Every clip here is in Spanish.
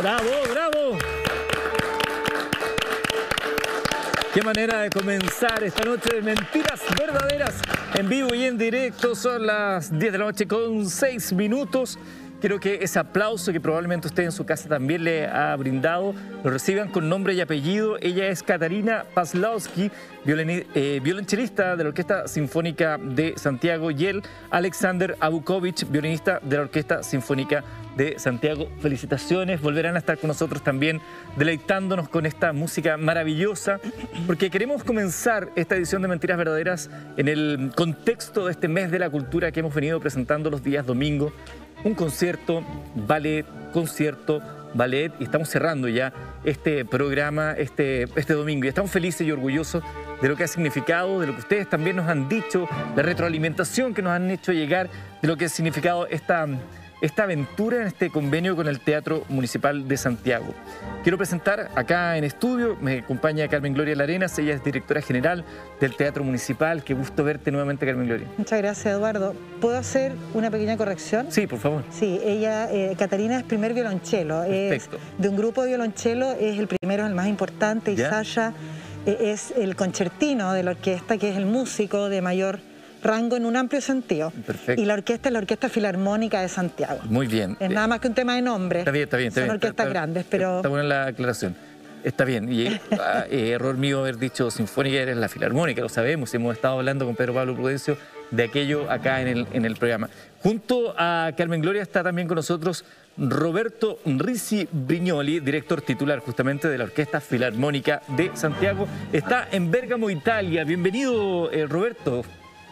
¡Bravo, bravo! Qué manera de comenzar esta noche de Mentiras Verdaderas en vivo y en directo. Son las 10 de la noche con 6 minutos. Quiero que ese aplauso que probablemente usted en su casa también le ha brindado, lo reciban con nombre y apellido. Ella es Katarina Pazlowski, violonchelista de la Orquesta Sinfónica de Santiago, y él, Alexander Abukovich, violinista de la Orquesta Sinfónica de Santiago. Felicitaciones, volverán a estar con nosotros también deleitándonos con esta música maravillosa, porque queremos comenzar esta edición de Mentiras Verdaderas en el contexto de este mes de la cultura que hemos venido presentando los días domingo. Un concierto, concierto, ballet, y estamos cerrando ya este programa este domingo. Y estamos felices y orgullosos de lo que ha significado, de lo que ustedes también nos han dicho, la retroalimentación que nos han hecho llegar, de lo que ha significado esta aventura en este convenio con el Teatro Municipal de Santiago. Quiero presentar acá en estudio, me acompaña Carmen Gloria Larenas, ella es directora general del Teatro Municipal. Qué gusto verte nuevamente, Carmen Gloria. Muchas gracias, Eduardo. ¿Puedo hacer una pequeña corrección? Sí, por favor. Sí, ella, Katarina, es primer violonchelo. Perfecto. Es de un grupo de violonchelo, es el primero, el más importante, y ¿Ya? Sasha es el concertino de la orquesta, que es el músico de mayor rango en un amplio sentido. Perfecto. Y la orquesta es la Orquesta Filarmónica de Santiago. Muy bien. Es nada más que un tema de nombre. Está bien, está bien. Son orquestas grandes, pero... Está buena la aclaración. Está bien. Y error mío haber dicho Sinfónica, eres la Filarmónica, lo sabemos. Hemos estado hablando con Pedro Pablo Prudencio de aquello acá en el programa. Junto a Carmen Gloria está también con nosotros Roberto Risi Brignoli, director titular justamente de la Orquesta Filarmónica de Santiago. Está en Bérgamo, Italia. Bienvenido, Roberto.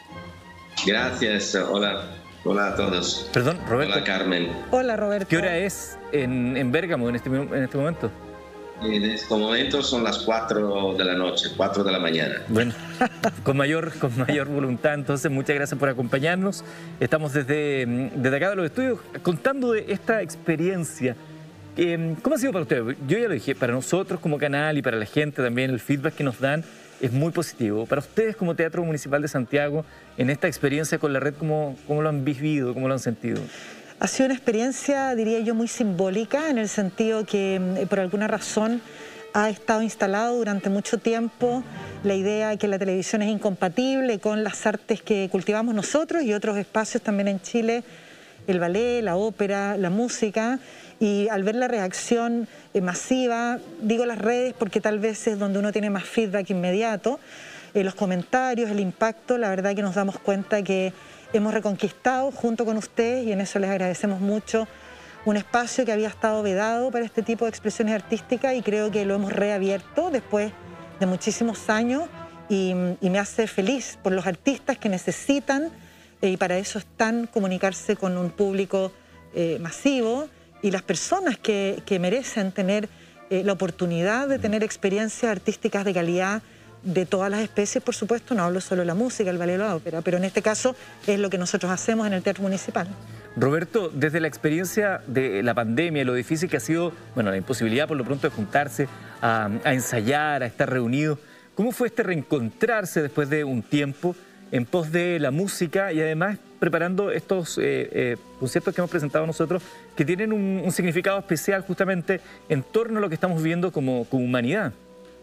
Gracias, hola a todos. Perdón, Roberto. Hola, Carmen. Hola, Roberto. ¿Qué hora es en Bérgamo en este momento? En este momento son las 4 de la noche, 4 de la mañana. Bueno, con mayor voluntad, entonces muchas gracias por acompañarnos. Estamos desde acá de los estudios contando de esta experiencia. ¿Cómo ha sido para ustedes? Yo ya lo dije, para nosotros como canal y para la gente también, el feedback que nos dan es muy positivo. Para ustedes como Teatro Municipal de Santiago, en esta experiencia con la red, ¿cómo lo han vivido, cómo lo han sentido? Ha sido una experiencia, diría yo, muy simbólica, en el sentido que por alguna razón ha estado instalado durante mucho tiempo la idea de que la televisión es incompatible con las artes que cultivamos nosotros y otros espacios también en Chile, el ballet, la ópera, la música. Y al ver la reacción masiva, digo las redes porque tal vez es donde uno tiene más feedback inmediato, los comentarios, el impacto, la verdad que nos damos cuenta que hemos reconquistado junto con ustedes, y en eso les agradecemos mucho, un espacio que había estado vedado para este tipo de expresiones artísticas, y creo que lo hemos reabierto después de muchísimos años, y me hace feliz por los artistas que necesitan, y para eso están, comunicarse con un público masivo, y las personas que merecen tener la oportunidad de tener experiencias artísticas de calidad de todas las especies, por supuesto. No hablo solo de la música, el ballet o la ópera, pero en este caso es lo que nosotros hacemos en el Teatro Municipal. Roberto, desde la experiencia de la pandemia, lo difícil que ha sido, bueno, la imposibilidad por lo pronto de juntarse, a ensayar, a estar reunidos, ¿cómo fue este reencontrarse después de un tiempo en pos de la música y además preparando estos conciertos que hemos presentado nosotros, que tienen un significado especial justamente en torno a lo que estamos viviendo como humanidad?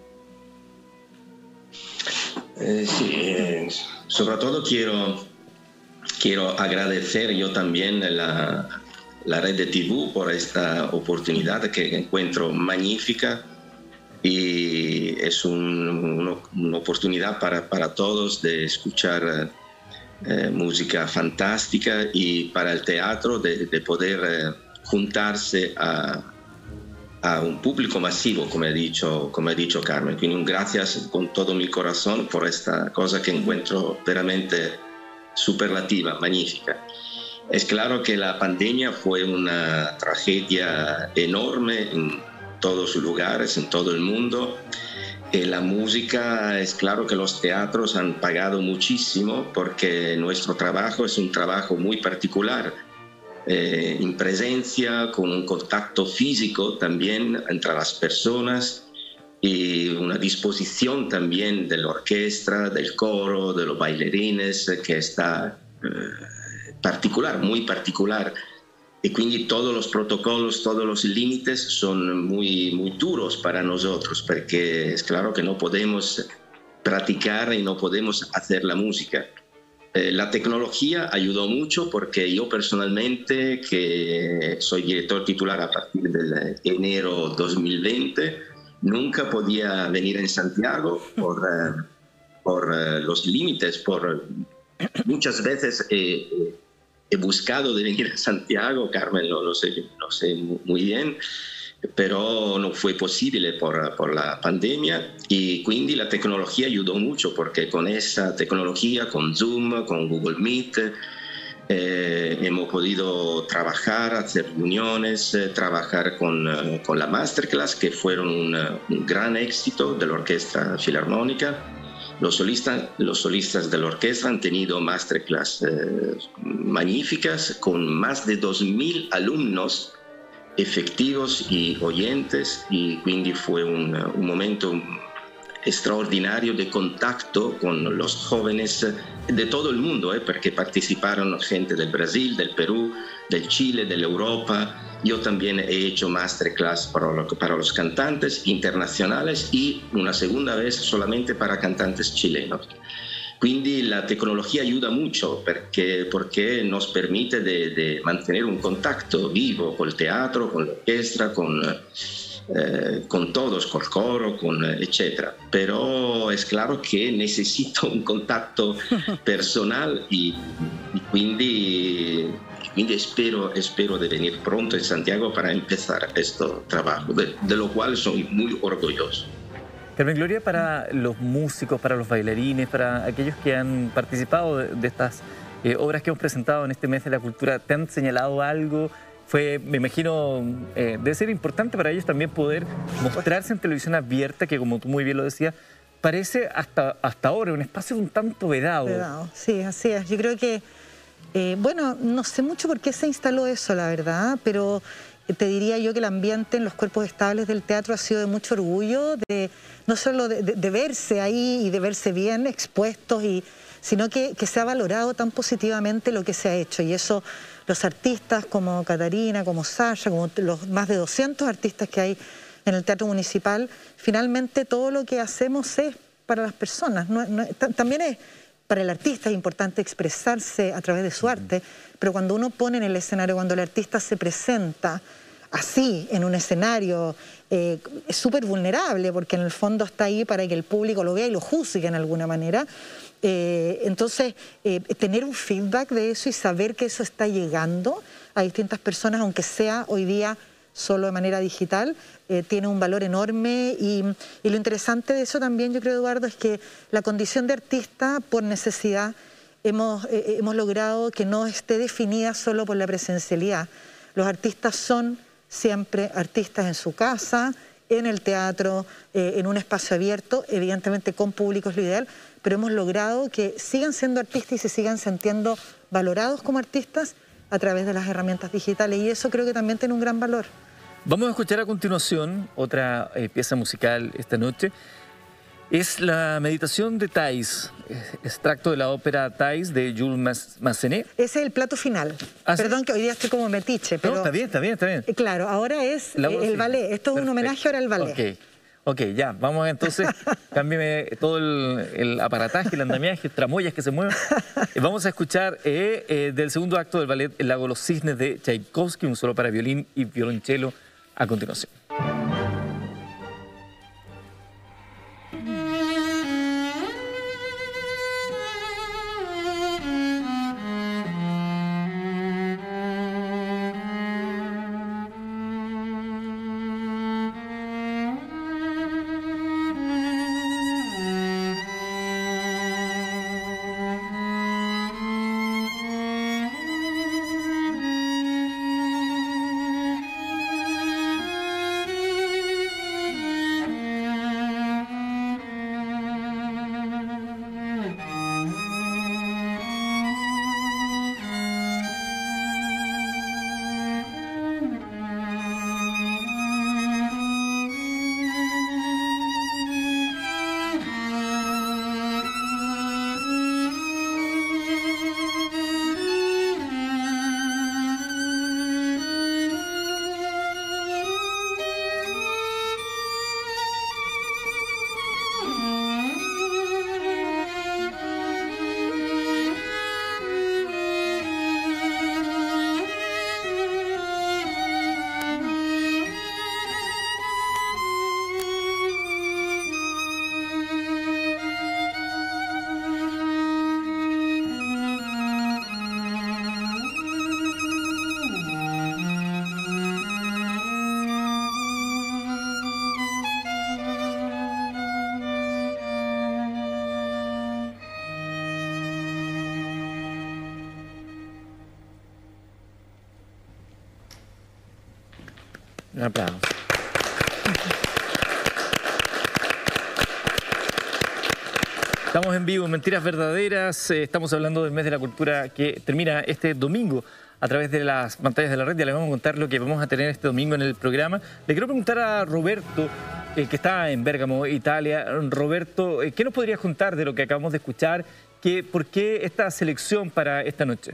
Sí, sobre todo quiero agradecer yo también la red de TV por esta oportunidad que encuentro magnífica, y es una oportunidad para todos de escuchar música fantástica, y para el teatro de poder juntarse a un público masivo, como ha dicho Carmen. Quindi un gracias con todo mi corazón por esta cosa que encuentro veramente superlativa, magnífica. Es claro que la pandemia fue una tragedia enorme en todos los lugares, en todo el mundo. La música, es claro que los teatros han pagado muchísimo, porque nuestro trabajo es un trabajo muy particular, en presencia, con un contacto físico también entre las personas, y una disposición también de la orquesta, del coro, de los bailarines, que está particular, muy particular. y quindi todos los protocolos, todos los límites son muy, muy duros para nosotros, porque es claro que no podemos practicar y no podemos hacer la música. La tecnología ayudó mucho porque yo personalmente, que soy director titular a partir del enero 2020, nunca podía venir en Santiago por los límites, muchas veces he buscado de venir a Santiago, Carmen lo sé muy bien, pero no fue posible por la pandemia, y quindi la tecnología ayudó mucho porque con esa tecnología, con Zoom, con Google Meet, hemos podido trabajar, hacer reuniones, trabajar con la Masterclass, que fueron un gran éxito de la Orquesta Filarmónica. Los solistas de la orquesta han tenido masterclass magníficas con más de 2.000 alumnos efectivos y oyentes, y quindi fue un momento extraordinario de contacto con los jóvenes de todo el mundo, porque participaron gente del Brasil, del Perú, del Chile, de Europa. Yo también he hecho masterclass para los cantantes internacionales y una segunda vez solamente para cantantes chilenos. Quindi la tecnología ayuda mucho porque nos permite de mantener un contacto vivo con el teatro, con la orquesta, con todos, con el coro, etc. Pero es claro que necesito un contacto personal y quindi espero de venir pronto en Santiago para empezar este trabajo, de lo cual soy muy orgulloso. Carmen Gloria, para los músicos, para los bailarines, para aquellos que han participado de estas obras que hemos presentado en este mes de la cultura, ¿te han señalado algo? Me imagino, debe ser importante para ellos también poder mostrarse en televisión abierta, que como tú muy bien lo decías, parece hasta ahora un espacio un tanto vedado. Sí, así es. Yo creo que, bueno, no sé mucho por qué se instaló eso, la verdad, pero te diría yo que el ambiente en los cuerpos estables del teatro ha sido de mucho orgullo, no solo de verse ahí y de verse bien expuestos, sino que se ha valorado tan positivamente lo que se ha hecho. Y eso, los artistas como Catarina, como Sasha, como los más de 200 artistas que hay en el Teatro Municipal, finalmente todo lo que hacemos es para las personas. También es para el artista, es importante expresarse a través de su arte, pero cuando uno pone en el escenario, cuando el artista se presenta así, en un escenario, es súper vulnerable, porque en el fondo está ahí para que el público lo vea y lo juzgue en alguna manera. Entonces, tener un feedback de eso y saber que eso está llegando a distintas personas, aunque sea hoy día solo de manera digital, tiene un valor enorme. Y lo interesante de eso también, yo creo, Eduardo, es que la condición de artista, por necesidad, hemos logrado que no esté definida solo por la presencialidad. Los artistas son siempre artistas en su casa, en el teatro, en un espacio abierto, evidentemente con público es lo ideal, pero hemos logrado que sigan siendo artistas y se sigan sintiendo valorados como artistas a través de las herramientas digitales, y eso creo que también tiene un gran valor. Vamos a escuchar a continuación otra pieza musical esta noche. Es la meditación de Thais, extracto de la ópera Thais de Jules Massenet. Ese es el plato final. Perdón, que hoy día estoy como metiche, pero... No, está bien. Claro, ahora es el ballet. Esto es un homenaje ahora al ballet. Ok, ya, vamos entonces, cámbiame todo el aparataje, el andamiaje, tramoyas que se mueven. Vamos a escuchar del segundo acto del ballet El lago de los cisnes de Tchaikovsky, un solo para violín y violonchelo a continuación. Un aplauso. Estamos en vivo en Mentiras Verdaderas, estamos hablando del mes de la cultura que termina este domingo a través de las pantallas de la red. Ya les vamos a contar lo que vamos a tener este domingo en el programa. Le quiero preguntar a Roberto, que está en Bérgamo, Italia. Roberto, ¿qué nos podrías contar de lo que acabamos de escuchar? ¿Por qué esta selección para esta noche?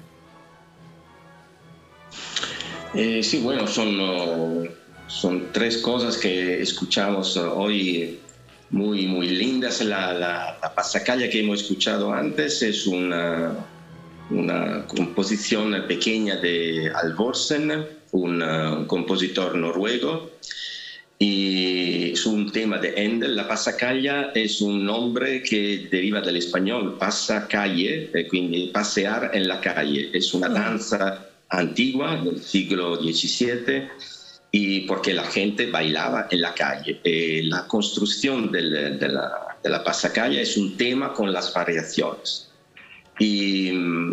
Sí, bueno, son tres cosas que escuchamos hoy muy lindas. La pasacaglia que hemos escuchado antes es una composición pequeña de Halvorsen, un compositor noruego, y es un tema de Händel. La pasacaglia es un nombre que deriva del español passacalle, quindi pasear en la calle. Es una danza antigua del siglo XVII, y porque la gente bailaba en la calle. La construcción de la pasacaglia es un tema con las variaciones. Y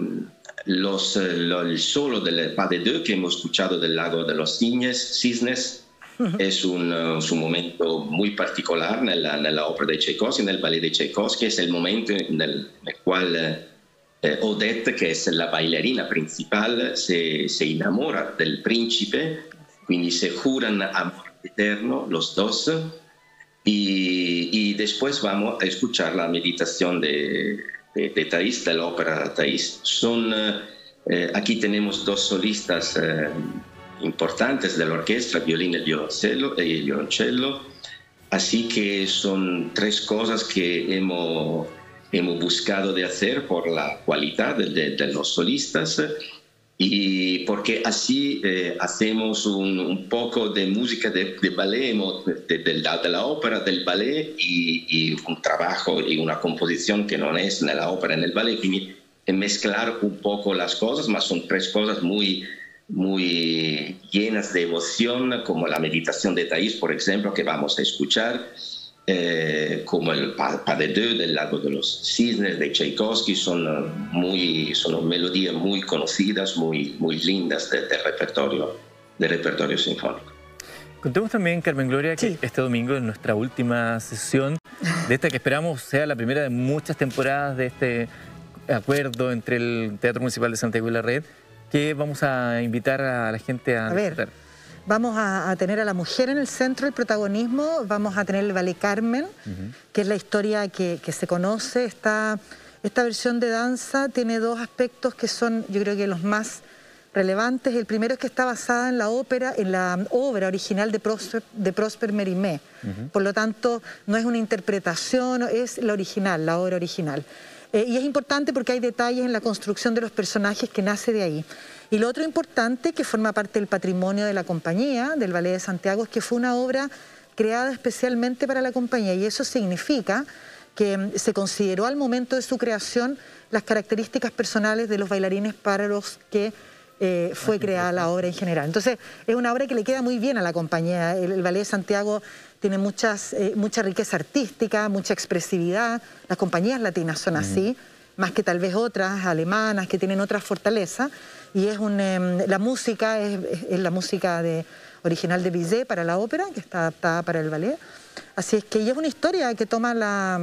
el solo del Pas de Deux que hemos escuchado del Lago de los Cisnes es un momento muy particular en la ópera de Tchaikovsky, en el ballet de Tchaikovsky. Es el momento en el cual Odette, que es la bailarina principal, se enamora del príncipe, quindi se juran amor eterno los dos, y después vamos a escuchar la meditación de Thais, de la ópera Thais. Aquí tenemos dos solistas importantes de la orquesta, violín y violoncello, así que son tres cosas que hemos buscado de hacer por la calidad de los solistas, y porque así hacemos un poco de música de ballet, de la ópera, del ballet, y un trabajo y una composición que no es en la ópera, en el ballet, quindi mezclar un poco las cosas, mas son tres cosas muy llenas de emoción, como la meditación de Thais, por ejemplo, que vamos a escuchar, como el Pas de Deux del Lago de los Cisnes de Tchaikovsky. Son melodías muy conocidas, muy lindas del repertorio sinfónico. Contemos también, Carmen Gloria, que este domingo es nuestra última sesión de esta que esperamos sea la primera de muchas temporadas de este acuerdo entre el Teatro Municipal de Santiago y la Red, que vamos a invitar a la gente a disfrutar. Vamos a tener a la mujer en el centro del protagonismo, vamos a tener el Ballet Carmen, que es la historia que se conoce. Esta versión de danza tiene dos aspectos que son, yo creo que los más relevantes. El primero es que está basada en la obra original de Prosper Mérimée. Por lo tanto, no es una interpretación, es la obra original. Y es importante porque hay detalles en la construcción de los personajes que nace de ahí. Y lo otro importante, que forma parte del patrimonio de la compañía, del Ballet de Santiago, es que fue una obra creada especialmente para la compañía, y eso significa que se consideró al momento de su creación las características personales de los bailarines para los que fue creada la obra en general. Entonces, es una obra que le queda muy bien a la compañía. El Ballet de Santiago tiene mucha riqueza artística, mucha expresividad. Las compañías latinas son así, más que tal vez otras alemanas que tienen otras fortalezas. Y la música es la música original de Bizet para la ópera, que está adaptada para el ballet. Así es que ella es una historia que toma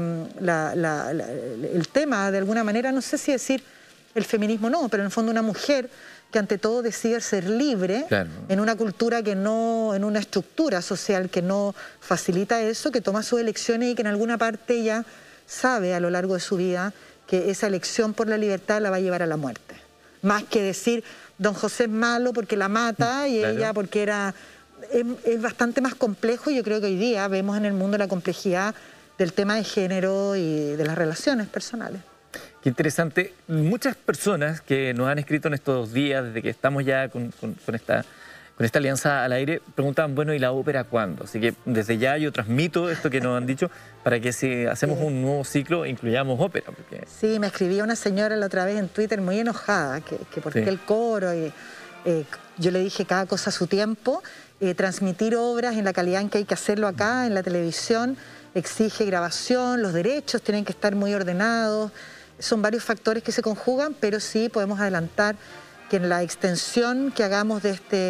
el tema, de alguna manera, no sé si decir el feminismo no, pero en el fondo una mujer que ante todo decide ser libre, claro, en una cultura en una estructura social que no facilita eso, que toma sus elecciones y que en alguna parte ella sabe a lo largo de su vida que esa elección por la libertad la va a llevar a la muerte. Más que decir, don José es malo porque la mata y claro, ella porque era... Es bastante más complejo, y yo creo que hoy día vemos en el mundo la complejidad del tema de género y de las relaciones personales. Qué interesante. Muchas personas que nos han escrito en estos días, desde que estamos ya con esta alianza al aire, preguntaban, bueno, ¿y la ópera cuándo? Así que desde ya yo transmito esto que nos han dicho para que si hacemos un nuevo ciclo incluyamos ópera. Porque... Sí, me escribía una señora la otra vez en Twitter muy enojada, que por qué el coro, y yo le dije cada cosa a su tiempo. Transmitir obras en la calidad en que hay que hacerlo acá, en la televisión, exige grabación, los derechos tienen que estar muy ordenados, son varios factores que se conjugan, pero sí podemos adelantar que en la extensión que hagamos de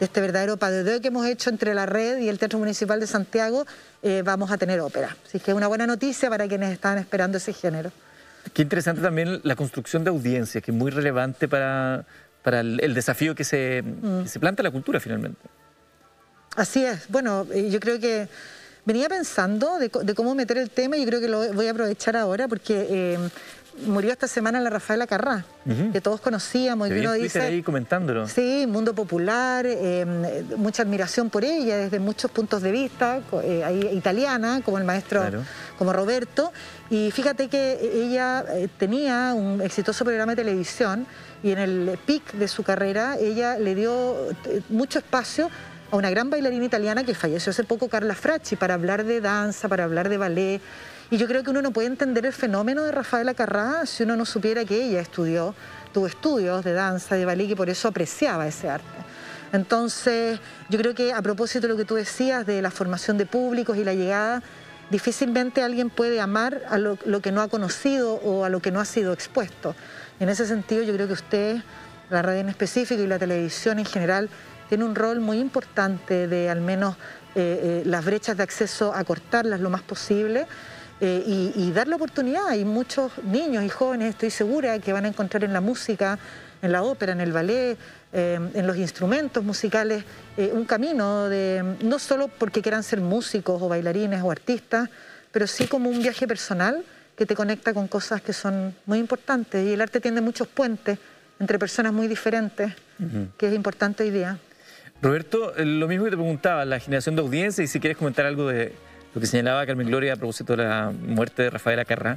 este verdadero padedeo que hemos hecho entre la red y el Teatro Municipal de Santiago, vamos a tener ópera. Así que es una buena noticia para quienes estaban esperando ese género. Qué interesante también la construcción de audiencias, que es muy relevante para el desafío que se plantea la cultura finalmente. Así es. Bueno, yo creo que venía pensando de cómo meter el tema y yo creo que lo voy a aprovechar ahora porque murió esta semana la Rafaela Carrá, que todos conocíamos. Y uno dice, ahí comentándolo. Sí, mundo popular, mucha admiración por ella desde muchos puntos de vista, italiana, como el maestro, claro, como Roberto. Y fíjate que ella tenía un exitoso programa de televisión y en el pic de su carrera ella le dio mucho espacio a una gran bailarina italiana que falleció hace poco, Carla Fracci, para hablar de danza, para hablar de ballet. Y yo creo que uno no puede entender el fenómeno de Rafaela Carrá si uno no supiera que ella tuvo estudios de danza, de ballet, y por eso apreciaba ese arte. Entonces, yo creo que a propósito de lo que tú decías de la formación de públicos y la llegada, difícilmente alguien puede amar a lo que no ha conocido o a lo que no ha sido expuesto. En ese sentido, yo creo que usted, la radio en específico y la televisión en general, tiene un rol muy importante de al menos las brechas de acceso a cortarlas lo más posible y dar la oportunidad. Hay muchos niños y jóvenes, estoy segura, que van a encontrar en la música, en la ópera, en el ballet, en los instrumentos musicales, un camino no solo porque quieran ser músicos o bailarines o artistas, pero sí como un viaje personal que te conecta con cosas que son muy importantes. Y el arte tiende muchos puentes entre personas muy diferentes, que es importante hoy día. Roberto, lo mismo que te preguntaba, la generación de audiencia, y si quieres comentar algo de lo que señalaba Carmen Gloria a propósito de la muerte de Rafaela Carrá.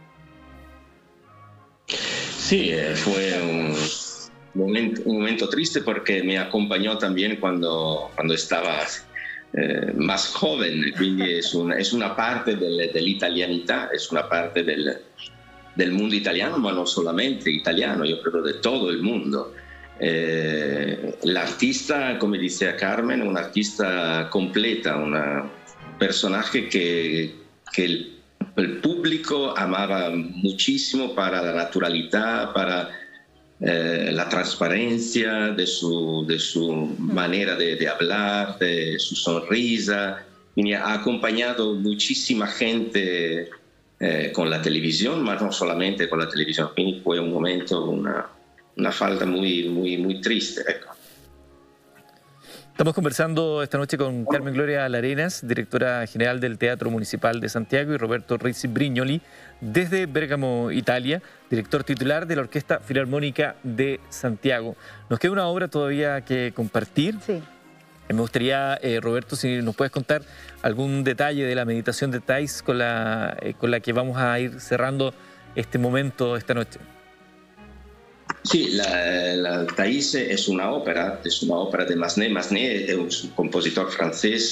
Sí, fue un momento triste porque me acompañó también cuando estaba más joven, quindi es una parte dell'italianità, es una parte del mundo italiano, ma non solamente italiano, yo creo de todo el mundo. L'artista, come diceva Carmen, un artista completa, un personaje que el público amaba muchísimo para la naturalidad, para la transparencia de su manera de hablar, de su sonrisa. Y ha acompañado muchísima gente con la televisión, ma no solamente con la televisión. Quindi fue un momento, una falta muy triste. Ecco. Estamos conversando esta noche con Carmen Gloria Larenas, directora general del Teatro Municipal de Santiago, y Roberto Rizzi Brignoli, desde Bérgamo, Italia, director titular de la Orquesta Filarmónica de Santiago. Nos queda una obra todavía que compartir. Sí. Me gustaría, Roberto, si nos puedes contar algún detalle de la meditación de Thais con la que vamos a ir cerrando este momento esta noche. Sí, la Thais es una ópera de Massenet. Massenet es un compositor francés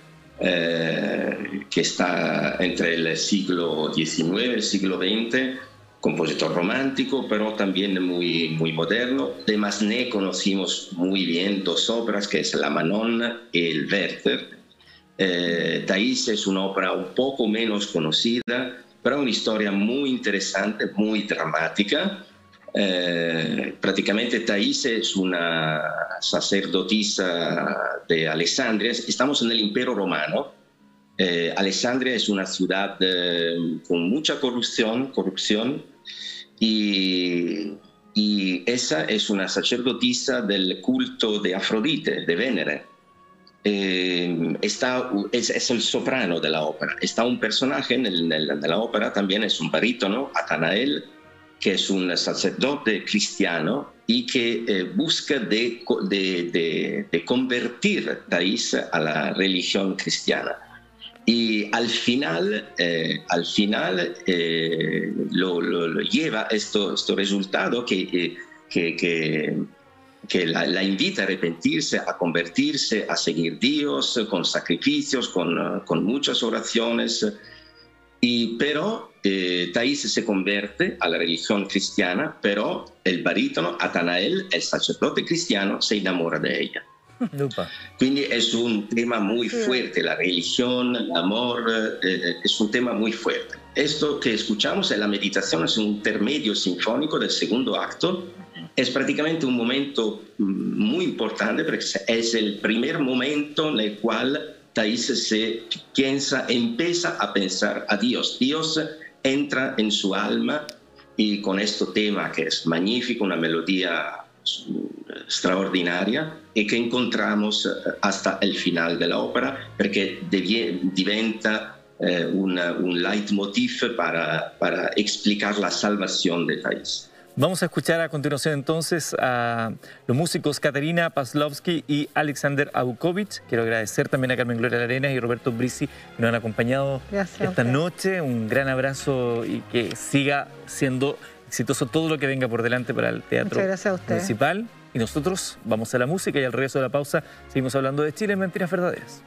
que está entre el siglo XIX y el siglo XX, compositor romántico, pero también muy moderno. De Massenet conocimos muy bien dos óperas, que es La Manon y el Werther. Thais es una ópera un poco menos conocida, pero una historia muy interesante, muy dramática. Praticamente Thais es una sacerdotisa de Alessandria. Estamos en el Imperio Romano. Alessandria es una ciudad con mucha corrupción y esa es una sacerdotisa del culto de Afrodite, de Venere. Es el soprano de la ópera. Está un personaje en la ópera, también es un barítono, Atanael, que es un sacerdote cristiano y que busca de convertir Thais a la religión cristiana. Y al final lo lleva este resultado que la invita a arrepentirse, a convertirse, a seguir a Dios con sacrificios, con muchas oraciones. Pero Thais se convierte a la religión cristiana, pero el barítono Atanael, el sacerdote cristiano, se enamora de ella. Quindi es un tema muy fuerte, la religión, el amor, es un tema muy fuerte. Esto que escuchamos es la meditación, es un intermedio sinfónico del segundo acto, es prácticamente un momento muy importante porque es el primer momento en el cual Thais empieza a pensar a Dios. Dios entra en su alma y con este tema que es magnífico, una melodía extraordinaria y que encontramos hasta el final de la ópera porque diventa un leitmotiv para explicar la salvación de Thais. Vamos a escuchar a continuación entonces a los músicos Katerina Paslovsky y Alexander Abukovich. Quiero agradecer también a Carmen Gloria Larenas y Roberto Brisi que nos han acompañado esta noche. Un gran abrazo y que siga siendo exitoso todo lo que venga por delante para el Teatro Municipal. Y nosotros vamos a la música y al regreso de la pausa seguimos hablando de Chile en Mentiras Verdaderas.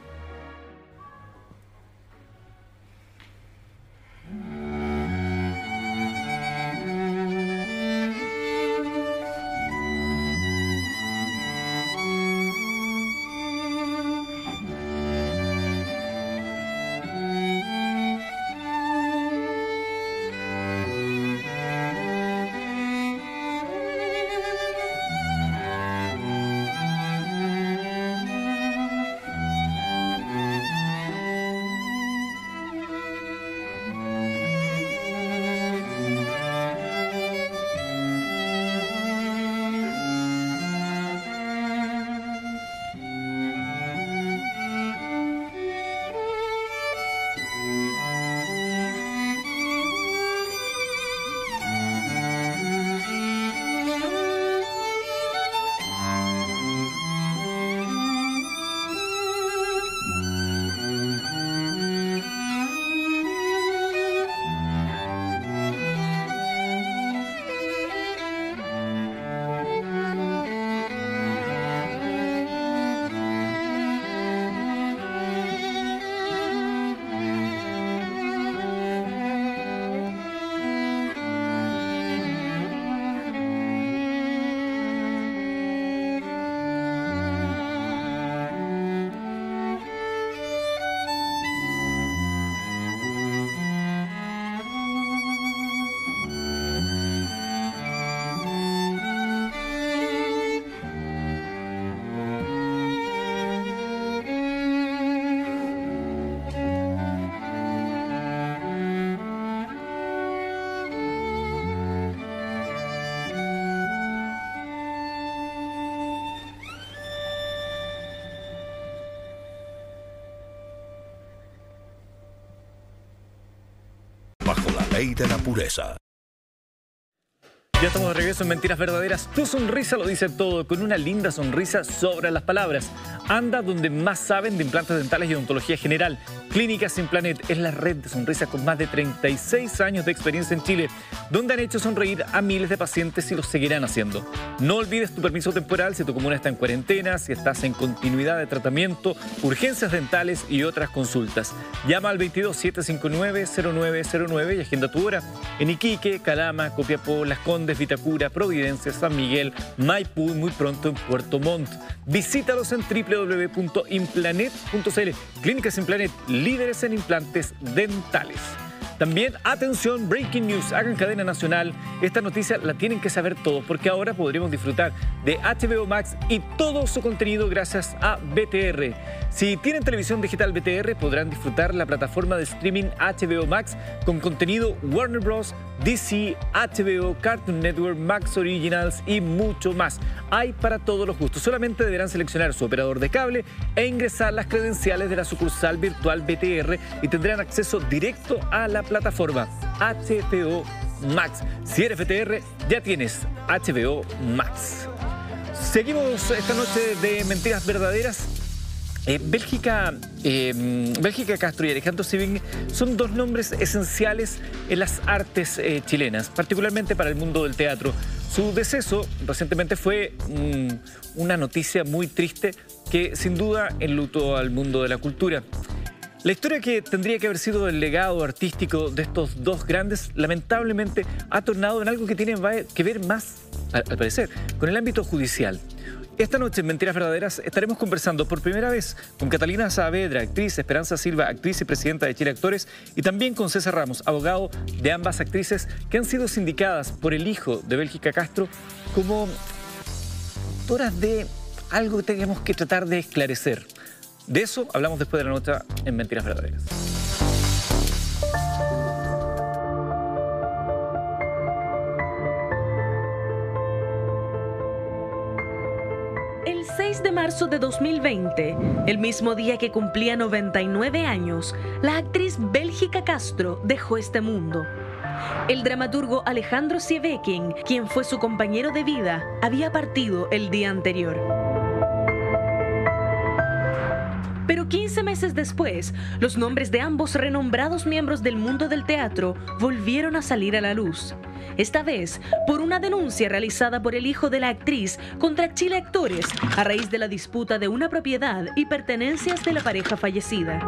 Bajo la ley de la pureza. Ya estamos de regreso en Mentiras Verdaderas. Tu sonrisa lo dice todo, con una linda sonrisa sobran las palabras. Anda donde más saben de implantes dentales y odontología general. Clínicas Implanet es la red de sonrisas con más de 36 años de experiencia en Chile, donde han hecho sonreír a miles de pacientes y lo seguirán haciendo. No olvides tu permiso temporal si tu comuna está en cuarentena, si estás en continuidad de tratamiento, urgencias dentales y otras consultas. Llama al 22-759-0909 y agenda tu hora en Iquique, Calama, Copiapó, Las Condes, Vitacura, Providencia, San Miguel, Maipú y muy pronto en Puerto Montt. Visítalos en www.implanet.cl. Clínicas Implanet, líderes en implantes dentales. También, atención, breaking news, hagan cadena nacional. Esta noticia la tienen que saber todos porque ahora podremos disfrutar de HBO Max y todo su contenido gracias a BTR. Si tienen televisión digital BTR, podrán disfrutar la plataforma de streaming HBO Max con contenido Warner Bros., DC, HBO, Cartoon Network, Max Originals y mucho más. Hay para todos los gustos. Solamente deberán seleccionar su operador de cable e ingresar las credenciales de la sucursal virtual BTR y tendrán acceso directo a la plataforma HBO Max. Si eres BTR, ya tienes HBO Max. Seguimos esta noche de Mentiras Verdaderas. Bélgica Castro y Alejandro Sibing son dos nombres esenciales en las artes chilenas, particularmente para el mundo del teatro. Su deceso recientemente fue una noticia muy triste que sin duda enlutó al mundo de la cultura. La historia que tendría que haber sido el legado artístico de estos dos grandes, lamentablemente ha tornado en algo que tiene que ver más, al parecer, con el ámbito judicial. Esta noche en Mentiras Verdaderas estaremos conversando por primera vez con Catalina Saavedra, actriz, Esperanza Silva, actriz y presidenta de Chile Actores, y también con César Ramos, abogado de ambas actrices que han sido sindicadas por el hijo de Bélgica Castro como autoras de algo que tenemos que tratar de esclarecer. De eso hablamos después de la nota en Mentiras Verdaderas. El 6 de marzo de 2020, el mismo día que cumplía 99 años, la actriz Bélgica Castro dejó este mundo. El dramaturgo Alejandro Sieveking, quien fue su compañero de vida, había partido el día anterior. Pero 15 meses después, los nombres de ambos renombrados miembros del mundo del teatro volvieron a salir a la luz. Esta vez, por una denuncia realizada por el hijo de la actriz contra Chile Actores a raíz de la disputa de una propiedad y pertenencias de la pareja fallecida.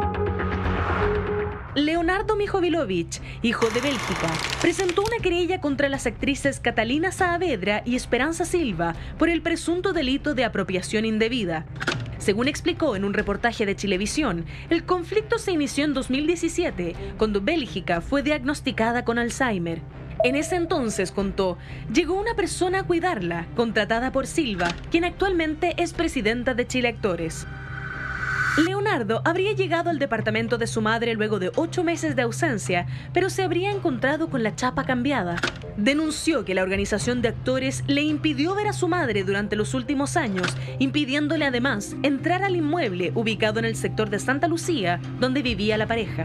Leonardo Mijovilovich, hijo de Bélgica, presentó una querella contra las actrices Catalina Saavedra y Esperanza Silva por el presunto delito de apropiación indebida. Según explicó en un reportaje de Chilevisión, el conflicto se inició en 2017, cuando Bélgica fue diagnosticada con Alzheimer. En ese entonces, contó, llegó una persona a cuidarla, contratada por Silva, quien actualmente es presidenta de Chile Actores. Leonardo habría llegado al departamento de su madre luego de 8 meses de ausencia, pero se habría encontrado con la chapa cambiada. Denunció que la organización de actores le impidió ver a su madre durante los últimos años, impidiéndole además entrar al inmueble ubicado en el sector de Santa Lucía, donde vivía la pareja.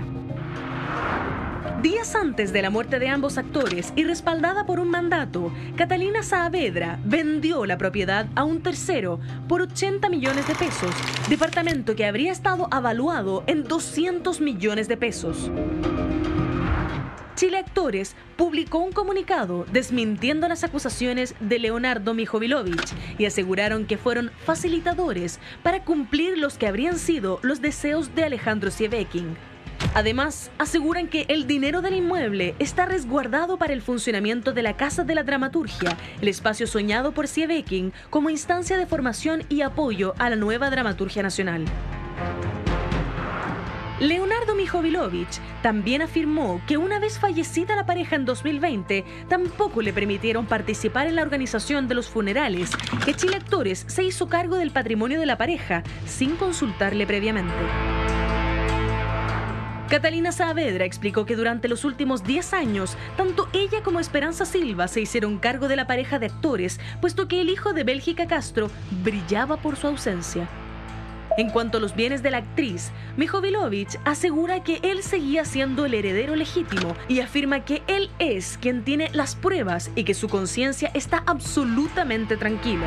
Días antes de la muerte de ambos actores y respaldada por un mandato, Catalina Saavedra vendió la propiedad a un tercero por 80 millones de pesos, departamento que habría estado avaluado en 200 millones de pesos. Chile Actores publicó un comunicado desmintiendo las acusaciones de Leonardo Mijovilovich y aseguraron que fueron facilitadores para cumplir los que habrían sido los deseos de Alejandro Sieveking. Además, aseguran que el dinero del inmueble está resguardado para el funcionamiento de la Casa de la Dramaturgia, el espacio soñado por Sieveking como instancia de formación y apoyo a la nueva dramaturgia nacional. Leonardo Mijovilovich también afirmó que una vez fallecida la pareja en 2020, tampoco le permitieron participar en la organización de los funerales, que Chile Actores se hizo cargo del patrimonio de la pareja sin consultarle previamente. Catalina Saavedra explicó que durante los últimos 10 años, tanto ella como Esperanza Silva se hicieron cargo de la pareja de actores, puesto que el hijo de Bélgica Castro brillaba por su ausencia. En cuanto a los bienes de la actriz, Mijovilovich asegura que él seguía siendo el heredero legítimo y afirma que él es quien tiene las pruebas y que su conciencia está absolutamente tranquila.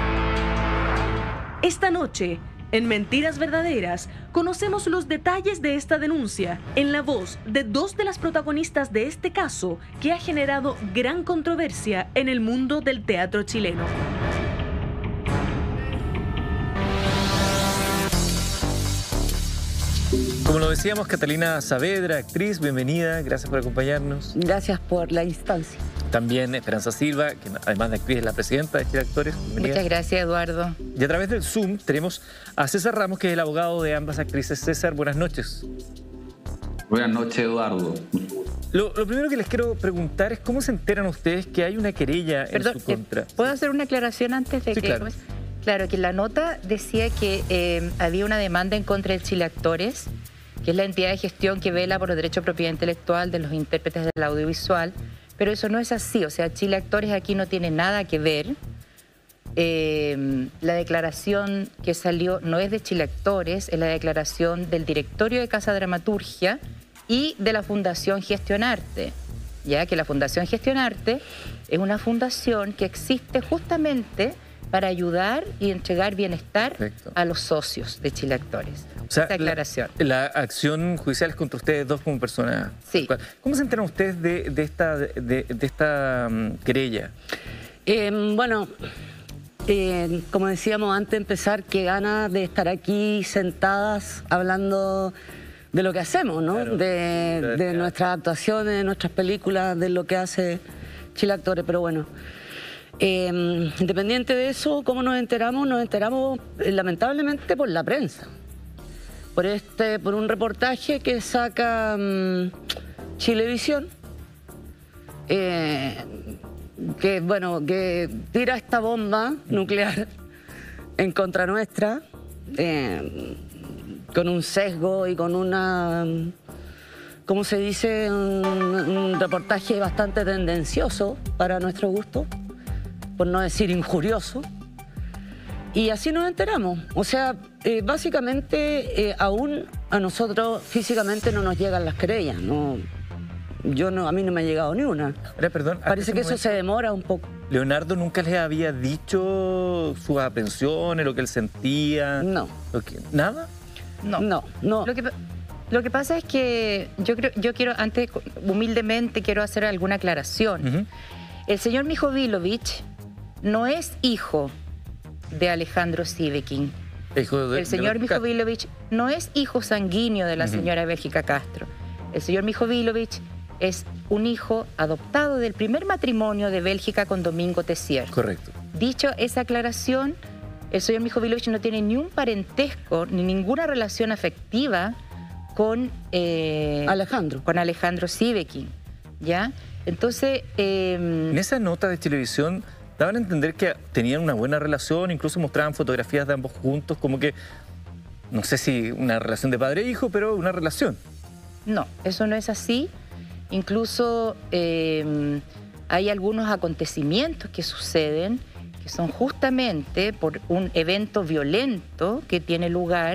Esta noche, en Mentiras Verdaderas, conocemos los detalles de esta denuncia en la voz de 2 de las protagonistas de este caso que ha generado gran controversia en el mundo del teatro chileno. Como lo decíamos, Catalina Saavedra, actriz, bienvenida, gracias por acompañarnos. Gracias por la instancia. También Esperanza Silva, que además de actriz es la presidenta de Chile Actores. Bienvenida. Muchas gracias, Eduardo. Y a través del Zoom tenemos a César Ramos, que es el abogado de ambas actrices. César, buenas noches. Buenas noches, Eduardo. Lo primero que les quiero preguntar es cómo se enteran ustedes que hay una querella en su contra. ¿Puedo hacer una aclaración antes de sí, que...? Claro. Claro, que la nota decía que había una demanda en contra de Chile Actores, que es la entidad de gestión que vela por los derechos de propiedad intelectual de los intérpretes del audiovisual, pero eso no es así. O sea, Chile Actores aquí no tiene nada que ver. La declaración que salió no es de Chile Actores, es la declaración del directorio de Casa Dramaturgia y de la Fundación Gestionarte, ya que la Fundación Gestionarte es una fundación que existe justamente para ayudar y entregar bienestar a los socios de Chile Actores. O sea, esta aclaración. La acción judicial es contra ustedes dos como personas. Sí. ¿Cómo se enteran ustedes de esta querella? Bueno, como decíamos antes de empezar, qué ganas de estar aquí sentadas hablando de lo que hacemos, ¿no? Claro, de nuestras actuaciones, de nuestras películas, de lo que hace Chile Actores. Pero bueno, Independiente de eso, ¿cómo nos enteramos? Nos enteramos lamentablemente por la prensa. Por un reportaje que saca Chilevisión, que tira esta bomba nuclear en contra nuestra, con un sesgo y con una, ¿cómo se dice? Un reportaje bastante tendencioso para nuestro gusto, por no decir injurioso. Y así nos enteramos. O sea, básicamente aún a nosotros físicamente no nos llegan las querellas. A mí no me ha llegado ni una. Ahora, perdón, parece que eso se demora un poco. ¿Leonardo nunca les había dicho sus aprehensiones, lo que él sentía? No. ¿Nada? No. Lo que pasa es que yo quiero, antes, humildemente, quiero hacer alguna aclaración. El señor Mijovilovich no es hijo de Alejandro Sivekin. El señor Mijovilovich no es hijo sanguíneo de la señora Bélgica Castro. El señor Mijovilovich es un hijo adoptado del primer matrimonio de Bélgica con Domingo Tessier. Correcto. Dicho esa aclaración, el señor Mijovilovich no tiene ni un parentesco ni ninguna relación afectiva con Alejandro Sivekin, ¿ya? Entonces... en esa nota de televisión daban a entender que tenían una buena relación, incluso mostraban fotografías de ambos juntos, como que, no sé si una relación de padre e hijo, pero una relación. No, eso no es así. Incluso hay algunos acontecimientos que suceden que son justamente por un evento violento que tiene lugar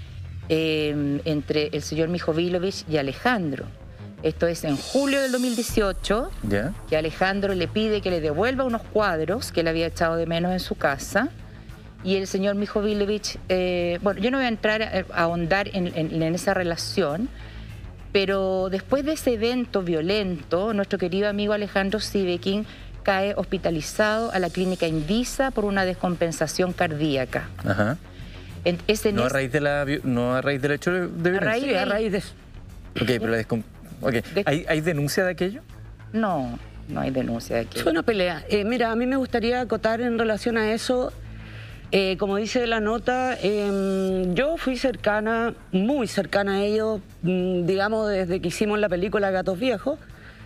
entre el señor Mijovilovich y Alejandro. Esto es en julio del 2018, que Alejandro le pide que le devuelva unos cuadros que él había echado de menos en su casa. Y el señor Mijovilovich, bueno, yo no voy a entrar a ahondar en esa relación, pero después de ese evento violento, nuestro querido amigo Alejandro Sivekin cae hospitalizado a la clínica Indisa por una descompensación cardíaca. Ajá. No a raíz del hecho de violencia. A raíz de eso. Ok, pero ¿Hay denuncia de aquello? No hay denuncia de aquello. Fue una pelea. Mira, a mí me gustaría acotar en relación a eso, como dice la nota, yo fui muy cercana a ellos, digamos, desde que hicimos la película Gatos Viejos.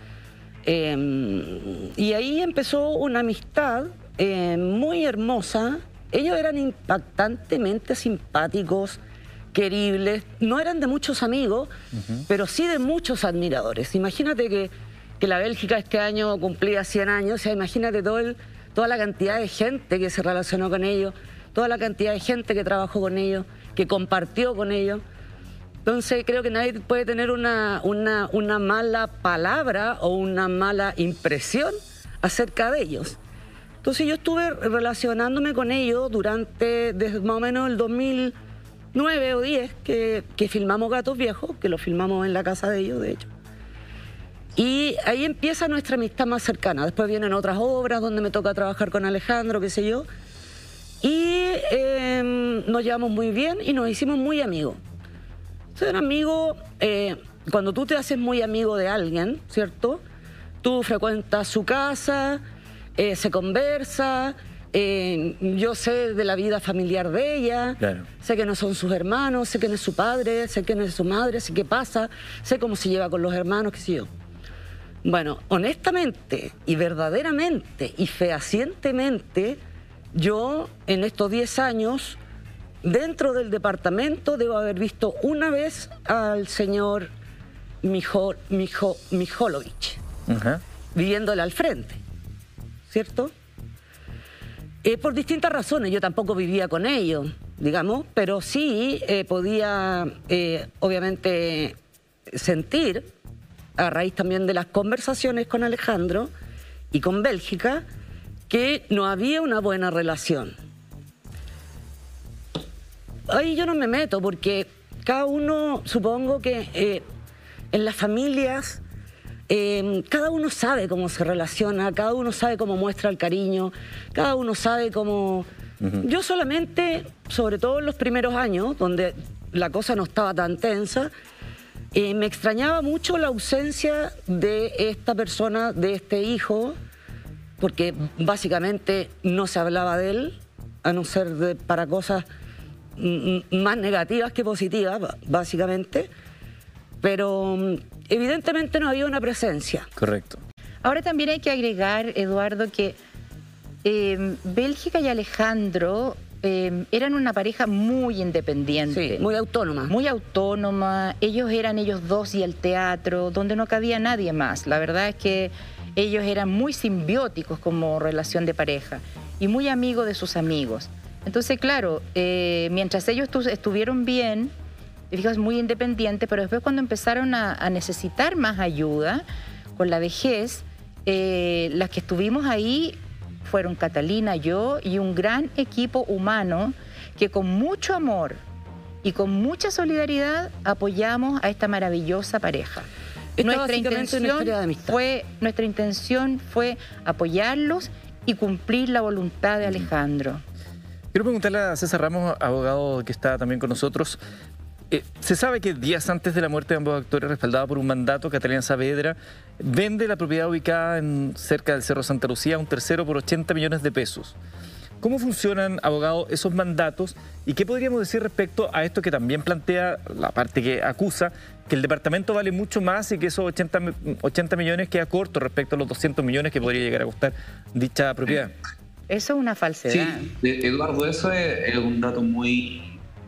Y ahí empezó una amistad muy hermosa. Ellos eran impactantemente simpáticos, queribles, no eran de muchos amigos, pero sí de muchos admiradores. Imagínate que la Bélgica este año cumplía 100 años, o sea, imagínate toda la cantidad de gente que se relacionó con ellos, toda la cantidad de gente que trabajó con ellos, que compartió con ellos. Entonces creo que nadie puede tener una mala palabra o una mala impresión acerca de ellos. Entonces yo estuve relacionándome con ellos desde más o menos el 2009 o 10 que filmamos Gatos Viejos, que lo filmamos en la casa de ellos, de hecho. Y ahí empieza nuestra amistad más cercana. Después vienen otras obras donde me toca trabajar con Alejandro, qué sé yo. Y nos llevamos muy bien y nos hicimos muy amigos. Ser amigo, cuando tú te haces muy amigo de alguien, ¿cierto? Tú frecuentas su casa, se conversa, yo sé de la vida familiar de ella, claro. Sé que no son sus hermanos, sé que no es su padre, sé que no es su madre, sé qué pasa, sé cómo se lleva con los hermanos, qué sé yo. Bueno, honestamente y verdaderamente y fehacientemente, yo en estos 10 años, dentro del departamento, debo haber visto una vez al señor Mijovilovich, viviéndole al frente, ¿cierto? Por distintas razones, yo tampoco vivía con ellos, digamos, pero sí podía, obviamente, sentir, a raíz también de las conversaciones con Alejandro y con Bélgica, que no había una buena relación. Ahí yo no me meto porque cada uno, supongo que en las familias, cada uno sabe cómo se relaciona, cada uno sabe cómo muestra el cariño, cada uno sabe cómo... Yo solamente, sobre todo en los primeros años, donde la cosa no estaba tan tensa, me extrañaba mucho la ausencia de esta persona, de este hijo, porque básicamente no se hablaba de él, a no ser para cosas más negativas que positivas, básicamente, pero evidentemente no había una presencia. Correcto. Ahora también hay que agregar, Eduardo, que Bélgica y Alejandro eran una pareja muy independiente. Sí, muy autónoma. Muy autónoma. Ellos eran ellos dos y el teatro, donde no cabía nadie más. La verdad es que ellos eran muy simbióticos como relación de pareja y muy amigos de sus amigos. Entonces, claro, mientras ellos estuvieron bien, fijas, muy independientes, pero después cuando empezaron a necesitar más ayuda con la vejez, las que estuvimos ahí fueron Catalina, yo y un gran equipo humano que con mucho amor y con mucha solidaridad apoyamos a esta maravillosa pareja. Nuestra intención fue apoyarlos y cumplir la voluntad de Alejandro. Quiero preguntarle a César Ramos, abogado que está también con nosotros. Se sabe que días antes de la muerte de ambos actores, respaldada por un mandato, Catalina Saavedra vende la propiedad ubicada cerca del Cerro Santa Lucía a un tercero por 80 millones de pesos. ¿Cómo funcionan, abogado, esos mandatos? ¿Y qué podríamos decir respecto a esto que también plantea la parte que acusa, que el departamento vale mucho más y que esos 80 millones queda corto respecto a los 200 millones que podría llegar a costar dicha propiedad? Eso es una falsedad. Sí, Eduardo, eso es un dato muy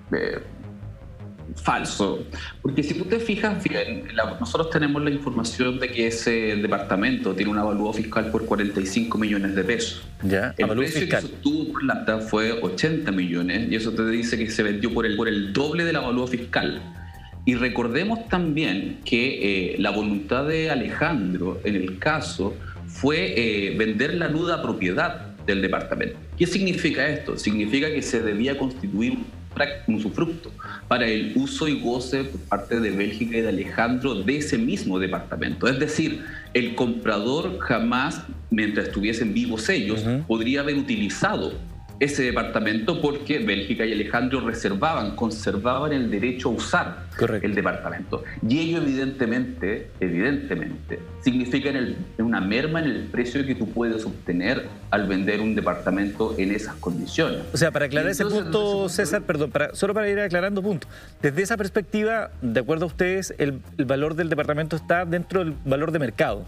falso, porque si tú te fijas bien, nosotros tenemos la información de que ese departamento tiene un avalúo fiscal por 45 millones de pesos. Ya, el precio fiscal que se obtuvo por plata fue 80 millones y eso te dice que se vendió por el doble del avalúo fiscal. Y recordemos también que la voluntad de Alejandro en el caso fue vender la nuda propiedad del departamento. ¿Qué significa esto? Significa que se debía constituir un usufructo para el uso y goce por parte de Bélgica y de Alejandro de ese mismo departamento. Es decir, el comprador jamás, mientras estuviesen vivos ellos, podría haber utilizado ese departamento porque Bélgica y Alejandro conservaban el derecho a usar el departamento. Y ello evidentemente significa una merma en el precio que tú puedes obtener al vender un departamento en esas condiciones. O sea, para aclarar ese punto, César, perdón, solo para ir aclarando punto. Desde esa perspectiva, de acuerdo a ustedes, el valor del departamento está dentro del valor de mercado.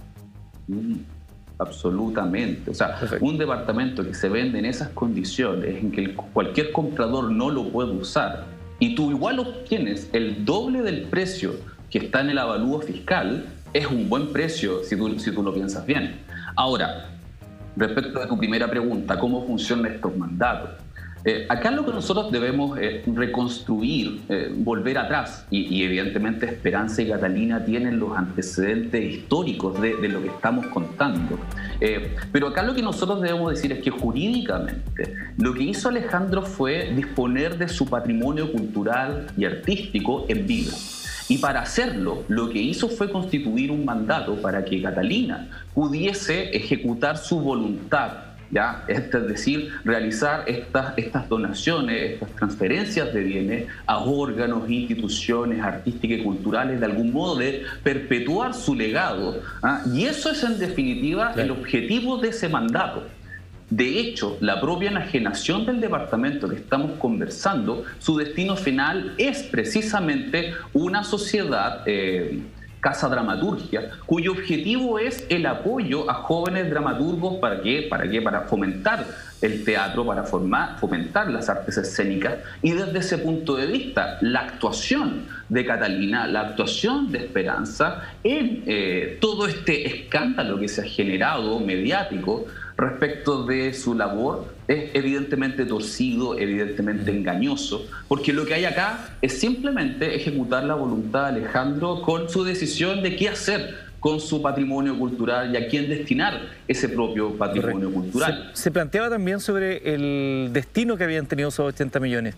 Absolutamente. O sea, un departamento que se vende en esas condiciones, en que cualquier comprador no lo puede usar, y tú igual obtienes el doble del precio que está en el avalúo fiscal, es un buen precio si tú lo piensas bien. Ahora, respecto a tu primera pregunta, ¿cómo funcionan estos mandatos? Acá lo que nosotros debemos reconstruir, volver atrás, y evidentemente Esperanza y Catalina tienen los antecedentes históricos de lo que estamos contando. Pero acá lo que nosotros debemos decir es que jurídicamente lo que hizo Alejandro fue disponer de su patrimonio cultural y artístico en vida. Y para hacerlo, lo que hizo fue constituir un mandato para que Catalina pudiese ejecutar su voluntad, ¿ya? Es decir, realizar estas donaciones, estas transferencias de bienes a órganos, instituciones artísticas y culturales, de algún modo de perpetuar su legado. Y eso es en definitiva el objetivo de ese mandato. De hecho, la propia enajenación del departamento que estamos conversando, su destino final es precisamente una sociedad Casa Dramaturgia, cuyo objetivo es el apoyo a jóvenes dramaturgos. ¿Para qué? Para fomentar el teatro, para fomentar las artes escénicas. Y desde ese punto de vista, la actuación de Catalina, la actuación de Esperanza en todo este escándalo que se ha generado mediático respecto de su labor es evidentemente torcido, evidentemente engañoso, porque lo que hay acá es simplemente ejecutar la voluntad de Alejandro con su decisión de qué hacer con su patrimonio cultural y a quién destinar ese propio patrimonio cultural. Se planteaba también sobre el destino que habían tenido esos 80 millones.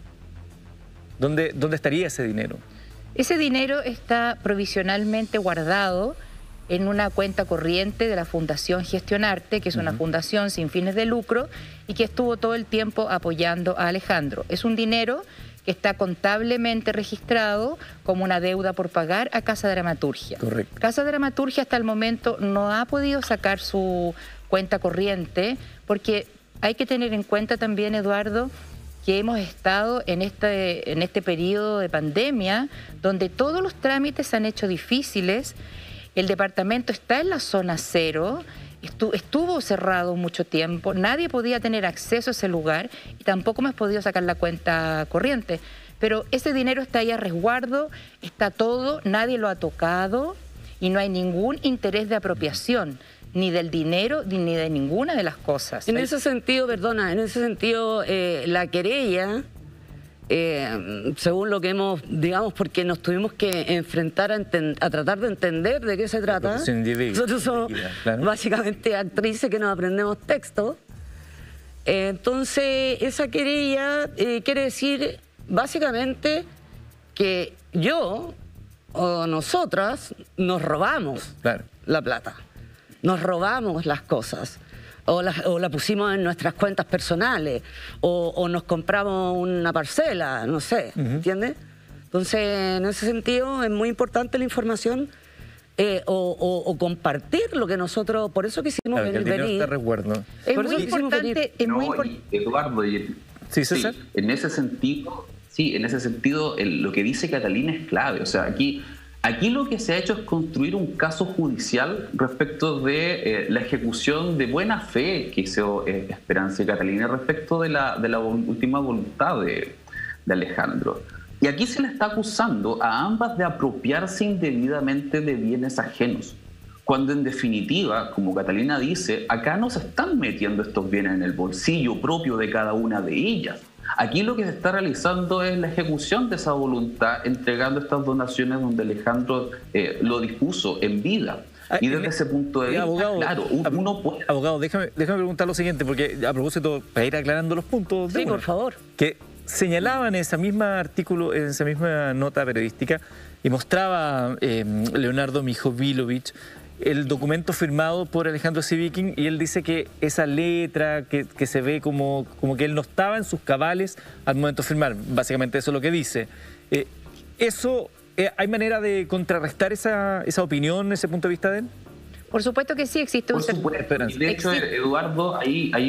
¿Dónde estaría ese dinero? Ese dinero está provisionalmente guardado en una cuenta corriente de la Fundación Gestionarte, que es una fundación sin fines de lucro y que estuvo todo el tiempo apoyando a Alejandro. Es un dinero que está contablemente registrado como una deuda por pagar a Casa Dramaturgia. Correcto. Casa Dramaturgia hasta el momento no ha podido sacar su cuenta corriente, porque hay que tener en cuenta también, Eduardo, que hemos estado en este periodo de pandemia donde todos los trámites se han hecho difíciles. El departamento está en la zona cero, estuvo cerrado mucho tiempo, nadie podía tener acceso a ese lugar y tampoco hemos podido sacar la cuenta corriente. Pero ese dinero está ahí a resguardo, está todo, nadie lo ha tocado y no hay ningún interés de apropiación, ni del dinero ni de ninguna de las cosas. En ese sentido, perdona, la querella, según lo que hemos, digamos, porque nos tuvimos que enfrentar a tratar de entender de qué se trata. Nosotros somos básicamente actrices que nos aprendemos texto. Entonces, esa querella quiere decir básicamente que yo o nosotras nos robamos la plata, nos robamos las cosas. O la pusimos en nuestras cuentas personales, o nos compramos una parcela, no sé, ¿entiendes? Entonces, en ese sentido, es muy importante la información o compartir lo que nosotros, por eso quisimos venir. Es muy importante, Eduardo, ¿Sí, César? Sí, en ese sentido, lo que dice Catalina es clave. O sea, Aquí lo que se ha hecho es construir un caso judicial respecto de la ejecución de buena fe que hizo Esperanza y Catalina respecto de la última voluntad de Alejandro. Y aquí se le está acusando a ambas de apropiarse indebidamente de bienes ajenos, cuando en definitiva, como Catalina dice, acá no se están metiendo estos bienes en el bolsillo propio de cada una de ellas. Aquí lo que se está realizando es la ejecución de esa voluntad, entregando estas donaciones donde Alejandro lo dispuso en vida. Y desde ese punto de vista, abogado, claro, uno puede... Abogado, déjame preguntar lo siguiente, porque a propósito, para ir aclarando los puntos... Sí, por favor. Que señalaban en ese mismo artículo, en esa misma nota periodística, y mostraba Leonardo Mijovilovich el documento firmado por Alejandro Sivikin, y él dice que esa letra que se ve como que él no estaba en sus cabales al momento de firmar. Básicamente eso es lo que dice. ¿Hay manera de contrarrestar esa opinión, ese punto de vista de él? Por supuesto que sí, existe un... Por supuesto. De hecho, Eduardo, hay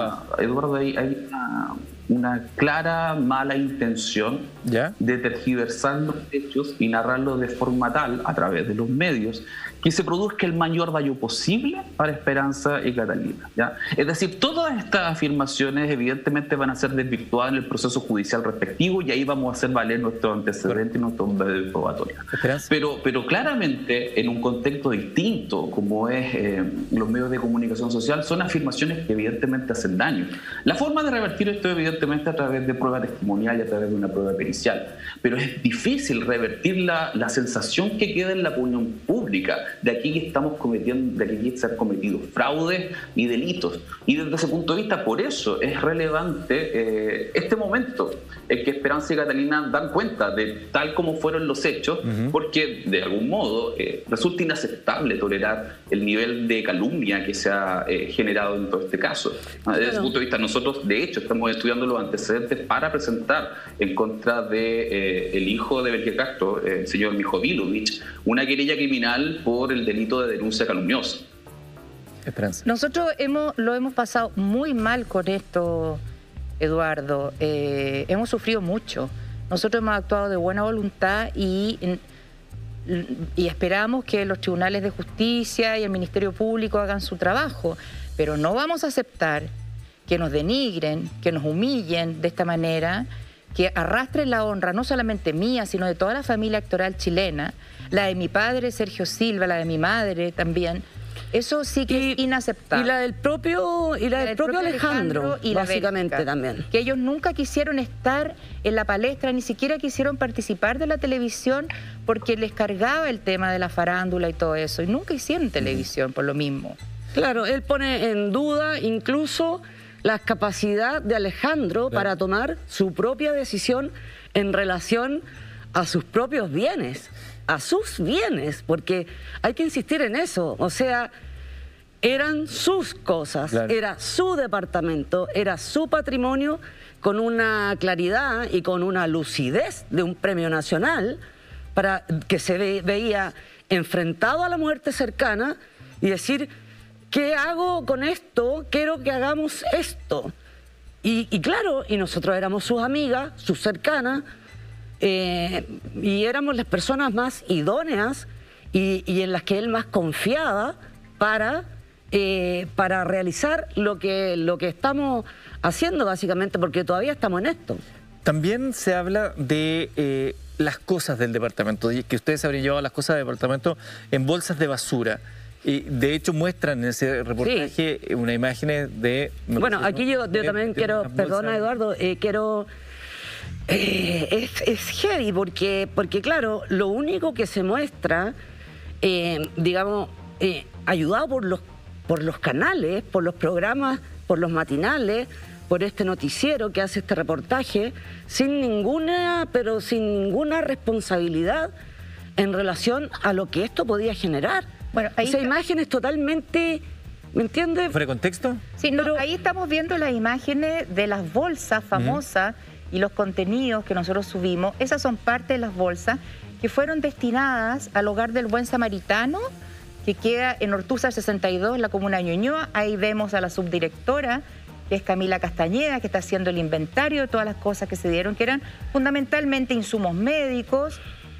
una clara mala intención de tergiversar los hechos y narrarlos de forma tal, a través de los medios, que se produzca el mayor daño posible para Esperanza y Catalina, ¿ya? Es decir, todas estas afirmaciones evidentemente van a ser desvirtuadas en el proceso judicial respectivo, y ahí vamos a hacer valer nuestro antecedente y nuestro medio probatorio. Pero claramente, en un contexto distinto, como es los medios de comunicación social, son afirmaciones que evidentemente hacen daño. La forma de revertir esto evidentemente a través de prueba testimonial y a través de una prueba pericial, pero es difícil revertir la sensación que queda en la opinión pública de aquí que estamos cometiendo, de aquí que se han cometido fraudes y delitos. Y desde ese punto de vista, por eso es relevante este momento en que Esperanza y Catalina dan cuenta de tal como fueron los hechos, porque de algún modo resulta inaceptable tolerar el nivel de calumnia que se ha generado en todo este caso. Desde ese punto de vista, nosotros de hecho estamos estudiando los antecedentes para presentar en contra de el hijo de Belge Castro, el señor Mijovilovich, una querella criminal por el delito de denuncia calumniosa. Esperanza. Nosotros lo hemos pasado muy mal con esto, Eduardo. Hemos sufrido mucho. Nosotros hemos actuado de buena voluntad y esperamos que los tribunales de justicia y el Ministerio Público hagan su trabajo, pero no vamos a aceptar que nos denigren, que nos humillen de esta manera, que arrastren la honra no solamente mía, sino de toda la familia actoral chilena, la de mi padre Sergio Silva, la de mi madre también. Eso sí que es inaceptable. Y la del propio Alejandro y básicamente Bélgica, también. Que ellos nunca quisieron estar en la palestra, ni siquiera quisieron participar de la televisión porque les cargaba el tema de la farándula y todo eso. Y nunca hicieron televisión por lo mismo. Claro, él pone en duda incluso la capacidad de Alejandro para tomar su propia decisión en relación a sus propios bienes. A sus bienes, porque hay que insistir en eso. O sea, eran sus cosas, Claro. era su departamento, era su patrimonio, con una claridad y con una lucidez de un premio nacional para que se veía enfrentado a la muerte cercana y decir, ¿qué hago con esto? Quiero que hagamos esto. Y claro, y nosotros éramos sus amigas, sus cercanas, y éramos las personas más idóneas y en las que él más confiaba para realizar lo que estamos haciendo básicamente, porque todavía estamos en esto. También se habla de las cosas del departamento, y que ustedes habrían llevado las cosas del departamento en bolsas de basura. Y de hecho muestran en ese reportaje una imagen de... Bueno, aquí yo también quiero, perdona Eduardo, quiero... es heavy porque claro, lo único que se muestra, digamos, ayudado por los canales, por los programas, por los matinales, por este noticiero que hace este reportaje, sin ninguna responsabilidad en relación a lo que esto podía generar. Bueno, ahí esa imagen es totalmente, ¿me entiendes? ¿Fuera de contexto? Sí, no, ahí estamos viendo las imágenes de las bolsas famosas y los contenidos que nosotros subimos. Esas son parte de las bolsas que fueron destinadas al Hogar del Buen Samaritano, que queda en Ortúzar 62, en la comuna de Ñuñoa. Ahí vemos a la subdirectora, que es Camila Castañeda, que está haciendo el inventario de todas las cosas que se dieron, que eran fundamentalmente insumos médicos,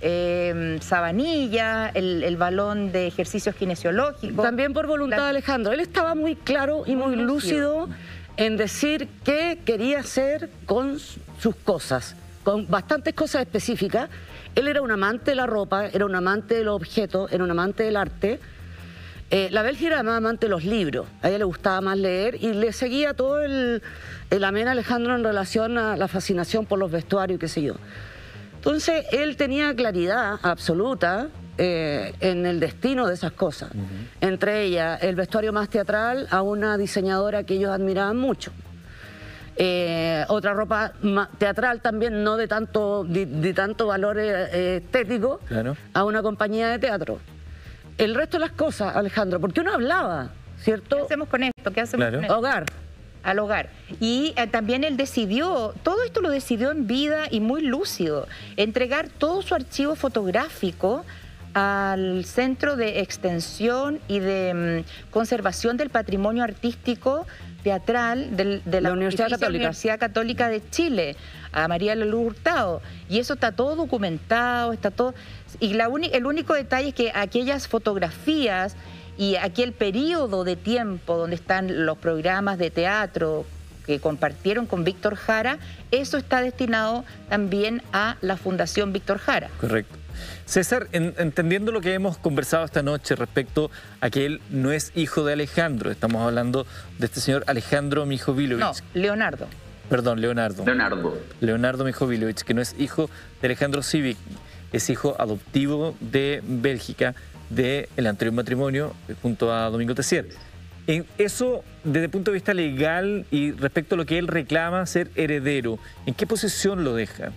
sabanilla, el balón de ejercicios kinesiológicos. También por voluntad de Alejandro. Él estaba muy claro y muy lúcido en decir qué quería hacer con sus cosas, con bastantes cosas específicas. Él era un amante de la ropa, era un amante de los objetos, era un amante del arte. La Bélgica era más amante de los libros, a ella le gustaba más leer y le seguía todo el amén a Alejandro en relación a la fascinación por los vestuarios y qué sé yo. Entonces él tenía claridad absoluta en el destino de esas cosas. Entre ellas el vestuario más teatral a una diseñadora que ellos admiraban mucho. Otra ropa teatral también, no de tanto valor estético, claro, a una compañía de teatro. El resto de las cosas, Alejandro, porque uno hablaba, ¿cierto? ¿Qué hacemos con esto? ¿Qué hacemos con esto? Hogar. Al hogar. Y también él decidió, todo esto lo decidió en vida y muy lúcido, entregar todo su archivo fotográfico al Centro de Extensión y de Conservación del Patrimonio Artístico Teatral de la Universidad Católica de Chile, a María Lelú Hurtado. Y eso está todo documentado, está todo... Y el único detalle es que aquellas fotografías y aquel periodo de tiempo donde están los programas de teatro que compartieron con Víctor Jara, eso está destinado también a la Fundación Víctor Jara. Correcto. César, entendiendo lo que hemos conversado esta noche respecto a que él no es hijo de Alejandro, estamos hablando de este señor Alejandro Mijovilovich. No, Leonardo. Perdón, Leonardo. Leonardo Mijovilovich, que no es hijo de Alejandro Sivik, es hijo adoptivo de Bélgica, del anterior matrimonio junto a Domingo Tessier. En eso, desde el punto de vista legal y respecto a lo que él reclama ser heredero, ¿en qué posición lo deja?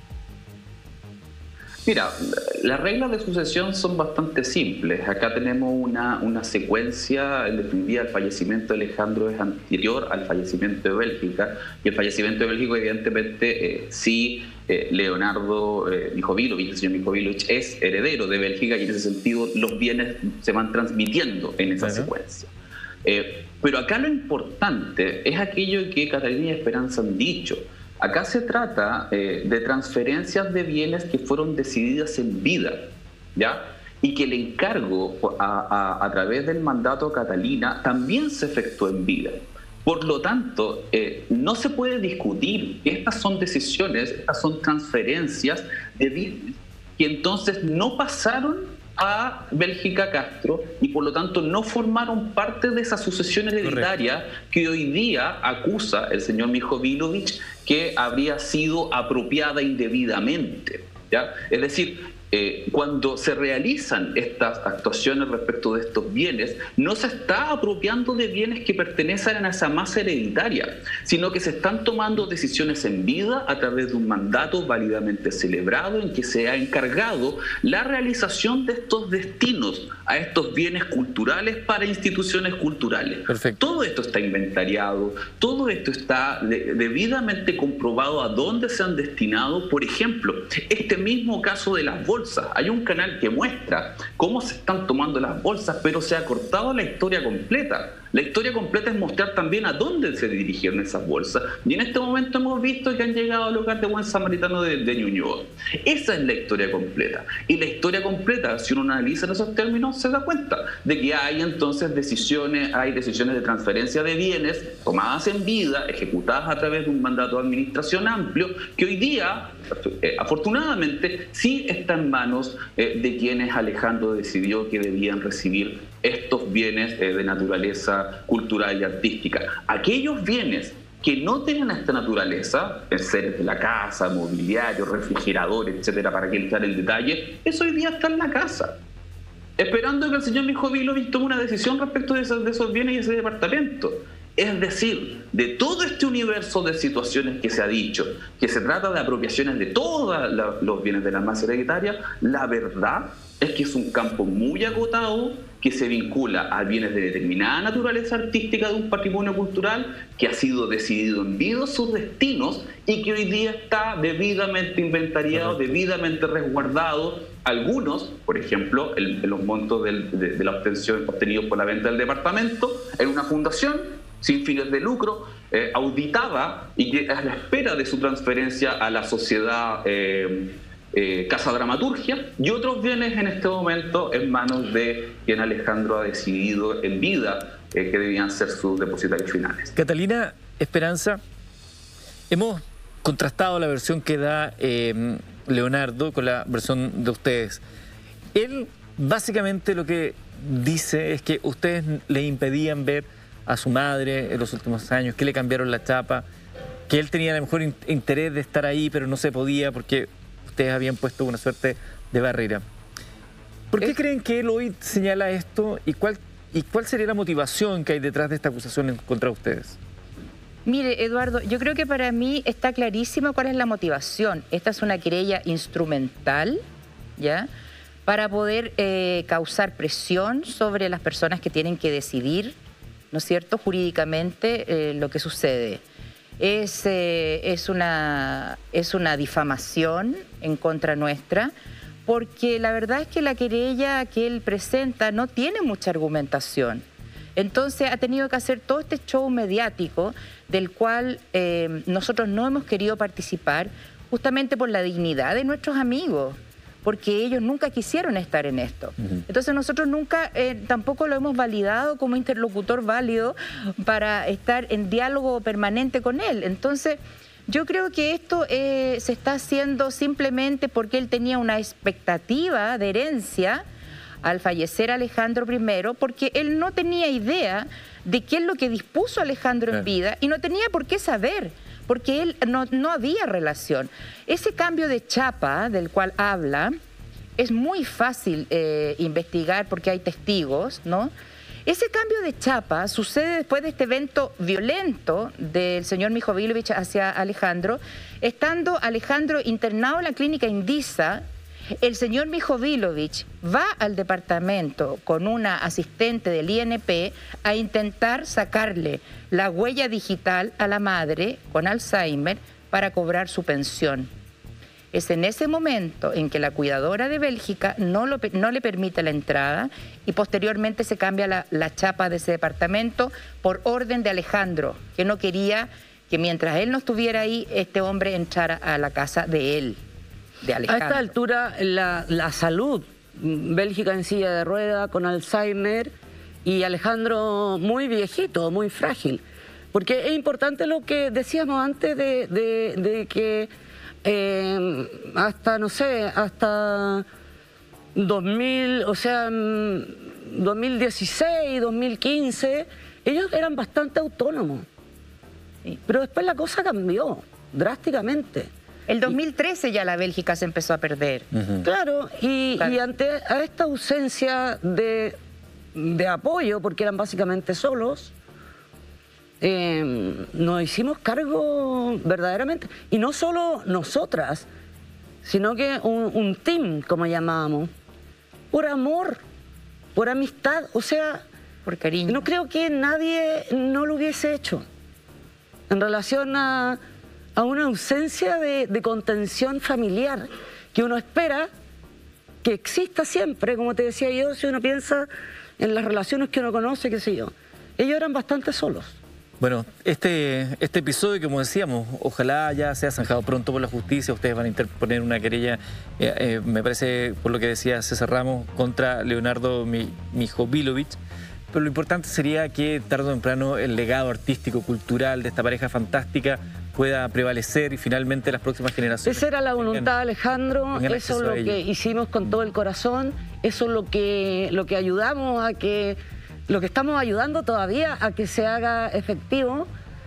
Mira, las reglas de sucesión son bastante simples. Acá tenemos una secuencia, en definitiva el fallecimiento de Alejandro es anterior al fallecimiento de Bélgica, y el fallecimiento de Bélgica evidentemente Leonardo Mijovilovich, el señor Mijovilovich, es heredero de Bélgica y en ese sentido los bienes se van transmitiendo en esa secuencia. Pero acá lo importante es aquello que Catalina y Esperanza han dicho. Acá se trata de transferencias de bienes que fueron decididas en vida, ¿ya? Y que el encargo a través del mandato Catalina también se efectuó en vida. Por lo tanto, no se puede discutir que estas son decisiones, estas son transferencias de bienes que entonces no pasaron a Bélgica Castro y por lo tanto no formaron parte de esa sucesión hereditaria que hoy día acusa el señor Mijovilovich que habría sido apropiada indebidamente, ¿ya? Es decir, cuando se realizan estas actuaciones respecto de estos bienes, no se está apropiando de bienes que pertenecen a esa masa hereditaria, sino que se están tomando decisiones en vida a través de un mandato válidamente celebrado en que se ha encargado la realización de estos destinos a estos bienes culturales para instituciones culturales. Perfecto. Todo esto está inventariado, todo esto está debidamente comprobado a dónde se han destinado. Por ejemplo, este mismo caso de las bolsas. Hay un canal que muestra cómo se están tomando las bolsas, pero se ha cortado la historia completa. La historia completa es mostrar también a dónde se dirigieron esas bolsas. Y en este momento hemos visto que han llegado al lugar de Buen Samaritano de Ñuñoa. Esa es la historia completa. Y la historia completa, si uno analiza en esos términos, se da cuenta de que hay entonces decisiones de transferencia de bienes tomadas en vida, ejecutadas a través de un mandato de administración amplio, que hoy día, afortunadamente, sí está en manos de quienes Alejandro decidió que debían recibir estos bienes de naturaleza cultural y artística. Aquellos bienes que no tengan esta naturaleza, seres de la casa, mobiliario, refrigerador, etcétera, para que entrar en detalle, eso hoy día está en la casa, esperando que el señor Mijovilovich tome una decisión respecto de esos bienes y ese departamento. Es decir, de todo este universo de situaciones que se ha dicho, que se trata de apropiaciones de todos los bienes de la masa hereditaria, la verdad es que es un campo muy acotado que se vincula a bienes de determinada naturaleza artística de un patrimonio cultural que ha sido decidido en vida sus destinos y que hoy día está debidamente inventariado, debidamente resguardado. Algunos, por ejemplo, los montos de la obtención obtenidos por la venta del departamento en una fundación sin fines de lucro, auditada y que a la espera de su transferencia a la sociedad Casa Dramaturgia, y otros bienes en este momento en manos de quien Alejandro ha decidido en vida que debían ser sus depositarios finales. Catalina, Esperanza, hemos contrastado la versión que da Leonardo con la versión de ustedes. Él básicamente lo que dice es que ustedes le impedían ver a su madre en los últimos años, que le cambiaron la chapa, que él tenía a lo mejor interés de estar ahí, pero no se podía porque ustedes habían puesto una suerte de barrera. ¿Por qué creen que él hoy señala esto y cuál sería la motivación que hay detrás de esta acusación contra ustedes? Mire, Eduardo, yo creo que para mí está clarísimo cuál es la motivación. Esta es una querella instrumental, ¿ya?, para poder causar presión sobre las personas que tienen que decidir, ¿no es cierto?, jurídicamente lo que sucede. Es una difamación en contra nuestra, porque la verdad es que la querella que él presenta no tiene mucha argumentación. Entonces ha tenido que hacer todo este show mediático del cual nosotros no hemos querido participar justamente por la dignidad de nuestros amigos, porque ellos nunca quisieron estar en esto. Entonces nosotros nunca tampoco lo hemos validado como interlocutor válido para estar en diálogo permanente con él. Entonces yo creo que esto se está haciendo simplemente porque él tenía una expectativa de herencia al fallecer Alejandro I, porque él no tenía idea de qué es lo que dispuso Alejandro en vida y no tenía por qué saber, porque él no había relación. Ese cambio de chapa del cual habla es muy fácil investigar porque hay testigos, ¿no? Ese cambio de chapa sucede después de este evento violento del señor Mijovilovich hacia Alejandro, estando Alejandro internado en la clínica Indisa. El señor Mijovilovich va al departamento con una asistente del INP a intentar sacarle la huella digital a la madre con Alzheimer para cobrar su pensión. Es en ese momento en que la cuidadora de Bélgica no le permite la entrada y posteriormente se cambia la chapa de ese departamento por orden de Alejandro, que no quería que mientras él no estuviera ahí, este hombre entrara a la casa de él. A esta altura la salud, Bélgica en silla de rueda, con Alzheimer, y Alejandro muy viejito, muy frágil. Porque es importante lo que decíamos antes de que hasta, no sé, hasta 2000, o sea, 2016, 2015, ellos eran bastante autónomos. Pero después la cosa cambió drásticamente. El 2013 ya la Bélgica se empezó a perder. Claro, y ante a esta ausencia de apoyo, porque eran básicamente solos, nos hicimos cargo verdaderamente. Y no solo nosotras, sino que un team, como llamábamos, por amor, por amistad, o sea, por cariño. No creo que nadie no lo hubiese hecho en relación a una ausencia de contención familiar que uno espera que exista siempre, como te decía yo, si uno piensa en las relaciones que uno conoce, qué sé yo. Ellos eran bastante solos. Bueno, este episodio, como decíamos, ojalá ya sea zanjado pronto por la justicia. Ustedes van a interponer una querella, me parece, por lo que decía César Ramos, contra Leonardo Mijovilovic. Pero lo importante sería que tarde o temprano el legado artístico, cultural de esta pareja fantástica pueda prevalecer y finalmente las próximas generaciones. Esa era la voluntad, Alejandro, eso es lo que hicimos con todo el corazón, eso es lo que ayudamos a que, lo que estamos ayudando todavía a que se haga efectivo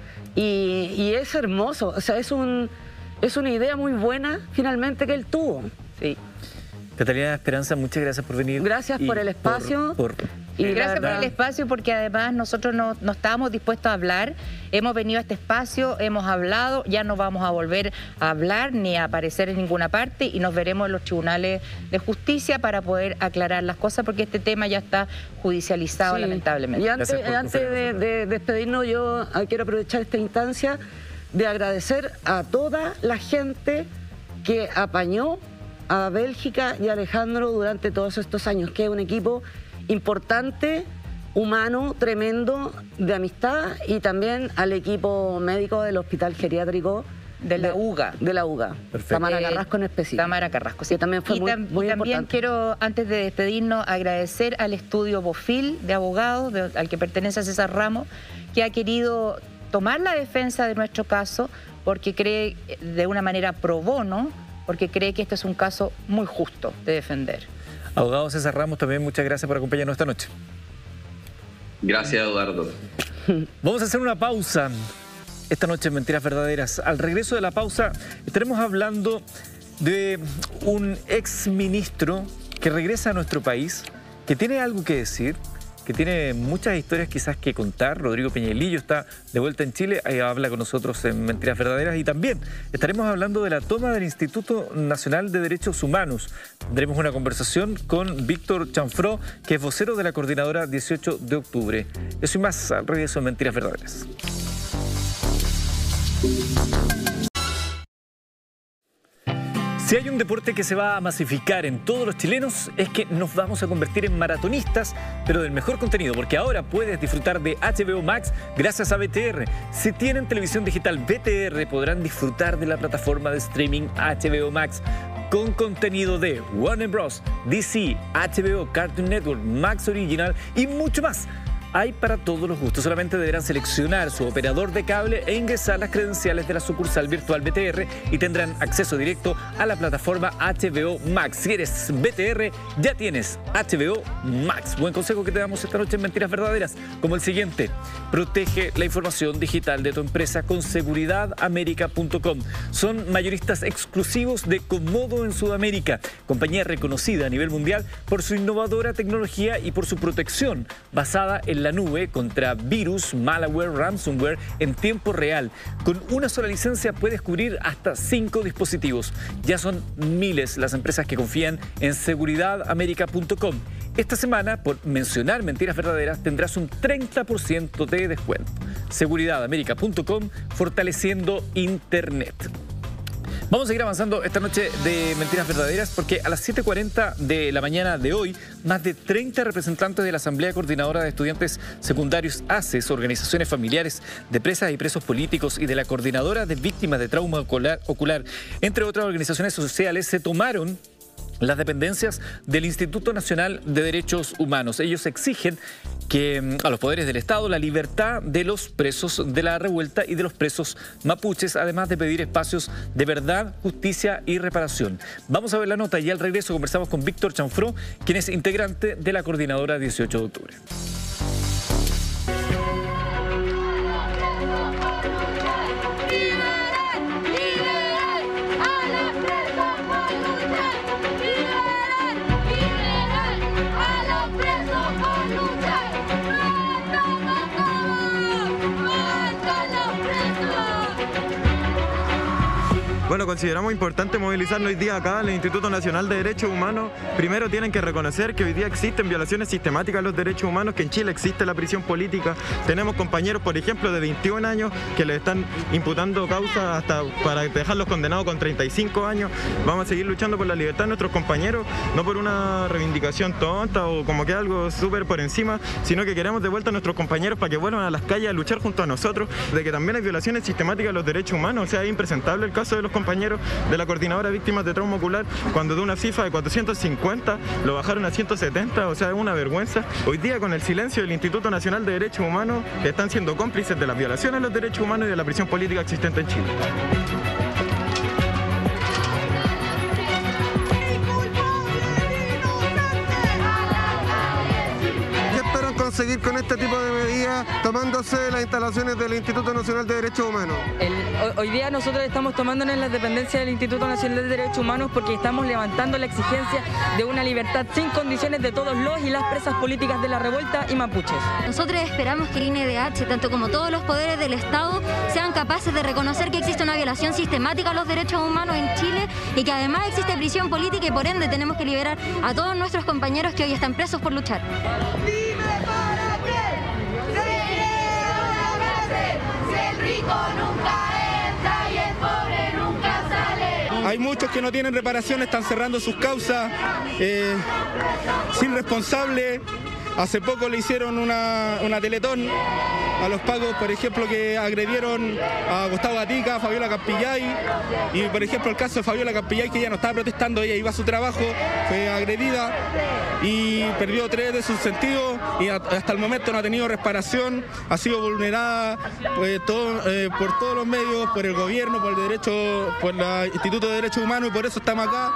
y es hermoso, o sea, es una idea muy buena finalmente que él tuvo. Sí. Catalina Esperanza, muchas gracias por venir. Gracias por el espacio. Y gracias por el espacio, porque además nosotros no estábamos dispuestos a hablar. Hemos venido a este espacio, hemos hablado, ya no vamos a volver a hablar ni a aparecer en ninguna parte y nos veremos en los tribunales de justicia para poder aclarar las cosas, porque este tema ya está judicializado, sí, lamentablemente. Y antes de despedirnos, yo quiero aprovechar esta instancia de agradecer a toda la gente que apañó a Bélgica y a Alejandro durante todos estos años, que es un equipo importante, humano, tremendo, de amistad, y también al equipo médico del Hospital Geriátrico de la UGA. De la UGA. Perfecto. Tamara Carrasco en específico. Tamara Carrasco, sí. Que también fue muy también importante. Quiero, antes de despedirnos, agradecer al estudio Bofil de abogados, al que pertenece a César Ramos, que ha querido tomar la defensa de nuestro caso, porque cree de una manera pro bono, porque cree que este es un caso muy justo de defender. Abogado César Ramos, también muchas gracias por acompañarnos esta noche. Gracias, Eduardo. Vamos a hacer una pausa esta noche en Mentiras Verdaderas. Al regreso de la pausa estaremos hablando de un exministro que regresa a nuestro país, que tiene algo que decir, que tiene muchas historias quizás que contar. Rodrigo Peñalillo está de vuelta en Chile, habla con nosotros en Mentiras Verdaderas, y también estaremos hablando de la toma del Instituto Nacional de Derechos Humanos. Tendremos una conversación con Víctor Chanfró, que es vocero de la coordinadora 18 de octubre. Eso y más al regreso de Mentiras Verdaderas. Si hay un deporte que se va a masificar en todos los chilenos, es que nos vamos a convertir en maratonistas, pero del mejor contenido, porque ahora puedes disfrutar de HBO Max gracias a BTR. Si tienen televisión digital BTR, podrán disfrutar de la plataforma de streaming HBO Max, con contenido de Warner Bros., DC, HBO, Cartoon Network, Max Original y mucho más. Hay para todos los gustos, solamente deberán seleccionar su operador de cable e ingresar las credenciales de la sucursal virtual BTR y tendrán acceso directo a la plataforma HBO Max. Si eres BTR, ya tienes HBO Max. Buen consejo que te damos esta noche en Mentiras Verdaderas, como el siguiente: protege la información digital de tu empresa con seguridadamerica.com. Son mayoristas exclusivos de Comodo en Sudamérica, compañía reconocida a nivel mundial por su innovadora tecnología y por su protección basada en la nube contra virus, malware, ransomware en tiempo real. Con una sola licencia puedes cubrir hasta 5 dispositivos. Ya son miles las empresas que confían en seguridadamerica.com. Esta semana, por mencionar Mentiras Verdaderas, tendrás un 30% de descuento. Seguridadamerica.com, fortaleciendo Internet. Vamos a seguir avanzando esta noche de Mentiras Verdaderas, porque a las 7:40 de la mañana de hoy, más de 30 representantes de la Asamblea Coordinadora de Estudiantes Secundarios ACES, organizaciones familiares de presas y presos políticos y de la Coordinadora de Víctimas de Trauma Ocular, entre otras organizaciones sociales, se tomaron las dependencias del Instituto Nacional de Derechos Humanos. Ellos exigen que a los poderes del Estado la libertad de los presos de la revuelta y de los presos mapuches, además de pedir espacios de verdad, justicia y reparación. Vamos a ver la nota y al regreso conversamos con Víctor Chanfró, quien es integrante de la coordinadora 18 de octubre. Bueno, consideramos importante movilizarnos hoy día acá en el Instituto Nacional de Derechos Humanos. Primero tienen que reconocer que hoy día existen violaciones sistemáticas a los derechos humanos, que en Chile existe la prisión política. Tenemos compañeros, por ejemplo, de 21 años que le están imputando causas hasta para dejarlos condenados con 35 años. Vamos a seguir luchando por la libertad de nuestros compañeros, no por una reivindicación tonta o como que algo súper por encima, sino que queremos de vuelta a nuestros compañeros para que vuelvan a las calles a luchar junto a nosotros, de que también hay violaciones sistemáticas a los derechos humanos. O sea, es impresentable el caso de los compañeros de la Coordinadora de Víctimas de Trauma Ocular, cuando de una cifra de 450 lo bajaron a 170, o sea, es una vergüenza. Hoy día, con el silencio del Instituto Nacional de Derechos Humanos, están siendo cómplices de las violaciones a los derechos humanos y de la prisión política existente en Chile. Seguir con este tipo de medidas tomándose las instalaciones del Instituto Nacional de Derechos Humanos. Hoy día nosotros estamos tomándonos las dependencias del Instituto Nacional de Derechos Humanos porque estamos levantando la exigencia de una libertad sin condiciones de todos los y las presas políticas de la revuelta y mapuches. Nosotros esperamos que el INDH, tanto como todos los poderes del Estado, sean capaces de reconocer que existe una violación sistemática a los derechos humanos en Chile y que además existe prisión política y por ende tenemos que liberar a todos nuestros compañeros que hoy están presos por luchar. Hay muchos que no tienen reparación, están cerrando sus causas sin responsable. Hace poco le hicieron una teletón a los pagos, por ejemplo, que agredieron a Gustavo Gatica, a Fabiola Campillay. Y, por ejemplo, el caso de Fabiola Campillay, que ella no estaba protestando, ella iba a su trabajo, fue agredida y perdió 3 de sus sentidos y hasta el momento no ha tenido reparación, ha sido vulnerada por todos los medios, por el gobierno, por el Instituto de Derechos Humanos, y por eso estamos acá.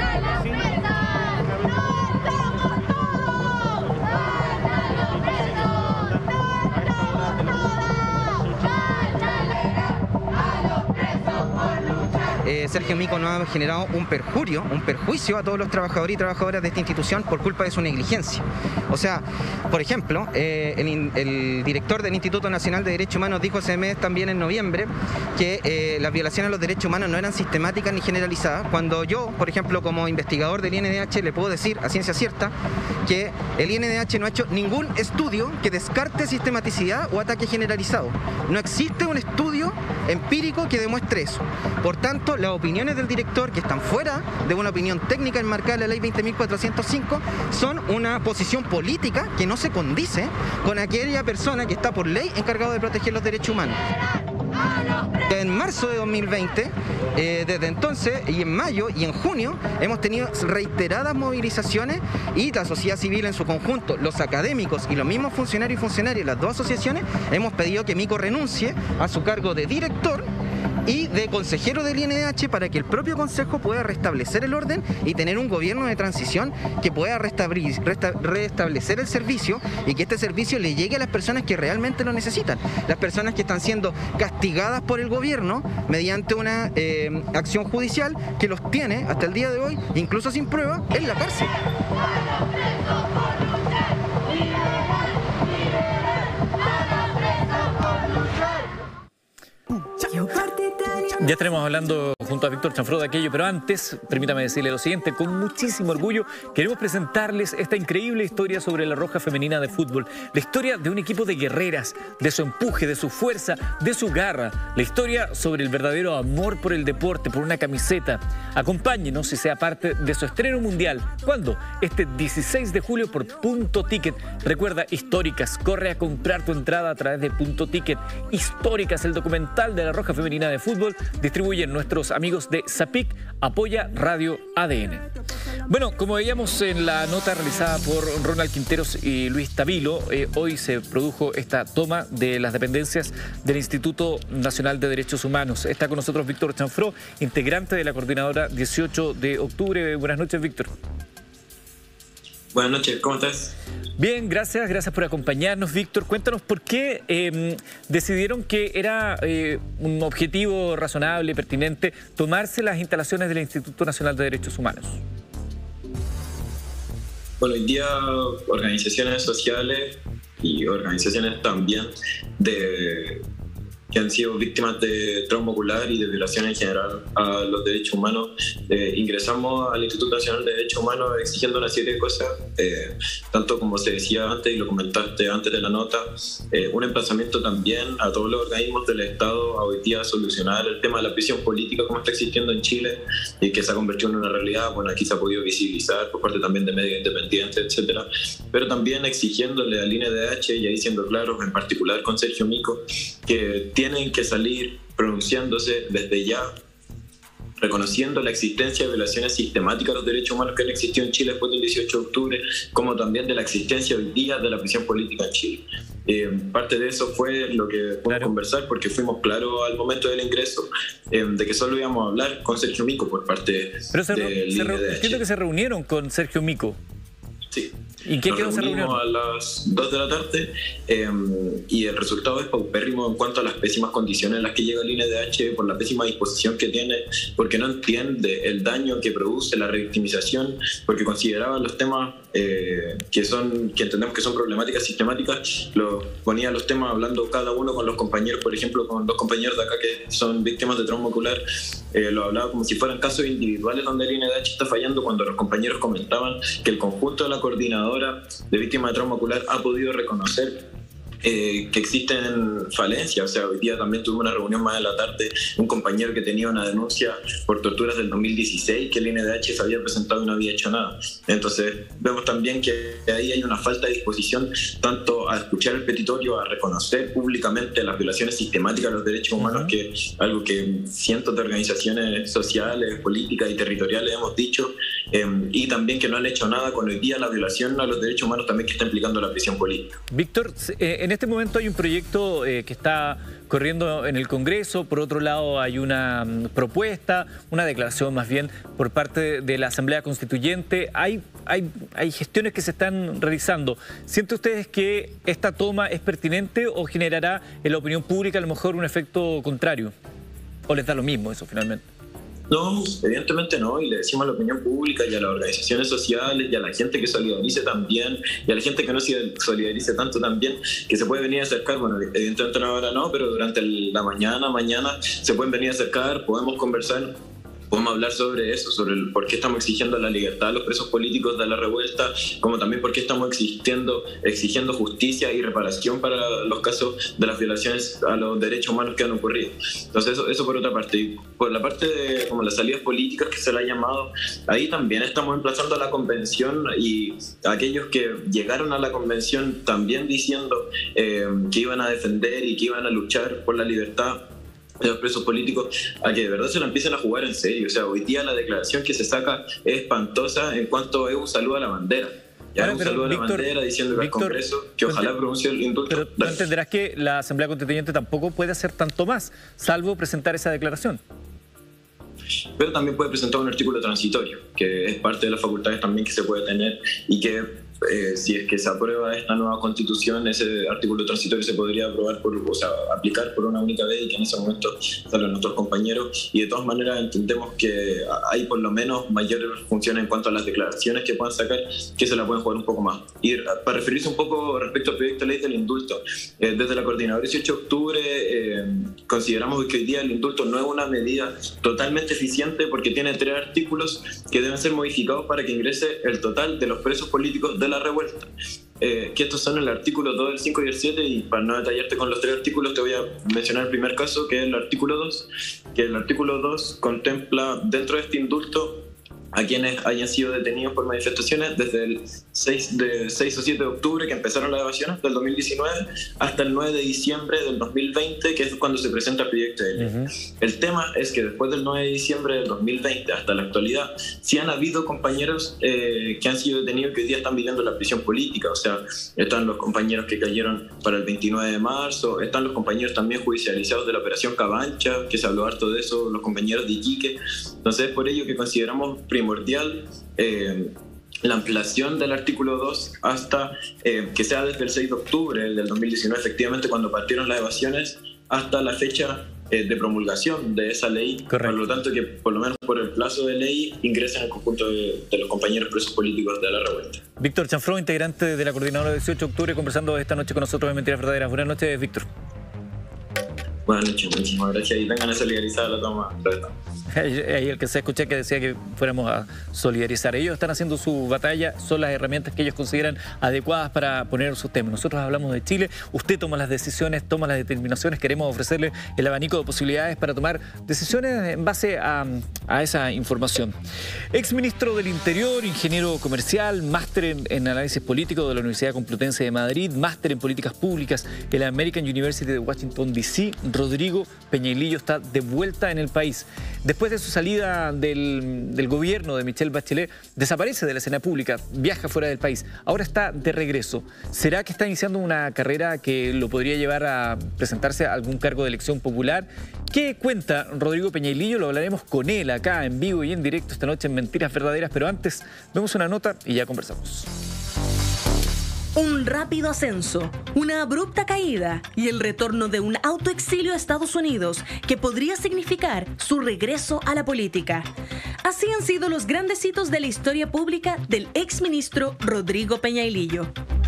Sergio Mico nos ha generado un perjuicio a todos los trabajadores y trabajadoras de esta institución por culpa de su negligencia. O sea, por ejemplo, el director del Instituto Nacional de Derechos Humanos dijo ese mes también en noviembre que las violaciones a los derechos humanos no eran sistemáticas ni generalizadas, cuando yo, por ejemplo, como investigador del INDH, le puedo decir a ciencia cierta que el INDH no ha hecho ningún estudio que descarte sistematicidad o ataque generalizado. No existe un estudio empírico que demuestre eso. Por tanto, las opiniones del director, que están fuera de una opinión técnica enmarcada en la ley 20.405, son una posición política que no se condice con aquella persona que está por ley encargado de proteger los derechos humanos. En marzo de 2020, desde entonces, y en mayo y en junio, hemos tenido reiteradas movilizaciones y la sociedad civil en su conjunto, los académicos y los mismos funcionarios y funcionarias de las dos asociaciones, hemos pedido que Mico renuncie a su cargo de director y de consejero del INDH para que el propio Consejo pueda restablecer el orden y tener un gobierno de transición que pueda restablecer el servicio y que este servicio le llegue a las personas que realmente lo necesitan, las personas que están siendo castigadas por el gobierno mediante una acción judicial que los tiene hasta el día de hoy, incluso sin prueba, en la cárcel. Ya estaremos hablando junto a Víctor Chanfró de aquello, pero antes, permítame decirle lo siguiente: con muchísimo orgullo queremos presentarles esta increíble historia sobre la Roja Femenina de Fútbol, la historia de un equipo de guerreras, de su empuje, de su fuerza, de su garra, la historia sobre el verdadero amor por el deporte, por una camiseta. Acompáñenos y sea parte de su estreno mundial. ¿Cuándo? Este 16 de julio por Punto Ticket. Recuerda, Históricas, corre a comprar tu entrada a través de Punto Ticket. Históricas, el documental de la Roja Femenina de Fútbol, distribuyen nuestros amigos de Zapic, apoya Radio ADN. Bueno, como veíamos en la nota realizada por Ronald Quinteros y Luis Tabilo, hoy se produjo esta toma de las dependencias del Instituto Nacional de Derechos Humanos. Está con nosotros Víctor Chanfró, integrante de la coordinadora 18 de octubre. Buenas noches, Víctor. Buenas noches, ¿cómo estás? Bien, gracias por acompañarnos, Víctor. Cuéntanos por qué decidieron que era un objetivo razonable, pertinente, tomarse las instalaciones del Instituto Nacional de Derechos Humanos. Bueno, hoy día organizaciones sociales y organizaciones también que han sido víctimas de trauma ocular y de violación en general a los derechos humanos. Ingresamos al Instituto Nacional de Derechos Humanos exigiendo una serie de cosas, tanto como se decía antes y lo comentaste antes de la nota, un emplazamiento también a todos los organismos del Estado a hoy día solucionar el tema de la prisión política como está existiendo en Chile y que se ha convertido en una realidad. Bueno, aquí se ha podido visibilizar por parte también de medios independientes, etcétera, pero también exigiéndole al INDH, y ahí siendo claros, en particular con Sergio Mico, que tienen que salir pronunciándose desde ya, reconociendo la existencia de violaciones sistemáticas a los derechos humanos que han existido en Chile después del 18 de octubre, como también de la existencia hoy día de la prisión política en Chile. Parte de eso fue lo que pudimos conversar, porque fuimos claros al momento del ingreso de que solo íbamos a hablar con Sergio Mico por parte del INDH. Entiendo que se reunieron con Sergio Mico. Sí. ¿Y qué quedó esa reunión? A las 2 de la tarde y el resultado es paupérrimo en cuanto a las pésimas condiciones en las que llega el INDH, por la pésima disposición que tiene, porque no entiende el daño que produce la revictimización, porque consideraba los temas que entendemos que son problemáticas sistemáticas, ponía los temas hablando cada uno con los compañeros, por ejemplo, con dos compañeros de acá que son víctimas de trauma ocular, lo hablaba como si fueran casos individuales donde el INDH está fallando, cuando los compañeros comentaban que el conjunto de la coordinadora de víctimas de trauma ocular ha podido reconocer que existen falencias. O sea, hoy día también tuve una reunión más de la tarde, un compañero que tenía una denuncia por torturas del 2016 que el INDH se había presentado y no había hecho nada. Entonces vemos también que ahí hay una falta de disposición tanto a escuchar el petitorio, a reconocer públicamente las violaciones sistemáticas de los derechos humanos, que es algo que cientos de organizaciones sociales, políticas y territoriales hemos dicho, y también que no han hecho nada con hoy día la violación a los derechos humanos también que está implicando la prisión política. Víctor, en este momento hay un proyecto que está corriendo en el Congreso, por otro lado hay una propuesta, una declaración más bien por parte de la Asamblea Constituyente, hay gestiones que se están realizando. ¿Sienten ustedes que esta toma es pertinente o generará en la opinión pública a lo mejor un efecto contrario? ¿O les da lo mismo eso finalmente? No, evidentemente no, y le decimos a la opinión pública y a las organizaciones sociales y a la gente que solidarice también, y a la gente que no se solidarice tanto también, que se puede venir a acercar. Bueno, evidentemente ahora no, pero durante la mañana se pueden venir a acercar, podemos conversar, podemos hablar sobre eso, sobre el por qué estamos exigiendo la libertad de los presos políticos de la revuelta, como también por qué estamos exigiendo justicia y reparación para los casos de las violaciones a los derechos humanos que han ocurrido. Entonces eso por otra parte. Y por la parte de como las salidas políticas que se le ha llamado, ahí también estamos emplazando a la convención y a aquellos que llegaron a la convención también diciendo que iban a defender y que iban a luchar por la libertad de los presos políticos, a que de verdad se lo empiecen a jugar en serio. O sea, hoy día la declaración que se saca es espantosa en cuanto es un saludo a la bandera. Ya un saludo a la bandera diciendo al Congreso que ojalá pronuncie el indulto. Pero tú entenderás que la Asamblea Constituyente tampoco puede hacer tanto más, salvo presentar esa declaración. Pero también puede presentar un artículo transitorio, que es parte de las facultades también que se puede tener, y que si es que se aprueba esta nueva constitución, ese artículo transitorio se podría aprobar aplicar por una única vez, y que en ese momento salen nuestros compañeros. Y de todas maneras entendemos que hay por lo menos mayores funciones en cuanto a las declaraciones que puedan sacar, que se la pueden jugar un poco más. Y para referirse un poco respecto al proyecto de ley del indulto, desde la Coordinadora 18 de octubre consideramos que hoy día el indulto no es una medida totalmente eficiente, porque tiene 3 artículos que deben ser modificados para que ingrese el total de los presos políticos de la revuelta, que estos son el artículo 2, el 5 y el 7, y para no detallarte con los 3 artículos te voy a mencionar el primer caso, que es el artículo 2, que el artículo 2 contempla dentro de este indulto a quienes hayan sido detenidos por manifestaciones desde el 6 o 7 de octubre, que empezaron las evasiones del 2019, hasta el 9 de diciembre del 2020, que es cuando se presenta el proyecto de ley. El tema es que después del 9 de diciembre del 2020 hasta la actualidad, sí han habido compañeros que han sido detenidos que hoy día están viviendo la prisión política. O sea, están los compañeros que cayeron para el 29 de marzo, están los compañeros también judicializados de la Operación Cabancha, que se habló harto de eso, los compañeros de Iquique. Entonces es por ello que consideramos primordial la ampliación del artículo 2 hasta que sea desde el 6 de octubre del 2019, efectivamente cuando partieron las evasiones, hasta la fecha de promulgación de esa ley. Correcto. Por lo tanto, que por lo menos por el plazo de ley ingresen al conjunto de los compañeros presos políticos de la revuelta. Víctor Chanfrón, integrante de la Coordinadora 18 de octubre, conversando esta noche con nosotros en Mentiras Verdaderas. Buenas noches, Víctor. Buenas noches, muchísimas gracias y vengan a solidarizar la toma. Ahí el que se escuché que decía que fuéramos a solidarizar. Ellos están haciendo su batalla, son las herramientas que ellos consideran adecuadas para poner sus temas. Nosotros hablamos de Chile, usted toma las decisiones, toma las determinaciones, queremos ofrecerle el abanico de posibilidades para tomar decisiones en base a esa información. Exministro del Interior, ingeniero comercial, máster en análisis político de la Universidad Complutense de Madrid, máster en políticas públicas en la American University de Washington, D.C., Rodrigo Peñailillo está de vuelta en el país. Después de su salida del gobierno de Michelle Bachelet, desaparece de la escena pública, viaja fuera del país. Ahora está de regreso. ¿Será que está iniciando una carrera que lo podría llevar a presentarse a algún cargo de elección popular? ¿Qué cuenta Rodrigo Peñailillo? Lo hablaremos con él acá en vivo y en directo esta noche en Mentiras Verdaderas, pero antes vemos una nota y ya conversamos. Un rápido ascenso, una abrupta caída y el retorno de un autoexilio a Estados Unidos que podría significar su regreso a la política. Así han sido los grandes hitos de la historia pública del exministro Rodrigo Peñailillo.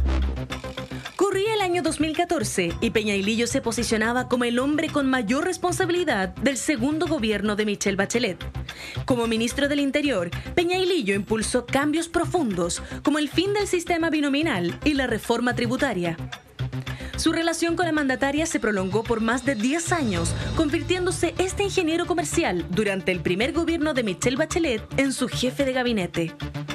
Corría el año 2014 y Peñailillo se posicionaba como el hombre con mayor responsabilidad del segundo gobierno de Michelle Bachelet. Como ministro del Interior, Peñailillo impulsó cambios profundos como el fin del sistema binominal y la reforma tributaria. Su relación con la mandataria se prolongó por más de 10 años, convirtiéndose este ingeniero comercial durante el primer gobierno de Michelle Bachelet en su jefe de gabinete.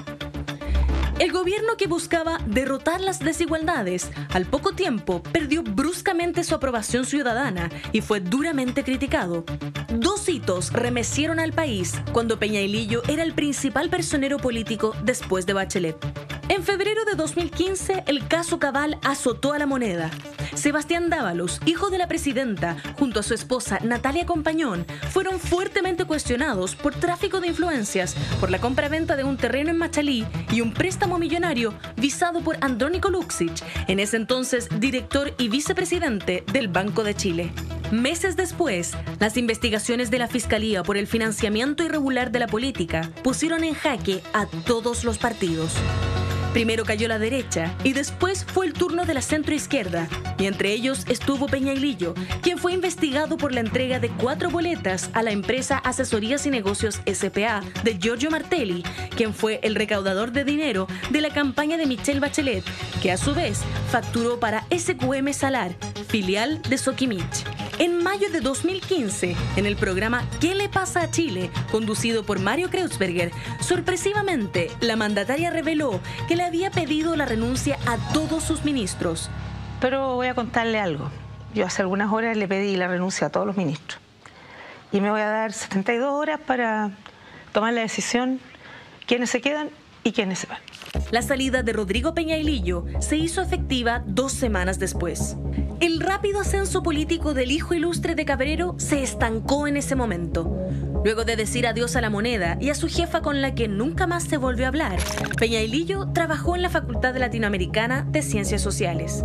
El gobierno que buscaba derrotar las desigualdades, al poco tiempo perdió bruscamente su aprobación ciudadana y fue duramente criticado. Dos hitos remecieron al país cuando Peñailillo era el principal personero político después de Bachelet. En febrero de 2015, el caso Cabal azotó a la moneda. Sebastián Dávalos, hijo de la presidenta, junto a su esposa Natalia Compañón, fueron fuertemente cuestionados por tráfico de influencias, por la compraventa de un terreno en Machalí y un préstamo millonario visado por Andrónico Luksic, en ese entonces director y vicepresidente del Banco de Chile. Meses después, las investigaciones de la Fiscalía por el financiamiento irregular de la política pusieron en jaque a todos los partidos. Primero cayó la derecha y después fue el turno de la centroizquierda, y entre ellos estuvo Peñailillo, quien fue investigado por la entrega de 4 boletas a la empresa Asesorías y Negocios S.p.A. de Giorgio Martelli, quien fue el recaudador de dinero de la campaña de Michelle Bachelet, que a su vez facturó para SQM Salar, filial de Sokimich. En mayo de 2015, en el programa ¿Qué le pasa a Chile?, conducido por Mario Kreutzberger, sorpresivamente, la mandataria reveló que le había pedido la renuncia a todos sus ministros. Pero voy a contarle algo. Yo hace algunas horas le pedí la renuncia a todos los ministros. Y me voy a dar 72 horas para tomar la decisión quiénes se quedan y quiénes se van. La salida de Rodrigo Peñailillo se hizo efectiva 2 semanas después. El rápido ascenso político del hijo ilustre de Cabrero se estancó en ese momento. Luego de decir adiós a la moneda y a su jefa con la que nunca más se volvió a hablar, Peñailillo trabajó en la Facultad Latinoamericana de Ciencias Sociales.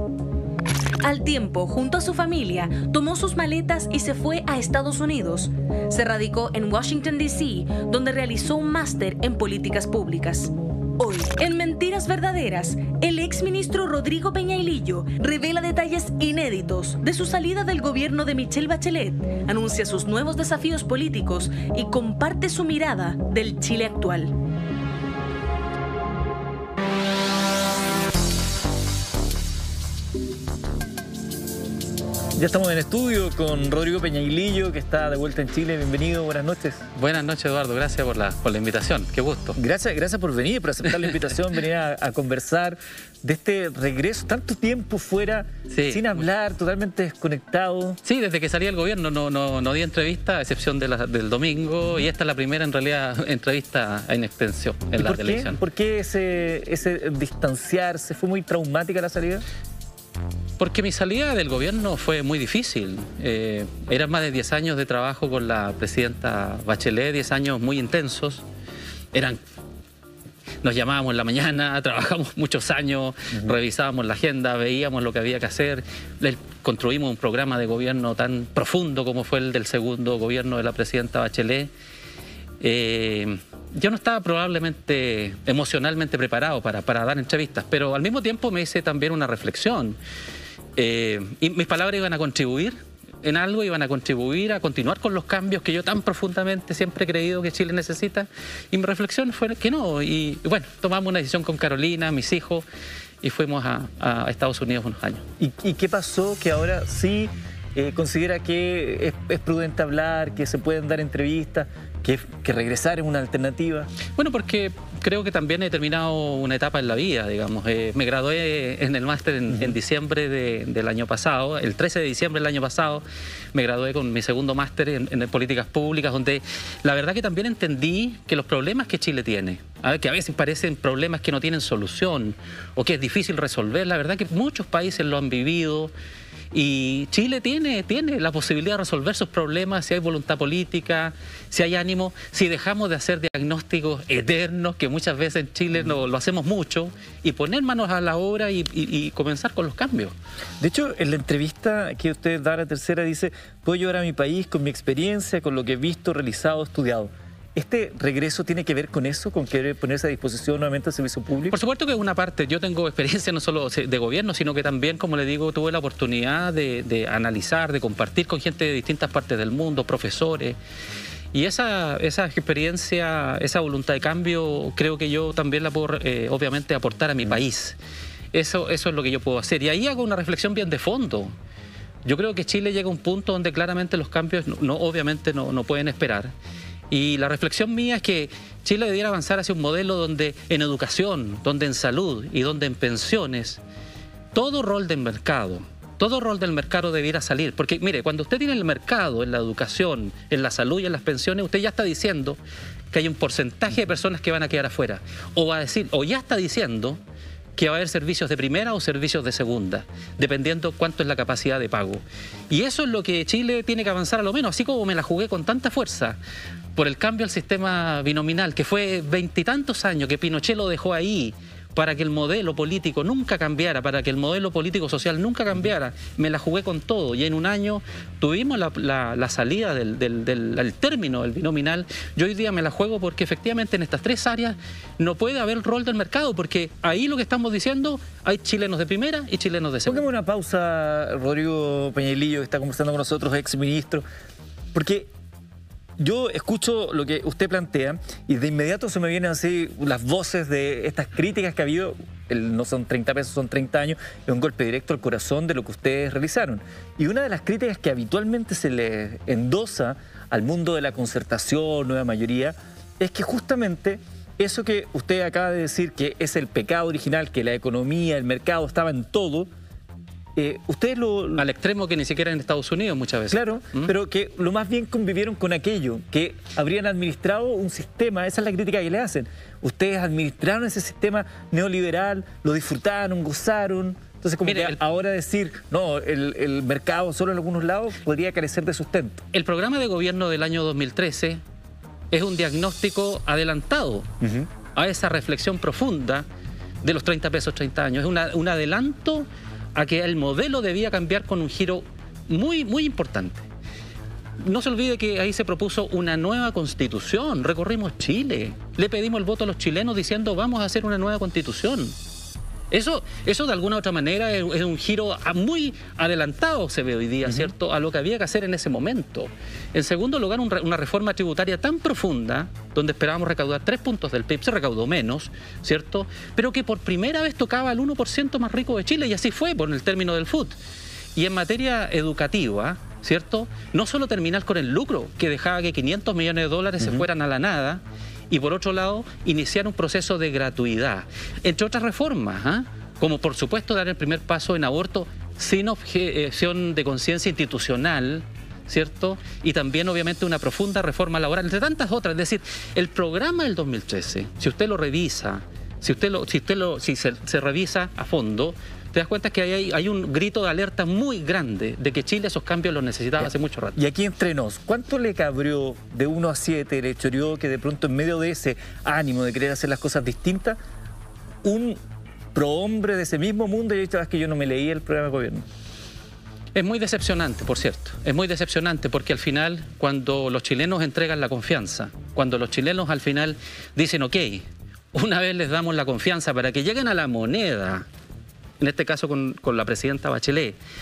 Al tiempo, junto a su familia, tomó sus maletas y se fue a Estados Unidos. Se radicó en Washington, D.C., donde realizó un máster en políticas públicas. Hoy, en Mentiras Verdaderas, el exministro Rodrigo Peñailillo revela detalles inéditos de su salida del gobierno de Michelle Bachelet, anuncia sus nuevos desafíos políticos y comparte su mirada del Chile actual. Ya estamos en estudio con Rodrigo Peñailillo, que está de vuelta en Chile. Bienvenido, buenas noches. Buenas noches, Eduardo. Gracias por la invitación. Qué gusto. Gracias por venir, por aceptar la invitación, venir a conversar de este regreso, tanto tiempo fuera, sin hablar, totalmente desconectado. Sí, desde que salí del gobierno no di entrevista, a excepción del domingo, y esta es la primera, en realidad, entrevista en extensión en la televisión. ¿Por qué ese distanciarse? ¿Fue muy traumática la salida? Porque mi salida del gobierno fue muy difícil. Eran más de 10 años de trabajo con la presidenta Bachelet, 10 años muy intensos. Nos llamábamos en la mañana, trabajamos muchos años, revisábamos la agenda, veíamos lo que había que hacer. Construimos un programa de gobierno tan profundo como fue el del segundo gobierno de la presidenta Bachelet. Yo no estaba probablemente emocionalmente preparado para dar entrevistas, pero al mismo tiempo me hice también una reflexión. Y mis palabras iban a contribuir en algo, iban a contribuir a continuar con los cambios que yo tan profundamente siempre he creído que Chile necesita. Y mi reflexión fue que no. Y bueno, tomamos una decisión con Carolina, mis hijos, y fuimos a Estados Unidos unos años. ¿Y qué pasó que ahora sí considera que es prudente hablar, que se pueden dar entrevistas, que regresar es una alternativa? Bueno, porque creo que también he terminado una etapa en la vida, digamos. Me gradué en el máster en diciembre del año pasado, el 13 de diciembre del año pasado, me gradué con mi segundo máster en políticas públicas, donde la verdad que también entendí que los problemas que Chile tiene, que a veces parecen problemas que no tienen solución o que es difícil resolver, la verdad que muchos países lo han vivido. Y Chile tiene la posibilidad de resolver sus problemas si hay voluntad política, si hay ánimo, si dejamos de hacer diagnósticos eternos, que muchas veces en Chile lo hacemos mucho, y poner manos a la obra y comenzar con los cambios. De hecho, en la entrevista que usted da a La Tercera dice: puedo llevar a mi país con mi experiencia, con lo que he visto, realizado, estudiado. ¿Este regreso tiene que ver con eso, con querer ponerse a disposición nuevamente del servicio público? Por supuesto que es una parte. Yo tengo experiencia no solo de gobierno, sino que también, como le digo, tuve la oportunidad de analizar, de compartir con gente de distintas partes del mundo, profesores. Y esa experiencia, esa voluntad de cambio, creo que yo también la puedo, obviamente, aportar a mi país. Eso es lo que yo puedo hacer. Y ahí hago una reflexión bien de fondo. Yo creo que Chile llega a un punto donde claramente los cambios obviamente no pueden esperar. Y la reflexión mía es que Chile debiera avanzar hacia un modelo donde en educación, donde en salud y donde en pensiones, todo rol del mercado debiera salir. Porque mire, cuando usted tiene el mercado en la educación, en la salud y en las pensiones, usted ya está diciendo que hay un porcentaje de personas que van a quedar afuera. O ya está diciendo que va a haber servicios de primera o servicios de segunda, dependiendo cuánto es la capacidad de pago. Y eso es lo que Chile tiene que avanzar a lo menos, así como me la jugué con tanta fuerza por el cambio al sistema binominal, que fue 20 y tantos años que Pinochet lo dejó ahí, para que el modelo político nunca cambiara, para que el modelo político-social nunca cambiara. Me la jugué con todo y en un año tuvimos la salida del término del binominal. Yo hoy día me la juego porque efectivamente en estas tres áreas no puede haber rol del mercado, porque ahí lo que estamos diciendo, hay chilenos de primera y chilenos de segunda. Pongamos una pausa, Rodrigo Peñalillo, que está conversando con nosotros, exministro, porque yo escucho lo que usted plantea y de inmediato se me vienen así las voces de estas críticas que ha habido. No son 30 pesos, son 30 años. Es un golpe directo al corazón de lo que ustedes realizaron. Y una de las críticas que habitualmente se le endosa al mundo de la concertación, nueva mayoría, es que justamente eso que usted acaba de decir, que es el pecado original, que la economía, el mercado estaba en todo, ustedes al extremo que ni siquiera en Estados Unidos muchas veces. Claro, pero que lo más bien convivieron con aquello, que habrían administrado un sistema, esa es la crítica que le hacen. Ustedes administraron ese sistema neoliberal, lo disfrutaron, gozaron. Entonces, como que ahora decir, no, el mercado solo en algunos lados podría carecer de sustento. El programa de gobierno del año 2013 es un diagnóstico adelantado a esa reflexión profunda de los 30 pesos, 30 años. Es un adelanto a que el modelo debía cambiar con un giro muy, muy importante. No se olvide que ahí se propuso una nueva constitución. Recorrimos Chile, le pedimos el voto a los chilenos diciendo vamos a hacer una nueva constitución. Eso de alguna u otra manera es un giro muy adelantado, se ve hoy día, ¿cierto?, a lo que había que hacer en ese momento. En segundo lugar, una reforma tributaria tan profunda, donde esperábamos recaudar 3 puntos del PIB, se recaudó menos, ¿cierto?, pero que por primera vez tocaba al 1% más rico de Chile, y así fue por el término del FUT. Y en materia educativa, ¿cierto?, no solo terminar con el lucro, que dejaba que 500 millones de dólares se fueran a la nada, y por otro lado, iniciar un proceso de gratuidad. Entre otras reformas, como por supuesto dar el primer paso en aborto sin objeción de conciencia institucional, ¿cierto? Y también obviamente una profunda reforma laboral, entre tantas otras. Es decir, el programa del 2013, si usted lo revisa, si se revisa a fondo, te das cuenta que hay un grito de alerta muy grande de que Chile esos cambios los necesitaba hace mucho rato. Y aquí entre nos, ¿cuánto le cabrió de 1 a 7, le choreó que de pronto en medio de ese ánimo de querer hacer las cosas distintas, un prohombre de ese mismo mundo y dicho, es que yo no me leí el programa de gobierno? Es muy decepcionante, por cierto. Es muy decepcionante porque al final, cuando los chilenos entregan la confianza, cuando los chilenos al final dicen, ok, una vez les damos la confianza para que lleguen a la moneda, en este caso con la presidenta Bachelet,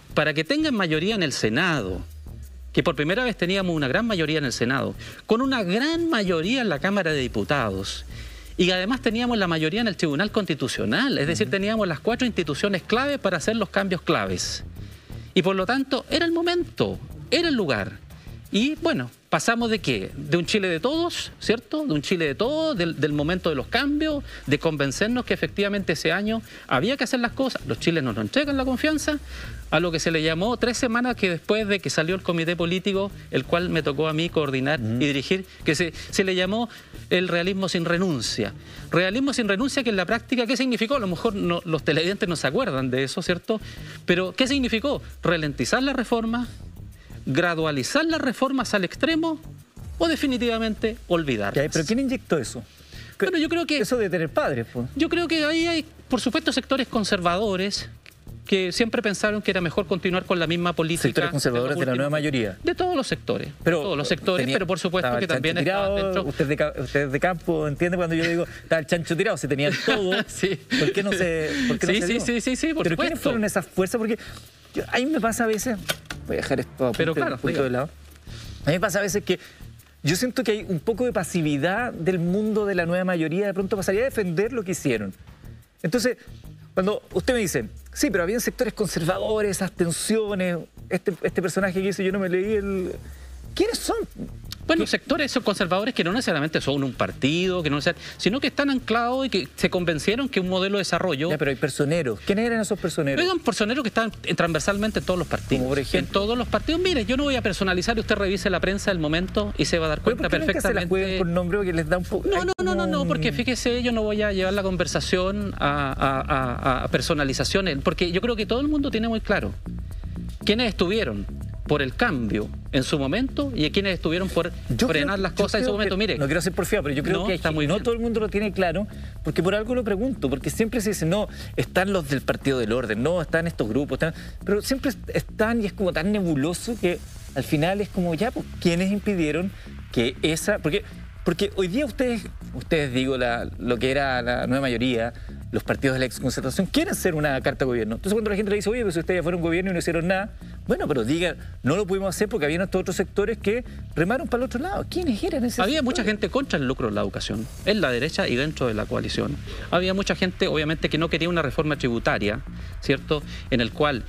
para que tengan mayoría en el Senado, que por primera vez teníamos una gran mayoría en el Senado, con una gran mayoría en la Cámara de Diputados, y además teníamos la mayoría en el Tribunal Constitucional, es decir, teníamos las 4 instituciones clave para hacer los cambios claves. Y por lo tanto, era el momento, era el lugar. Y bueno, pasamos de ¿qué? De un Chile de todos, ¿cierto? De un Chile de todos, del momento de los cambios, de convencernos que efectivamente ese año había que hacer las cosas. Los chilenos nos entregan la confianza, a lo que se le llamó 3 semanas que después de que salió el comité político, el cual me tocó a mí coordinar y dirigir, que se le llamó el realismo sin renuncia. Realismo sin renuncia, que en la práctica, ¿qué significó? A lo mejor los televidentes no se acuerdan de eso, ¿cierto? Pero ¿qué significó? Ralentizar la reforma, gradualizar las reformas al extremo o definitivamente olvidarlas. ¿Pero quién inyectó eso? Bueno, yo creo que... Eso de tener padres, pues. Yo creo que ahí hay, por supuesto, sectores conservadores que siempre pensaron que era mejor continuar con la misma política. ¿Sectores conservadores de la nueva mayoría? De todos los sectores. Pero por supuesto que también tirado, estaba dentro... Usted de campo entiende cuando yo digo, está el chancho tirado, se tenían todo. Sí. ¿Por qué no se dio? Sí, por supuesto. ¿Pero quiénes fueron esas fuerzas? Porque a mí me pasa a veces... Voy a dejar esto punto de lado. A mí me pasa a veces que yo siento que hay un poco de pasividad del mundo de la nueva mayoría, de pronto pasaría a defender lo que hicieron. Entonces, cuando usted me dice, sí, pero había sectores conservadores, esas tensiones, este personaje que hizo, yo no me leí el... ¿Quiénes son? Bueno, sectores conservadores que no necesariamente son un partido, que no sino que están anclados y que se convencieron que un modelo de desarrollo... Ya, pero hay personeros. ¿Quiénes eran esos personeros? Eran personeros que están transversalmente en todos los partidos. Como por ejemplo. En todos los partidos. Mire, yo no voy a personalizar, usted revise la prensa del momento y se va a dar cuenta perfectamente. ¿Por qué se las juegan por nombre porque les da un poco...? No, porque fíjese, yo no voy a llevar la conversación a personalizaciones, porque yo creo que todo el mundo tiene muy claro quiénes estuvieron por el cambio en su momento y a quienes estuvieron por frenar las cosas en su momento. Mire, no quiero ser porfiado, pero yo creo que no todo el mundo lo tiene claro, porque por algo lo pregunto, porque siempre se dice, no, están los del Partido del Orden, no, están estos grupos, pero siempre están y es como tan nebuloso que al final es como, ya, pues, ¿quiénes impidieron que esa...? Porque hoy día ustedes digo, lo que era la nueva mayoría, los partidos de la exconcertación, quieren ser una carta de gobierno. Entonces cuando la gente le dice, oye, pero si ustedes ya fueron gobierno y no hicieron nada, bueno, pero digan, no lo pudimos hacer porque había estos otros sectores que remaron para el otro lado. ¿Quiénes eran esos Había sectores? mucha gente contra el lucro de la educación, en la derecha y dentro de la coalición. Había mucha gente, obviamente, que no quería una reforma tributaria, ¿cierto? En el cual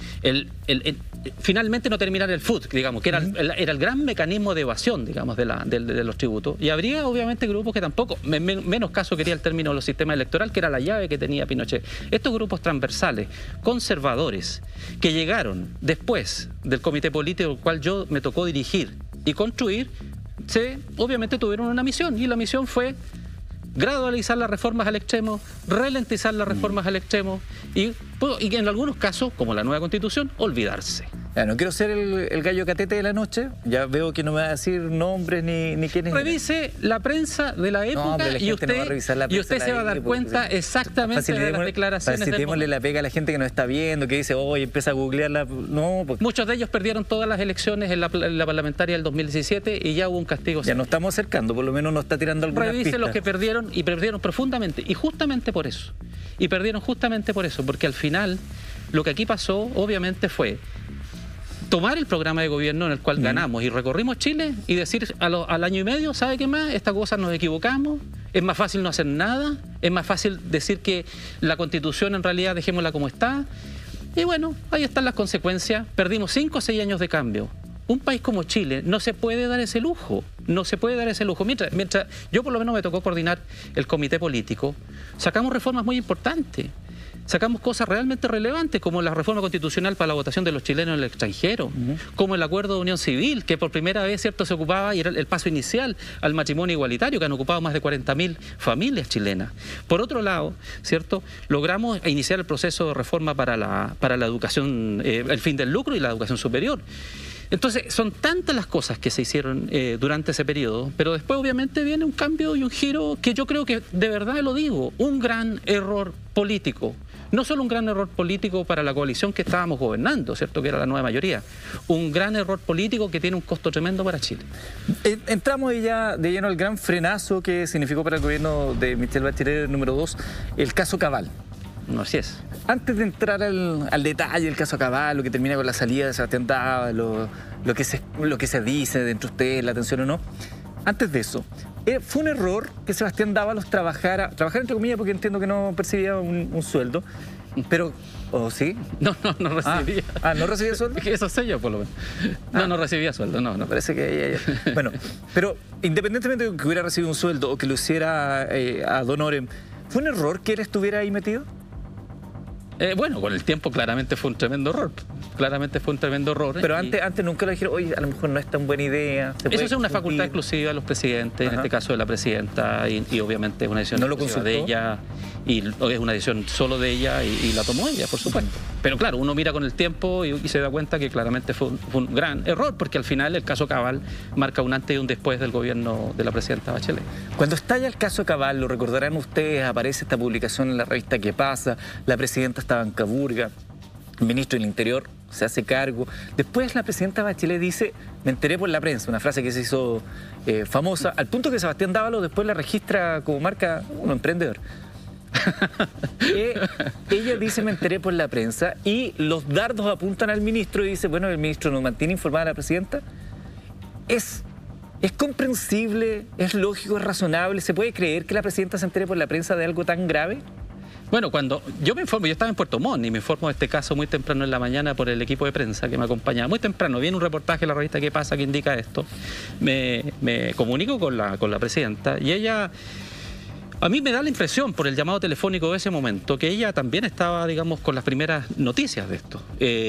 finalmente no terminara el FUT, digamos, que era el gran mecanismo de evasión, digamos, de los tributos. Y habría, obviamente, grupos que tampoco, menos caso quería el término de los sistemas electorales, que era la llave que tenía Pinochet. Estos grupos transversales, conservadores, que llegaron después del comité político, el cual yo me tocó dirigir y construir, obviamente tuvieron una misión, y la misión fue gradualizar las reformas al extremo, ralentizar las reformas al extremo y en algunos casos, como la nueva Constitución, olvidarse. Ya, no quiero ser el gallo catete de la noche, ya veo que no me va a decir nombres ni quiénes. Revise la prensa de la época y usted se va a dar cuenta exactamente de las declaraciones. Facilitémosle la pega a la gente que nos está viendo, que dice, oye, empieza a googlearla. No, porque... Muchos de ellos perdieron todas las elecciones en la parlamentaria del 2017 y ya hubo un castigo. Ya nos estamos acercando, por lo menos nos está tirando algunas pistas. Revise los que perdieron y perdieron profundamente, y justamente por eso. Y perdieron justamente por eso, porque al final lo que aquí pasó, obviamente, fue tomar el programa de gobierno en el cual ganamos y recorrimos Chile y decir al año y medio, ¿sabe qué más? Esta cosa nos equivocamos, es más fácil no hacer nada, es más fácil decir que la Constitución en realidad dejémosla como está. Y bueno, ahí están las consecuencias. Perdimos 5 o 6 años de cambio. Un país como Chile no se puede dar ese lujo, no se puede dar ese lujo. Mientras yo por lo menos me tocó coordinar el comité político, sacamos reformas muy importantes. Sacamos cosas realmente relevantes, como la reforma constitucional para la votación de los chilenos en el extranjero, como el acuerdo de unión civil, que por primera vez, ¿cierto?, se ocupaba, y era el paso inicial al matrimonio igualitario, que han ocupado más de 40.000 familias chilenas. Por otro lado, ¿cierto?, logramos iniciar el proceso de reforma para la educación, el fin del lucro y la educación superior. Entonces, son tantas las cosas que se hicieron durante ese periodo, pero después obviamente viene un cambio y un giro que yo creo que, de verdad lo digo, un gran error político. No solo un gran error político para la coalición que estábamos gobernando, ¿cierto?, que era la nueva mayoría. Un gran error político que tiene un costo tremendo para Chile. Entramos ya de lleno al gran frenazo que significó para el gobierno de Michelle Bachelet número 2, el caso Cabal. no así es. Antes de entrar al detalle del caso Caballo, que termina con la salida de Sebastián Dávalos, lo que se dice de entre ustedes, la atención o no, antes de eso, ¿fue un error que Sebastián Dávalos trabajara entre comillas, porque entiendo que no percibía un sueldo, pero... ¿O sí? No recibía. ¿No recibía sueldo? Eso sé yo, por lo menos. No recibía sueldo, no. Parece que ella... Bueno, pero independientemente de que hubiera recibido un sueldo o que lo hiciera a Don Orem, ¿fue un error que él estuviera ahí metido? Bueno, con el tiempo claramente fue un tremendo error. Pero antes nunca le dijeron, oye, a lo mejor no es tan buena idea. Eso es una facultad exclusiva de los presidentes, en este caso de la presidenta, y obviamente es una decisión exclusiva de ella, y es una decisión solo de ella, y la tomó ella, por supuesto. Pero claro, uno mira con el tiempo y se da cuenta que claramente fue un gran error, porque al final el caso Cabal marca un antes y un después del gobierno de la presidenta Bachelet. Cuando estalla el caso Cabal, lo recordarán ustedes, aparece esta publicación en la revista ¿Qué pasa? La presidenta estaba en Caburga, el ministro del Interior se hace cargo. Después la presidenta Bachelet dice, me enteré por la prensa, una frase que se hizo famosa, al punto que Sebastián Dávalos después la registra como marca un emprendedor. Ella dice, me enteré por la prensa, y los dardos apuntan al ministro y dice, bueno, el ministro nos mantiene informada a la presidenta. ¿Es comprensible, es lógico, es razonable? ¿Se puede creer que la presidenta se entere por la prensa de algo tan grave? Bueno, cuando yo me informo, yo estaba en Puerto Montt y me informo de este caso muy temprano en la mañana por el equipo de prensa que me acompañaba. Muy temprano, viene un reportaje en la revista ¿Qué pasa? Que indica esto. Me comunico con la presidenta y ella... A mí me da la impresión, por el llamado telefónico de ese momento, que ella también estaba, digamos, con las primeras noticias de esto.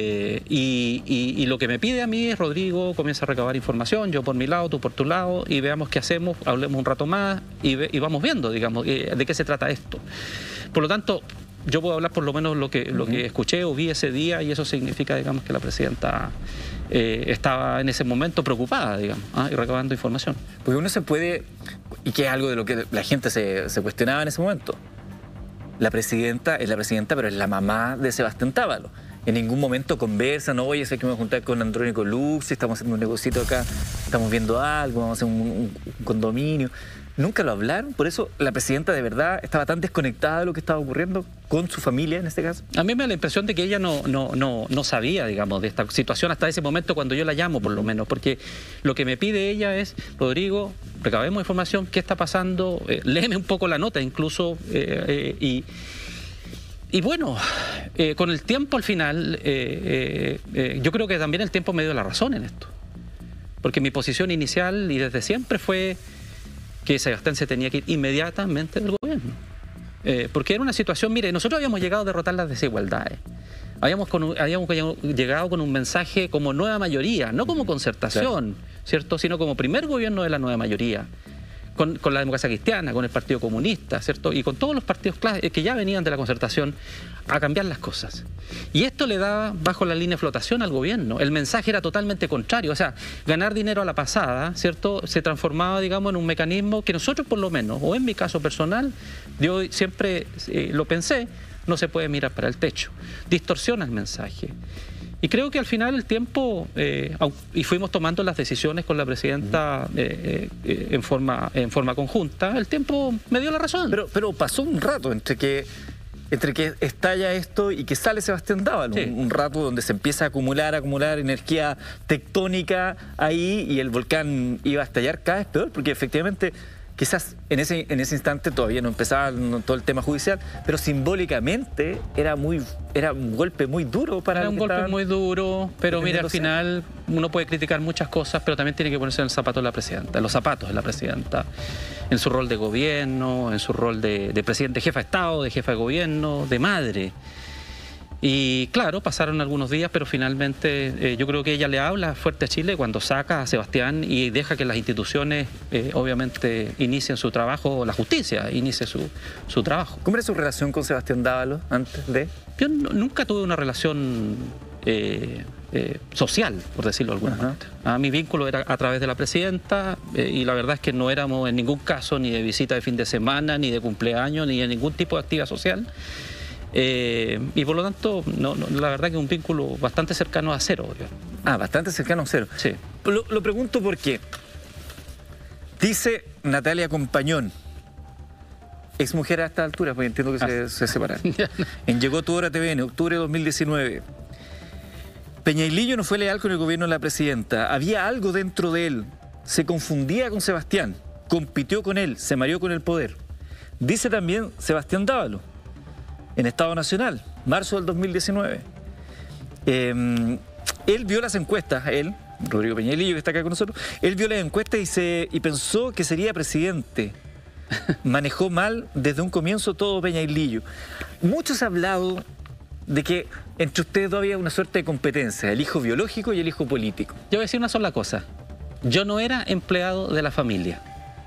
Y lo que me pide a mí es, Rodrigo, comienza a recabar información, yo por mi lado, tú por tu lado, y veamos qué hacemos, hablemos un rato más y vamos viendo, digamos, de qué se trata esto. Por lo tanto, yo puedo hablar por lo menos lo que escuché o vi ese día, y eso significa, digamos, que la presidenta estaba en ese momento preocupada, digamos, y recabando información. Porque uno se puede, y que es algo de lo que la gente se cuestionaba en ese momento, la presidenta es la presidenta, pero es la mamá de Sebastián Dávalos. En ningún momento conversan, no, oye, sé que me voy a juntar con Andrónico Luxi, estamos haciendo un negocito acá, estamos viendo algo, vamos a hacer un condominio. Nunca lo hablaron, por eso la presidenta de verdad estaba tan desconectada de lo que estaba ocurriendo con su familia en este caso. A mí me da la impresión de que ella no sabía, digamos, de esta situación hasta ese momento cuando yo la llamo, por lo menos, porque lo que me pide ella es, Rodrigo, recabemos información, ¿qué está pasando? Léeme un poco la nota incluso, y bueno, con el tiempo al final, yo creo que también el tiempo me dio la razón en esto, porque mi posición inicial y desde siempre fue que Sebastián se tenía que ir inmediatamente del gobierno. Porque era una situación, mire, nosotros habíamos llegado a derrotar las desigualdades. Habíamos llegado con un mensaje como nueva mayoría, no como concertación, ¿cierto? Sino como primer gobierno de la nueva mayoría. Con la democracia cristiana, con el Partido Comunista, ¿cierto? Y con todos los partidos que ya venían de la concertación a cambiar las cosas. Y esto le daba bajo la línea de flotación al gobierno. El mensaje era totalmente contrario. O sea, ganar dinero a la pasada, ¿cierto? Se transformaba, digamos, en un mecanismo que nosotros, por lo menos, o en mi caso personal, yo siempre lo pensé, no se puede mirar para el techo. Distorsiona el mensaje. Y creo que al final el tiempo, y fuimos tomando las decisiones con la presidenta en forma conjunta, el tiempo me dio la razón. Pero pasó un rato entre que estalla esto y que sale Sebastián Dávalos, sí. Un rato donde se empieza a acumular energía tectónica ahí, y el volcán iba a estallar cada vez peor, porque efectivamente... Quizás en ese instante todavía no empezaba todo el tema judicial, pero simbólicamente era un golpe muy duro para... Era un golpe muy duro, pero mira, al final uno puede criticar muchas cosas, pero también tiene que ponerse en el zapato de la presidenta, en los zapatos de la presidenta, en su rol de gobierno, en su rol de presidente, jefa de Estado, de jefa de gobierno, de madre. Y claro, pasaron algunos días, pero finalmente yo creo que ella le habla fuerte a Chile cuando saca a Sebastián y deja que las instituciones obviamente inicien su trabajo, la justicia inicie su trabajo. ¿Cómo era su relación con Sebastián Dávalos antes de...? Yo nunca tuve una relación social, por decirlo de alguna manera. Mi vínculo era a través de la presidenta, y la verdad es que no éramos en ningún caso ni de visita de fin de semana, ni de cumpleaños, ni de ningún tipo de actividad social. Y por lo tanto, la verdad que es un vínculo bastante cercano a cero. Bastante cercano a cero. Sí. Lo pregunto porque dice Natalia Compañón, ex mujer a esta altura, porque entiendo que se separaron. En Llegó tu hora TVN, octubre de 2019. Peñailillo no fue leal con el gobierno de la presidenta. Había algo dentro de él. Se confundía con Sebastián, compitió con él, se mareó con el poder. Dice también Sebastián Dávalos, en Estado Nacional, marzo del 2019. Él vio las encuestas, Rodrigo Peñailillo, que está acá con nosotros, él vio las encuestas y pensó que sería presidente. Manejó mal desde un comienzo todo Peñailillo. Muchos han hablado de que entre ustedes había una suerte de competencia, el hijo biológico y el hijo político. Yo voy a decir una sola cosa. Yo no era empleado de la familia.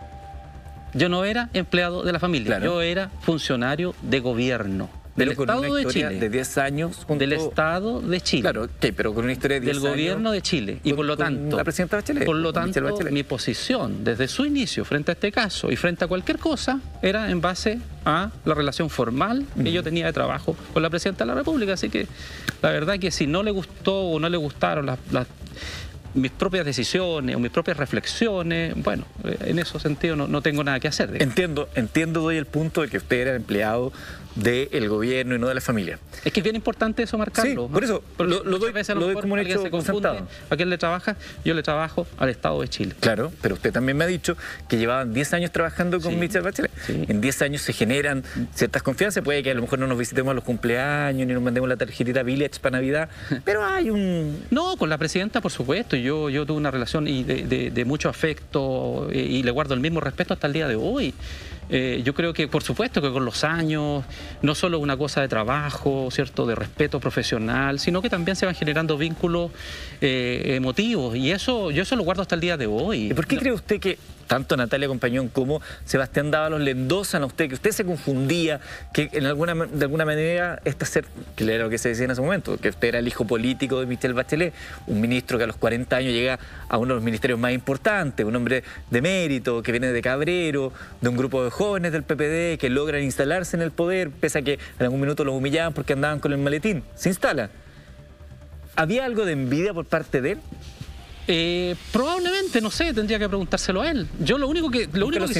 Claro. Yo era funcionario de gobierno. Del Estado de Chile. De 10 años. Del Estado de Chile. Claro, pero con una historia de 10 años. Del gobierno de Chile. Y por lo tanto, la presidenta Bachelet. Por lo tanto, mi posición desde su inicio frente a este caso y frente a cualquier cosa era en base a la relación formal que yo tenía de trabajo con la presidenta de la República. Así que la verdad que si no le gustó o no le gustaron mis propias decisiones o mis propias reflexiones, bueno, en ese sentido no tengo nada que hacer. Entiendo, doy el punto de que usted era empleado del gobierno y no de la familia. Es que es bien importante eso marcarlo. Sí, por eso lo doy como un hecho confunde. ¿A quién le trabaja? Yo le trabajo al Estado de Chile. Claro, pero usted también me ha dicho que llevaban 10 años trabajando con Michelle Bachelet. Sí. En 10 años se generan ciertas confianzas, puede que a lo mejor no nos visitemos a los cumpleaños ni nos mandemos la tarjetita Village para Navidad, pero hay un... No, con la presidenta, por supuesto. Yo tuve una relación de mucho afecto y le guardo el mismo respeto hasta el día de hoy. Yo creo que, por supuesto, que con los años, no solo una cosa de trabajo, ¿cierto?, de respeto profesional, sino que también se van generando vínculos emotivos. Y yo eso lo guardo hasta el día de hoy. ¿Y por qué cree usted que tanto Natalia Compañón como Sebastián Dávalos le endosan a usted, que usted se confundía, que de alguna manera que era lo que se decía en ese momento, que usted era el hijo político de Michelle Bachelet, un ministro que a los 40 años llega a uno de los ministerios más importantes, un hombre de mérito, que viene de Cabrero, de un grupo de jóvenes del PPD que logran instalarse en el poder, pese a que en algún minuto los humillaban porque andaban con el maletín? Se instala. ¿Había algo de envidia por parte de él? Probablemente, no sé, tendría que preguntárselo a él. Yo lo único que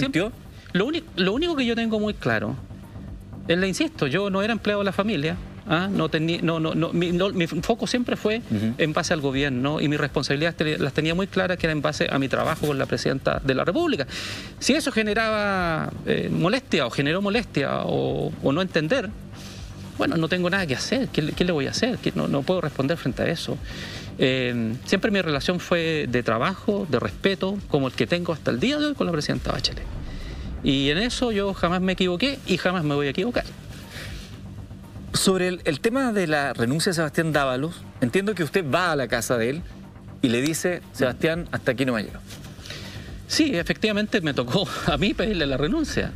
yo tengo muy claro, le insisto, yo no era empleado de la familia, mi foco siempre fue en base al gobierno y mis responsabilidades las tenía muy claras, que era en base a mi trabajo con la presidenta de la República. Si eso generaba molestia o generó molestia o no entender, bueno, no tengo nada que hacer. ¿Qué le voy a hacer? No puedo responder frente a eso. Siempre mi relación fue de trabajo, de respeto, como el que tengo hasta el día de hoy con la presidenta Bachelet. Y en eso yo jamás me equivoqué y jamás me voy a equivocar. Sobre el tema de la renuncia de Sebastián Dávalos, entiendo que usted va a la casa de él y le dice: Sebastián, hasta aquí no me llego. Sí, efectivamente me tocó a mí pedirle la renuncia.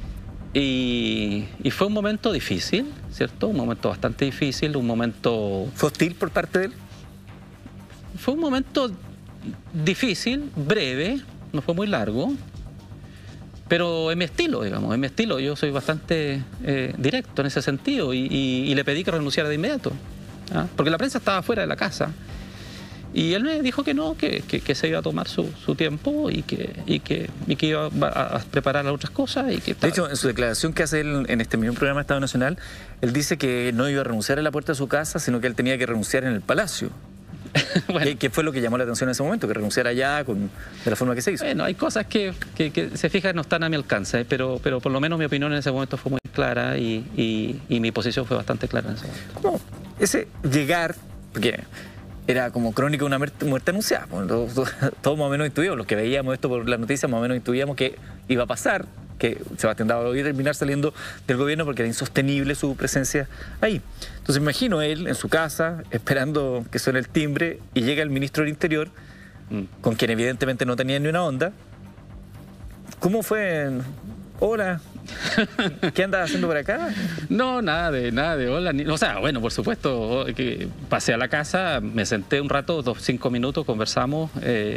Y fue un momento difícil, ¿cierto? Un momento bastante difícil, un momento... ¿Fue hostil por parte de él? Fue un momento difícil, breve, no fue muy largo, pero en mi estilo, digamos, en mi estilo. Yo soy bastante directo en ese sentido y le pedí que renunciara de inmediato, porque la prensa estaba fuera de la casa. Y él me dijo que no, que se iba a tomar su tiempo y que iba a preparar otras cosas. De hecho, en su declaración que hace él en este mismo programa de Estado Nacional, él dice que no iba a renunciar a la puerta de su casa, sino que él tenía que renunciar en el Palacio. Bueno. ¿Qué fue lo que llamó la atención en ese momento? Que renunciara allá de la forma que se hizo. Bueno, hay cosas que se fijan no están a mi alcance, pero por lo menos mi opinión en ese momento fue muy clara y mi posición fue bastante clara en ese momento. ¿Cómo? Ese llegar, porque era como crónica de una muerte anunciada. Todos más o menos intuíamos, los que veíamos esto por las noticias, más o menos intuíamos que iba a pasar, que Sebastián Dávalos iba a terminar saliendo del gobierno porque era insostenible su presencia ahí. Entonces me imagino él en su casa, esperando que suene el timbre, y llega el ministro del Interior, con quien evidentemente no tenía ni una onda. ¿Cómo fue? Hola. ¿Qué andas haciendo por acá? No, nada de hola. O sea, bueno, por supuesto, que pasé a la casa, me senté un rato, 5 minutos, conversamos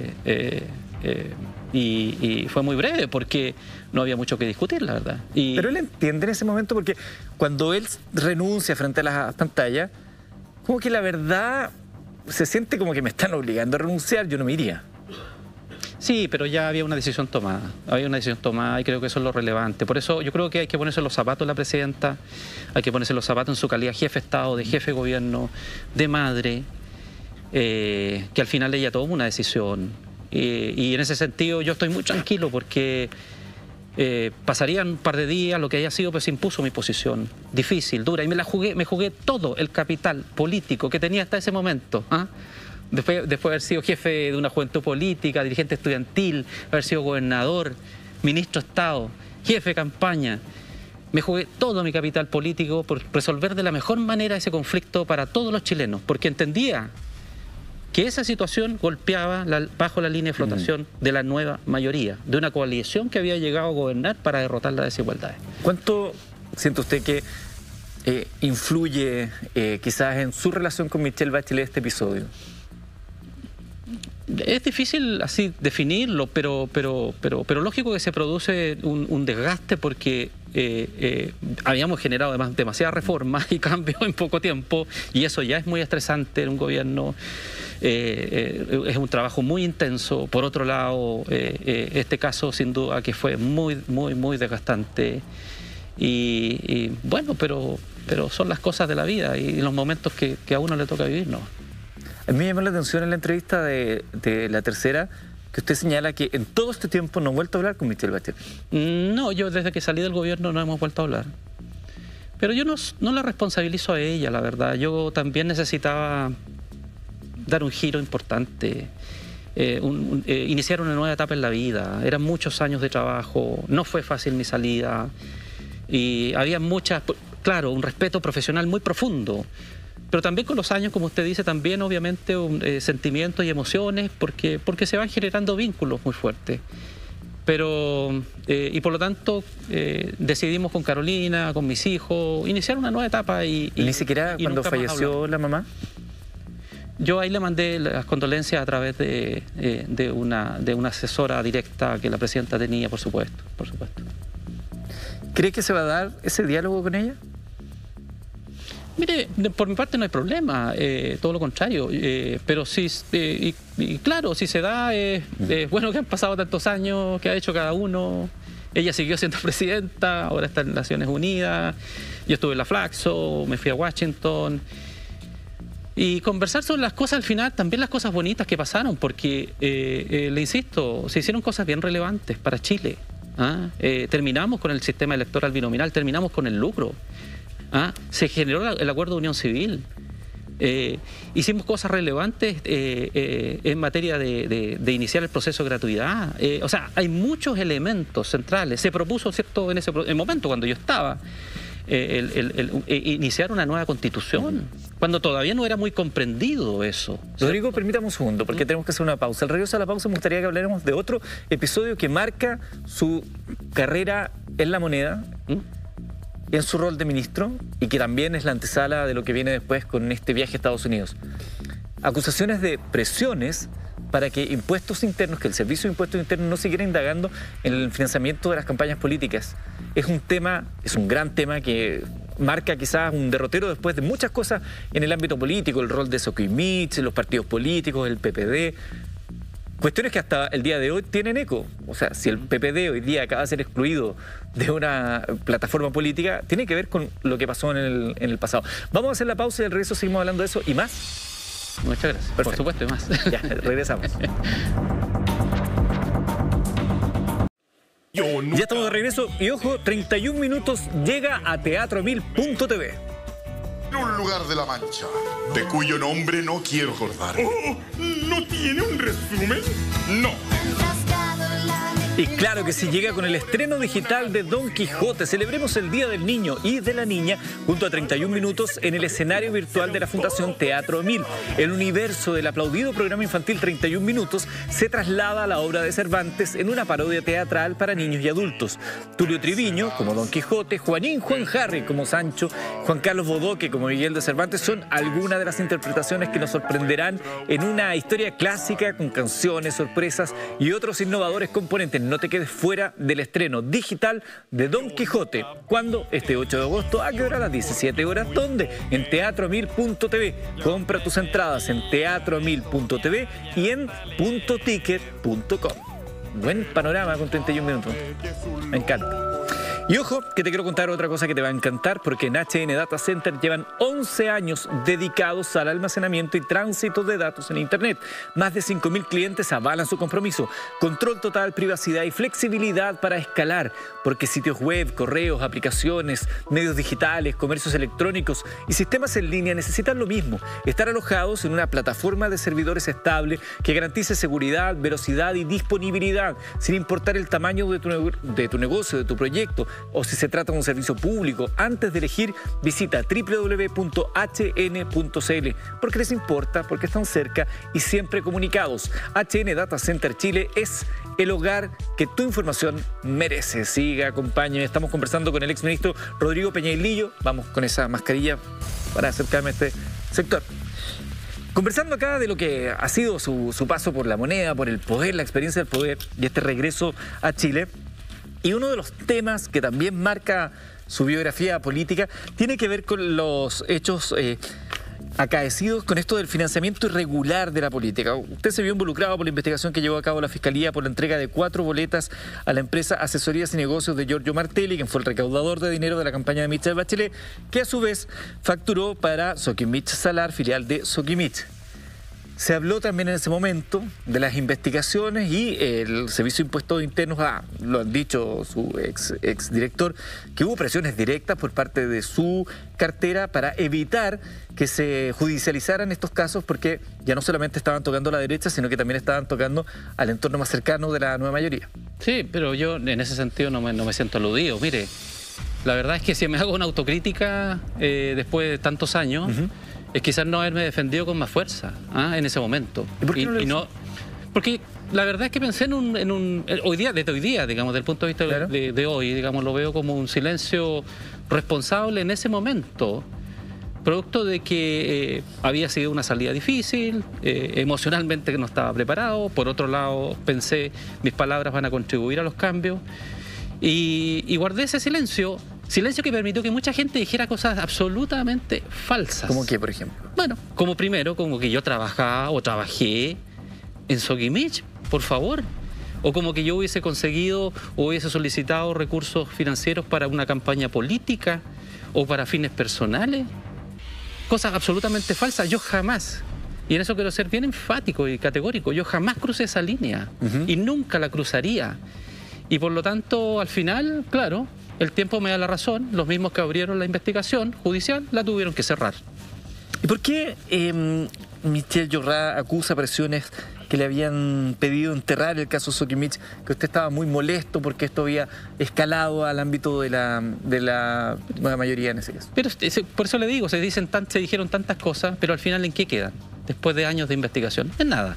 y fue muy breve porque no había mucho que discutir, la verdad. Pero él entiende en ese momento, porque cuando él renuncia frente a las pantallas, como que la verdad se siente como que me están obligando a renunciar, yo no me iría. Sí, pero ya había una decisión tomada. Había una decisión tomada y creo que eso es lo relevante. Por eso yo creo que hay que ponerse los zapatos de la presidenta, hay que ponerse los zapatos en su calidad jefe de Estado, de jefe de gobierno, de madre, que al final ella tomó una decisión. Y en ese sentido yo estoy muy tranquilo porque pasarían un par de días, lo que haya sido, pues impuso mi posición. Difícil, dura. Y me jugué todo el capital político que tenía hasta ese momento. Después de haber sido jefe de una juventud política, dirigente estudiantil, haber sido gobernador, ministro de Estado, jefe de campaña. Me jugué todo mi capital político por resolver de la mejor manera ese conflicto para todos los chilenos, porque entendía que esa situación golpeaba bajo la línea de flotación de la nueva mayoría, de una coalición que había llegado a gobernar para derrotar las desigualdades. ¿Cuánto siente usted que influye quizás en su relación con Michelle Bachelet este episodio? Es difícil así definirlo, pero lógico que se produce un desgaste porque habíamos generado además demasiadas reformas y cambios en poco tiempo y eso ya es muy estresante en un gobierno. Es un trabajo muy intenso. Por otro lado, este caso sin duda que fue muy desgastante y bueno, pero son las cosas de la vida y los momentos que a uno le toca vivir, ¿no? A mí me llamó la atención en la entrevista de La Tercera que usted señala que en todo este tiempo no ha vuelto a hablar con Michelle Bachelet. No, yo desde que salí del gobierno no hemos vuelto a hablar. Pero yo no la responsabilizo a ella, la verdad. Yo también necesitaba dar un giro importante, iniciar una nueva etapa en la vida. Eran muchos años de trabajo, no fue fácil mi salida y había claro, un respeto profesional muy profundo. Pero también con los años, como usted dice, también obviamente sentimientos y emociones porque se van generando vínculos muy fuertes. Pero, y por lo tanto, decidimos con Carolina, con mis hijos, iniciar una nueva etapa. ¿Y ni siquiera cuando falleció la mamá? Yo ahí le mandé las condolencias a través de una asesora directa que la presidenta tenía, por supuesto. ¿Cree que se va a dar ese diálogo con ella? Mire, por mi parte no hay problema, todo lo contrario, pero sí, y claro, si se da, es bueno que han pasado tantos años, que ha hecho cada uno. Ella siguió siendo presidenta, ahora está en Naciones Unidas, yo estuve en la Flaxo, me fui a Washington. Y conversar sobre las cosas al final, también las cosas bonitas que pasaron, porque, le insisto, se hicieron cosas bien relevantes para Chile. Terminamos con el sistema electoral binominal, terminamos con el lucro. Se generó el acuerdo de unión civil. Hicimos cosas relevantes en materia de iniciar el proceso de gratuidad. O sea, hay muchos elementos centrales. Se propuso, ¿cierto?, en ese momento cuando yo estaba, iniciar una nueva constitución, cuando todavía no era muy comprendido eso. Rodrigo, permítame un segundo, porque tenemos que hacer una pausa. Al regreso a la pausa me gustaría que habláramos de otro episodio que marca su carrera en La Moneda, en su rol de ministro, y que también es la antesala de lo que viene después con este viaje a Estados Unidos. Acusaciones de presiones para que impuestos internos, que el Servicio de Impuestos Internos no siguiera indagando en el financiamiento de las campañas políticas. Es un tema, es un gran tema que marca quizás un derrotero después de muchas cosas en el ámbito político, el rol de Soquimich, los partidos políticos, el PPD. Cuestiones que hasta el día de hoy tienen eco. O sea, si el PPD hoy día acaba de ser excluido de una plataforma política, tiene que ver con lo que pasó en el pasado. Vamos a hacer la pausa y al regreso seguimos hablando de eso y más. Muchas gracias. Perfecto. Por supuesto, y más. Ya, regresamos. Ya estamos de regreso y ojo, 31 minutos llega a teatro1000.tv. Un lugar de La Mancha, de cuyo nombre no quiero acordar. Oh, ¿no tiene un resumen? No. Y claro que sí, llega con el estreno digital de Don Quijote. Celebremos el Día del Niño y de la Niña junto a 31 minutos en el escenario virtual de la Fundación Teatro 1000. El universo del aplaudido programa infantil 31 minutos se traslada a la obra de Cervantes en una parodia teatral para niños y adultos. Tulio Triviño como Don Quijote, Juan Harry como Sancho, Juan Carlos Bodoque como Miguel de Cervantes son algunas de las interpretaciones que nos sorprenderán en una historia clásica con canciones, sorpresas y otros innovadores componentes. No te quedes fuera del estreno digital de Don Quijote. ¿Cuándo? Este 8 de agosto. ¿A qué hora? A las 17 horas. ¿Dónde? En teatro1000.tv. Compra tus entradas en teatro1000.tv y en puntoticket.com. buen panorama con 31 minutos. Me encanta. Y ojo, que te quiero contar otra cosa que te va a encantar, porque en HN Data Center llevan 11 años dedicados al almacenamiento y tránsito de datos en Internet. Más de 5.000 clientes avalan su compromiso. Control total, privacidad y flexibilidad para escalar, porque sitios web, correos, aplicaciones, medios digitales, comercios electrónicos y sistemas en línea necesitan lo mismo: estar alojados en una plataforma de servidores estable que garantice seguridad, velocidad y disponibilidad, sin importar el tamaño de tu negocio, de tu proyecto, o si se trata de un servicio público. Antes de elegir, visita www.hn.cl, porque les importa, porque están cerca y siempre comunicados. HN Data Center Chile es el hogar que tu información merece. Siga, acompáñenme. Estamos conversando con el exministro Rodrigo Peñailillo. Vamos con esa mascarilla para acercarme a este sector. Conversando acá de lo que ha sido su paso por la moneda, por el poder, la experiencia del poder y este regreso a Chile. Y uno de los temas que también marca su biografía política tiene que ver con los hechos acaecidos con esto del financiamiento irregular de la política. Usted se vio involucrado por la investigación que llevó a cabo la Fiscalía por la entrega de 4 boletas a la empresa Asesorías y Negocios de Giorgio Martelli, quien fue el recaudador de dinero de la campaña de Michelle Bachelet, que a su vez facturó para Sokimich Salar, filial de Sokimich. Se habló también en ese momento de las investigaciones y el Servicio de Impuestos Internos, lo han dicho su ex director, que hubo presiones directas por parte de su cartera para evitar que se judicializaran estos casos, porque ya no solamente estaban tocando a la derecha, sino que también estaban tocando al entorno más cercano de la nueva mayoría. Sí, pero yo en ese sentido no me siento aludido. Mire, la verdad es que si me hago una autocrítica después de tantos años... es quizás no haberme defendido con más fuerza en ese momento. ¿Y por qué no porque la verdad es que pensé desde hoy día, digamos, desde el punto de vista claro. de hoy, digamos, lo veo como un silencio responsable en ese momento, producto de que había sido una salida difícil, emocionalmente que no estaba preparado. Por otro lado, pensé, mis palabras van a contribuir a los cambios, y guardé ese silencio. Silencio que permitió que mucha gente dijera cosas absolutamente falsas. ¿Cómo qué, por ejemplo? Bueno, como primero, como que yo trabajaba o trabajé en Sokimich, por favor. O como que yo hubiese conseguido o hubiese solicitado recursos financieros para una campaña política o para fines personales. Cosas absolutamente falsas. Yo jamás, y en eso quiero ser bien enfático y categórico, yo jamás crucé esa línea y nunca la cruzaría. Y por lo tanto, al final, claro, el tiempo me da la razón. Los mismos que abrieron la investigación judicial la tuvieron que cerrar. ¿Y por qué Michelle Jorrat acusa presiones que le habían pedido enterrar el caso Sokimich, que usted estaba muy molesto porque esto había escalado al ámbito de la nueva mayoría en ese caso? Pero por eso le digo, se dijeron tantas cosas, pero al final ¿en qué quedan? Después de años de investigación, en nada.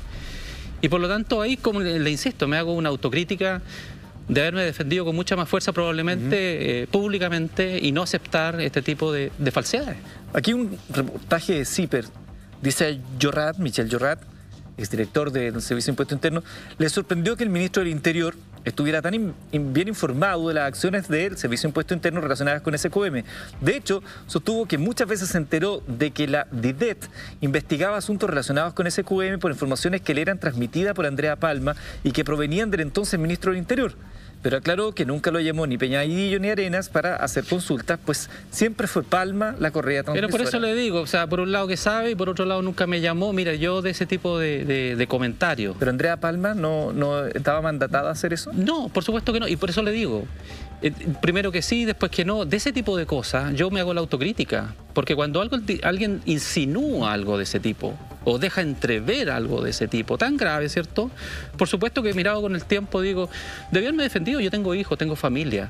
Y por lo tanto ahí, como le insisto, me hago una autocrítica de haberme defendido con mucha más fuerza probablemente públicamente y no aceptar este tipo de falsedades. Aquí un reportaje de CIPER dice Jorrat, Michelle Jorrat, exdirector del Servicio de Impuestos Internos, le sorprendió que el ministro del Interior estuviera tan bien informado de las acciones del Servicio de Impuestos Internos relacionadas con SQM. De hecho, sostuvo que muchas veces se enteró de que la DIDET investigaba asuntos relacionados con SQM por informaciones que le eran transmitidas por Andrea Palma y que provenían del entonces ministro del Interior. Pero aclaró que nunca lo llamó ni Peñailillo ni Arenas para hacer consultas, pues siempre fue Palma la correa transmisora. Pero por eso le digo, o sea, por un lado que sabe y por otro lado nunca me llamó. Mira, yo de ese tipo de comentarios. ¿Pero Andrea Palma no estaba mandatada a hacer eso? No, por supuesto que no, y por eso le digo. Primero que sí, después que no. De ese tipo de cosas yo me hago la autocrítica, porque cuando alguien insinúa algo de ese tipo o deja entrever algo de ese tipo tan grave, ¿cierto? Por supuesto que mirado con el tiempo digo, debí haberme defendido, yo tengo hijos, tengo familia.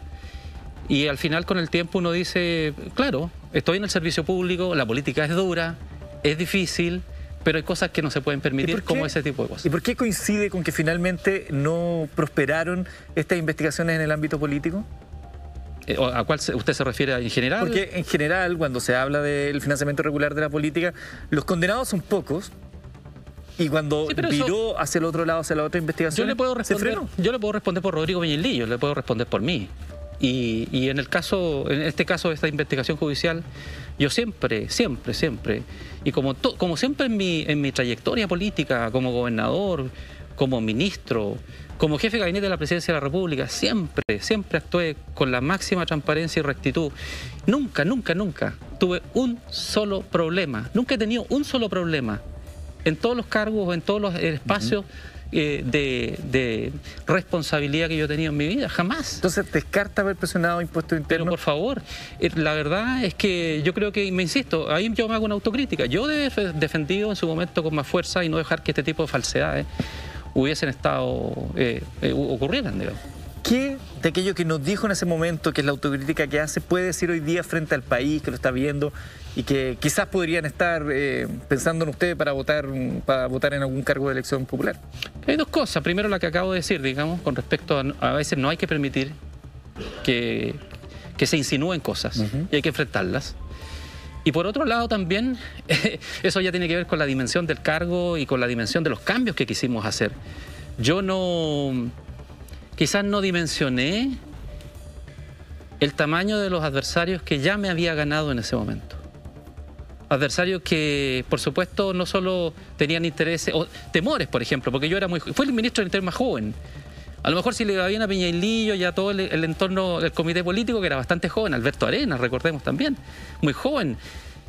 Y al final con el tiempo uno dice, claro, estoy en el servicio público, la política es dura, es difícil, pero hay cosas que no se pueden permitir, como ese tipo de cosas. ¿Y por qué coincide con que finalmente no prosperaron estas investigaciones en el ámbito político? ¿A cuál usted se refiere en general? Porque en general, cuando se habla del financiamiento irregular de la política, los condenados son pocos, y cuando viró hacia el otro lado, hacia la otra investigación, se frenó. Yo le puedo responder por Rodrigo Peñailillo, le puedo responder por mí. Y en este caso de esta investigación judicial, yo siempre, y como siempre en mi trayectoria política, como gobernador, como ministro, como jefe de gabinete de la Presidencia de la República, siempre actué con la máxima transparencia y rectitud. Nunca tuve un solo problema. Nunca he tenido un solo problema en todos los cargos, en todos los espacios de responsabilidad que yo he tenido en mi vida, jamás. Entonces, ¿descarta haber presionado impuestos internos? Pero por favor, la verdad es que yo creo que, me insisto, ahí yo me hago una autocrítica. Yo he defendido en su momento con más fuerza y no dejar que este tipo de falsedades hubiesen ocurrieran, digamos. ¿Qué de aquello que nos dijo en ese momento, que es la autocrítica que hace, puede decir hoy día frente al país que lo está viendo y que quizás podrían estar pensando en ustedes para votar en algún cargo de elección popular? Hay dos cosas. Primero, la que acabo de decir, digamos, con respecto a veces no hay que permitir que se insinúen cosas y hay que enfrentarlas. Y por otro lado también, eso ya tiene que ver con la dimensión del cargo y con la dimensión de los cambios que quisimos hacer. Yo quizás no dimensioné el tamaño de los adversarios que ya me había ganado en ese momento. Adversarios que, por supuesto, no solo tenían intereses o temores, por ejemplo, porque yo fue el ministro del Interior más joven. A lo mejor si le iba bien a Peñailillo y a todo el entorno del comité político, que era bastante joven, Alberto Arenas, recordemos también, muy joven.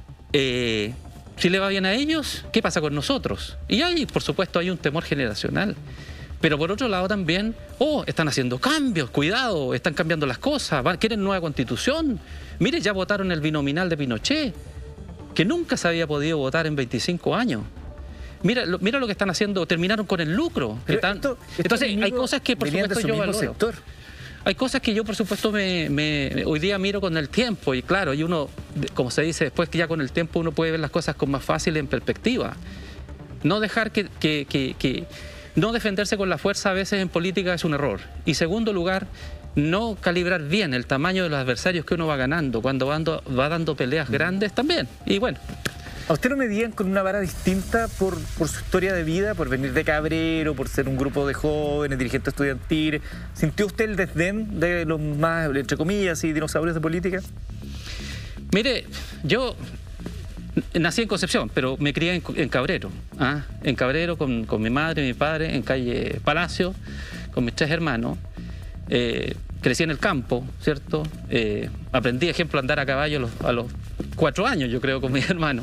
Si le va bien a ellos, ¿qué pasa con nosotros? Y ahí, por supuesto, hay un temor generacional. Pero por otro lado también, están haciendo cambios, cuidado, están cambiando las cosas, quieren nueva constitución. Mire, ya votaron el binominal de Pinochet, que nunca se había podido votar en 25 años. Mira lo que están haciendo, terminaron con el lucro. Entonces, hay cosas que por supuesto yo valoro. Hay cosas que yo por supuesto hoy día miro con el tiempo y claro, y uno, como se dice, después que ya con el tiempo uno puede ver las cosas con más fácil en perspectiva. No dejar no defenderse con la fuerza a veces en política es un error. Y segundo lugar, no calibrar bien el tamaño de los adversarios que uno va ganando cuando va dando peleas grandes también. Y bueno. ¿A usted lo medían con una vara distinta por su historia de vida, por venir de Cabrero, por ser un grupo de jóvenes, dirigentes estudiantiles? ¿Sintió usted el desdén de los más, entre comillas, y dinosaurios de política? Mire, yo nací en Concepción, pero me crié en Cabrero. En Cabrero con mi madre y mi padre, en calle Palacio, con mis 3 hermanos. Crecí en el campo, ¿cierto? Aprendí, ejemplo, a andar a caballo a los 4 años, yo creo, con mis hermanos.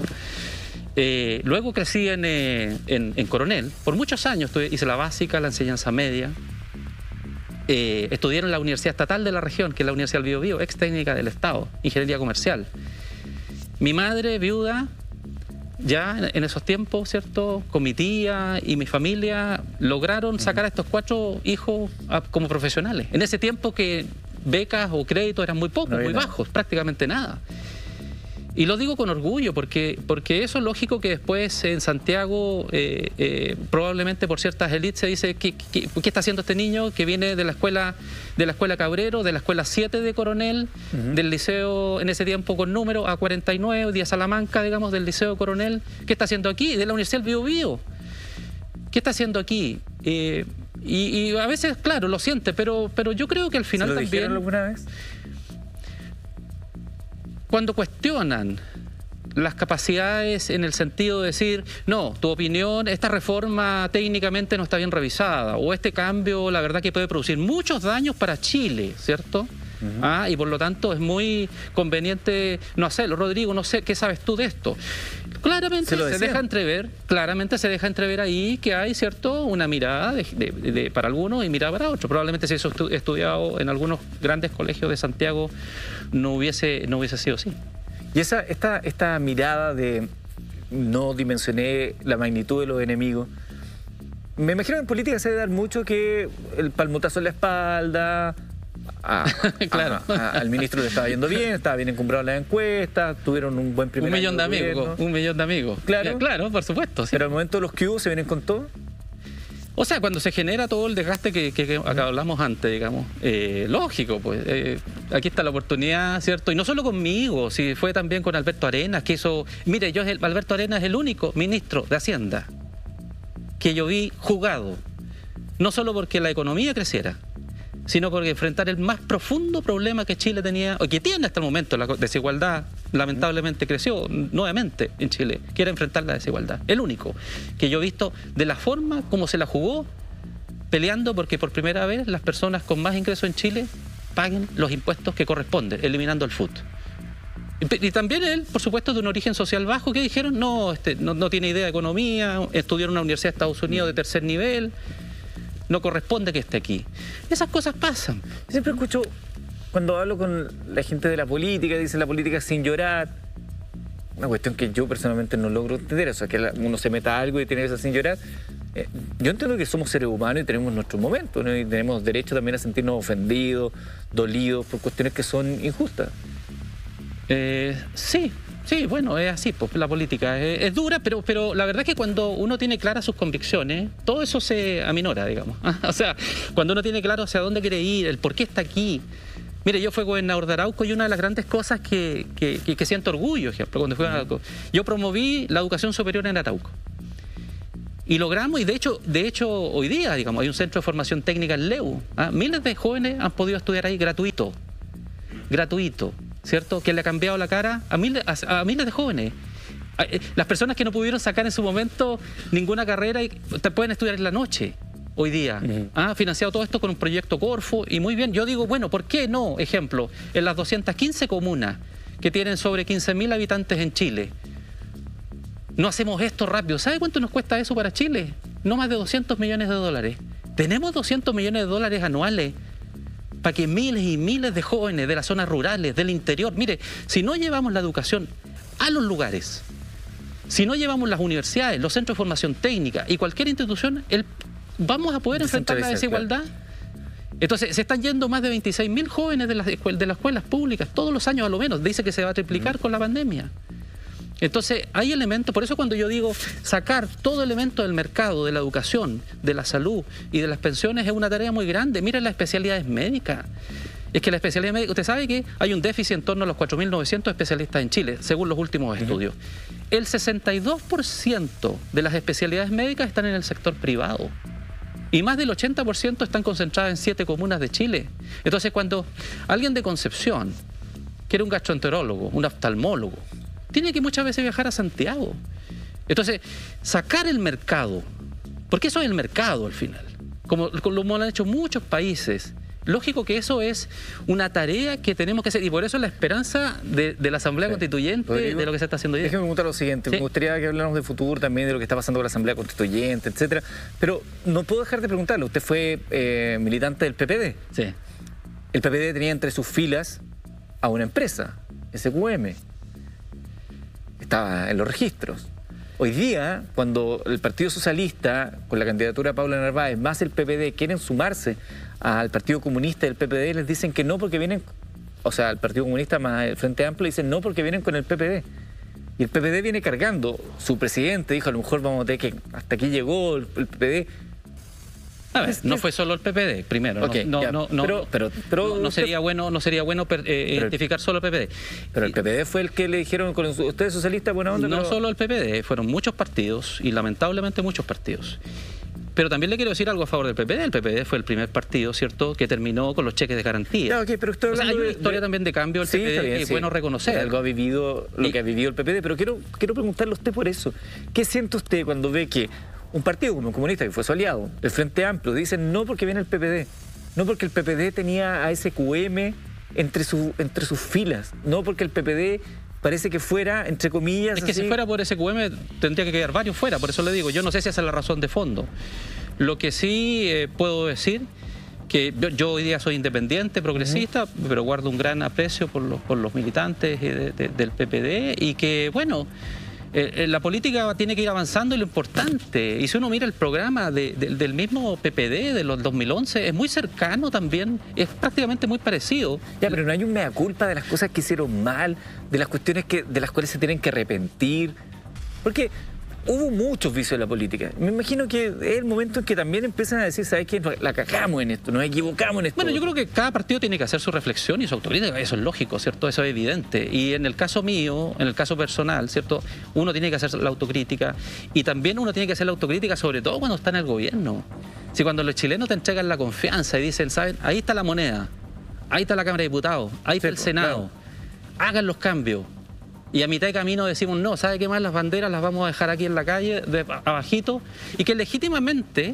Luego crecí en Coronel. Por muchos años hice la básica, la enseñanza media. Estudié en la Universidad Estatal de la región, que es la Universidad del Biobío, ex técnica del Estado, ingeniería comercial. Mi madre, viuda, ya en esos tiempos, ¿cierto?, con mi tía y mi familia, lograron sacar a estos 4 hijos como profesionales. En ese tiempo que becas o créditos eran muy pocos, muy bajos, prácticamente nada. Y lo digo con orgullo, porque eso es lógico que después en Santiago, probablemente por ciertas élites, se dice, ¿qué está haciendo este niño que viene de la escuela Cabrero, de la escuela 7 de Coronel, del liceo en ese tiempo con número A49, Díaz Salamanca, digamos, del liceo Coronel? ¿Qué está haciendo aquí? De la Universidad del Biobío. ¿Qué está haciendo aquí? Y a veces, claro, lo siente, pero yo creo que al final también... ¿Se lo dijeron alguna vez? Cuando cuestionan las capacidades en el sentido de decir, no, tu opinión, esta reforma técnicamente no está bien revisada, o este cambio, la verdad que puede producir muchos daños para Chile, ¿cierto? Y por lo tanto es muy conveniente no hacerlo. Rodrigo, no sé, ¿qué sabes tú de esto? Claramente se deja entrever ahí que hay, ¿cierto?, una mirada para algunos y mirada para otros. Probablemente si eso estudiado en algunos grandes colegios de Santiago no hubiese sido así. Y esta mirada de no dimensioné la magnitud de los enemigos, me imagino que en política se debe dar mucho que el palmotazo en la espalda... Claro. Al ministro le estaba yendo bien, estaba bien encumbrado en las encuestas, tuvieron un buen primer año de gobierno. Un millón de amigos. Claro, por supuesto. Sí. Pero al momento de los que hubo, ¿se vienen con todo? O sea, cuando se genera todo el desgaste que acá hablamos antes, digamos, lógico, pues, aquí está la oportunidad, ¿cierto? Y no solo conmigo, si fue también con Alberto Arenas, que eso... Mire, Alberto Arenas es el único ministro de Hacienda que yo vi jugado, no solo porque la economía creciera, sino porque enfrentar el más profundo problema que Chile tenía, o que tiene hasta el momento, la desigualdad, lamentablemente creció nuevamente en Chile, que era enfrentar la desigualdad. El único que yo he visto de la forma como se la jugó peleando porque por primera vez las personas con más ingresos en Chile paguen los impuestos que corresponden, eliminando el FUT. Y también él, por supuesto, de un origen social bajo, que dijeron, no, no tiene idea de economía, estudió en una universidad de Estados Unidos de tercer nivel, no corresponde que esté aquí. Esas cosas pasan. Siempre escucho, cuando hablo con la gente de la política, dicen la política sin llorar. Una cuestión que yo personalmente no logro entender, o sea, que uno se meta a algo y tiene que ser sin llorar. Yo entiendo que somos seres humanos y tenemos nuestros momentos, ¿no? Y tenemos derecho también a sentirnos ofendidos, dolidos por cuestiones que son injustas. Sí, bueno, es así, pues la política es dura, pero la verdad es que cuando uno tiene claras sus convicciones, todo eso se aminora, digamos. O sea, cuando uno tiene claro hacia dónde quiere ir, el por qué está aquí. Mire, yo fui gobernador de Arauco y una de las grandes cosas que siento orgullo, ejemplo, cuando fui a Arauco, yo promoví la educación superior en Arauco. Y logramos, y de hecho hoy día, digamos, hay un centro de formación técnica en Leu. Miles de jóvenes han podido estudiar ahí gratuito, ¿cierto? Que le ha cambiado la cara a miles de jóvenes. Las personas que no pudieron sacar en su momento ninguna carrera pueden estudiar en la noche. Hoy día, financiado todo esto con un proyecto Corfo y muy bien. Yo digo, bueno, ¿por qué no? Ejemplo, en las 215 comunas que tienen sobre 15.000 habitantes en Chile, no hacemos esto rápido. ¿Sabe cuánto nos cuesta eso para Chile? No más de 200 millones de dólares. Tenemos 200 millones de dólares anuales para que miles y miles de jóvenes de las zonas rurales, del interior, mire, si no llevamos la educación a los lugares, si no llevamos las universidades, los centros de formación técnica y cualquier institución, vamos a poder enfrentar la desigualdad. Claro. Entonces, se están yendo más de 26.000 jóvenes de las escuelas públicas todos los años a lo menos. Dice que se va a triplicar con la pandemia. Entonces, hay elementos, por eso cuando yo digo sacar todo elemento del mercado, de la educación, de la salud y de las pensiones es una tarea muy grande. Miren las especialidades médicas. Es que la especialidad médica, usted sabe que hay un déficit en torno a los 4.900 especialistas en Chile, según los últimos estudios. El 62% de las especialidades médicas están en el sector privado. Y más del 80% están concentradas en 7 comunas de Chile. Entonces, cuando alguien de Concepción quiere un gastroenterólogo, un oftalmólogo, tiene que muchas veces viajar a Santiago. Entonces, sacar el mercado, porque eso es el mercado al final, como lo han hecho muchos países. Lógico que eso es una tarea que tenemos que hacer y por eso la esperanza de la Asamblea Constituyente, Rodrigo, de lo que se está haciendo hoy. Déjeme preguntar lo siguiente, me gustaría que habláramos de futuro también, de lo que está pasando con la Asamblea Constituyente, etcétera, pero no puedo dejar de preguntarle, usted fue militante del PPD. Sí. El PPD tenía entre sus filas a una empresa, SQM, estaba en los registros. Hoy día, cuando el Partido Socialista, con la candidatura de Paula Narváez, más el PPD, quieren sumarse al Partido Comunista del PPD, les dicen que no porque vienen, o sea, el Partido Comunista más el Frente Amplio dicen no porque vienen con el PPD. Y el PPD viene cargando, su presidente dijo a lo mejor vamos a tener que, hasta aquí llegó el PPD. A ver, no fue solo el PPD, primero. Okay, no sería bueno identificar solo el PPD. Pero el PPD fue el que le dijeron, con usted es socialista, buena onda. No solo el PPD, fueron muchos partidos y lamentablemente muchos partidos. Pero también le quiero decir algo a favor del PPD. El PPD fue el primer partido, ¿cierto?, que terminó con los cheques de garantía. No, okay, pero o sea, hay una historia también de cambio del PPD bien, que es bueno reconocer. Algo ha vivido lo que ha vivido el PPD, pero quiero preguntarle a usted por eso. ¿Qué siente usted cuando ve que un partido como el comunista, que fue su aliado, el Frente Amplio, dicen no porque viene el PPD, no porque el PPD tenía a SQM entre sus filas, no porque el PPD parece que fuera, entre comillas... Es que así, si fuera por SQM tendría que quedar varios fuera, por eso le digo, yo no sé si esa es la razón de fondo. Lo que sí puedo decir, que yo hoy día soy independiente, progresista, pero guardo un gran aprecio por los militantes del PPD y que, bueno... la política tiene que ir avanzando y lo importante, y si uno mira el programa del mismo PPD de los 2011, es muy cercano también, es prácticamente muy parecido. Ya, pero no hay un mea culpa de las cosas que hicieron mal, de las cuestiones de las cuales se tienen que arrepentir, porque hubo muchos vicios en la política. Me imagino que es el momento en que también empiezan a decir, ¿sabes qué? La cagamos en esto, nos equivocamos en esto. Bueno, yo creo que cada partido tiene que hacer su reflexión y su autocrítica, eso es lógico, ¿cierto? Eso es evidente. Y en el caso mío, en el caso personal, ¿cierto? Uno tiene que hacer la autocrítica y también uno tiene que hacer la autocrítica sobre todo cuando está en el gobierno. Si cuando los chilenos te entregan la confianza y dicen, ¿saben? Ahí está la moneda, ahí está la Cámara de Diputados, ahí está el Senado, hagan los cambios. Y a mitad de camino decimos, no, ¿sabe qué más? Las banderas las vamos a dejar aquí en la calle, abajito, y que legítimamente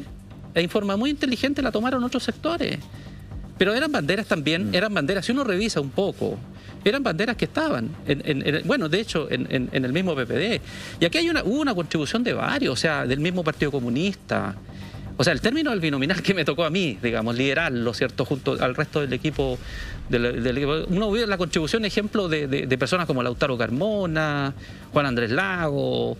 en forma muy inteligente la tomaron otros sectores. Pero eran banderas también, eran banderas, si uno revisa un poco, eran banderas que estaban, bueno, de hecho, en el mismo PPD. Y aquí hubo una contribución de varios, o sea, del mismo Partido Comunista. O sea, el término del binominal que me tocó a mí, digamos, liderarlo, ¿cierto?, junto al resto del equipo. Uno ve la contribución, ejemplo, de personas como Lautaro Carmona, Juan Andrés Lago,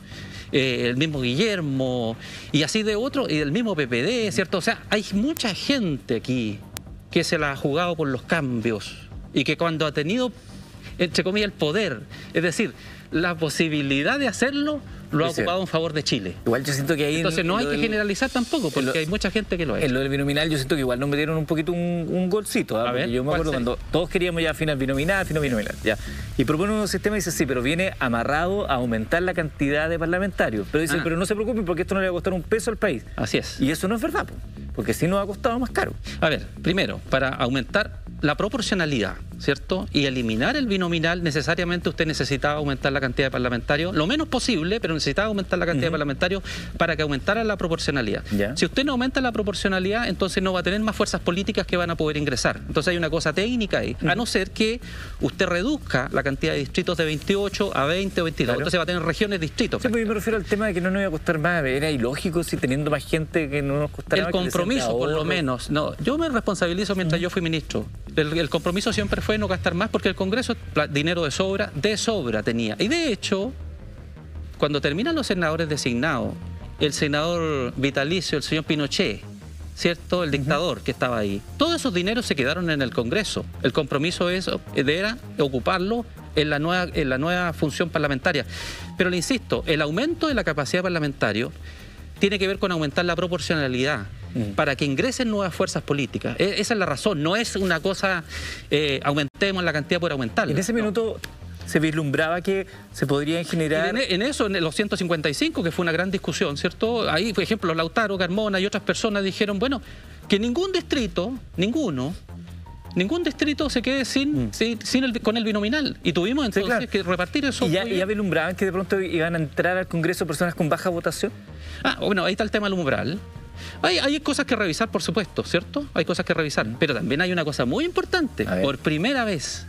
el mismo Guillermo, y así de otros, y del mismo PPD, ¿cierto? O sea, hay mucha gente aquí que se la ha jugado por los cambios y que cuando ha tenido, entre comillas, el poder, es decir, la posibilidad de hacerlo, lo ha ocupado en favor de Chile. Igual yo siento que ahí... Entonces no hay que generalizar tampoco, porque hay mucha gente que lo es. En lo del binominal yo siento que igual nos metieron un poquito un golcito. A ver, yo me acuerdo cuando todos queríamos ya final binominal, ya. Y propone un sistema y dice, sí, pero viene amarrado a aumentar la cantidad de parlamentarios. Pero dice, pero no se preocupen porque esto no le va a costar un peso al país. Así es. Y eso no es verdad, porque sí nos ha costado más caro. A ver, primero, para aumentar la proporcionalidad, ¿cierto? Y eliminar el binominal, necesariamente usted necesitaba aumentar la cantidad de parlamentarios, lo menos posible, pero necesitaba aumentar la cantidad de parlamentarios para que aumentara la proporcionalidad. Si usted no aumenta la proporcionalidad, entonces no va a tener más fuerzas políticas que van a poder ingresar. Entonces hay una cosa técnica ahí, a no ser que usted reduzca la cantidad de distritos de 28 a 20 o 22. Entonces va a tener regiones distritos. Sí, pues yo me refiero al tema de que no nos iba a costar más. Era ilógico si teniendo más gente que no nos costara más. El compromiso, por lo menos. No, yo me responsabilizo mientras yo fui ministro. El compromiso siempre fue no gastar más porque el Congreso dinero de sobra tenía. Y de hecho, cuando terminan los senadores designados, el senador vitalicio, el señor Pinochet, ¿cierto?, el dictador que estaba ahí, todos esos dineros se quedaron en el Congreso. El compromiso era ocuparlo en la nueva función parlamentaria. Pero le insisto, el aumento de la capacidad parlamentaria tiene que ver con aumentar la proporcionalidad para que ingresen nuevas fuerzas políticas. Esa es la razón, no es una cosa, aumentemos la cantidad por aumentarla. En ese minuto se vislumbraba que se podrían generar... En eso, en los 155, que fue una gran discusión, ¿cierto? Ahí, por ejemplo, Lautaro, Carmona y otras personas dijeron, bueno, que ningún distrito, ningún distrito se quede con el binominal. Y tuvimos entonces que repartir eso. ¿Y ya vislumbraban que de pronto iban a entrar al Congreso personas con baja votación? Bueno, ahí está el tema del umbral. Hay cosas que revisar, por supuesto, ¿cierto? Hay cosas que revisar. Pero también hay una cosa muy importante. Por primera vez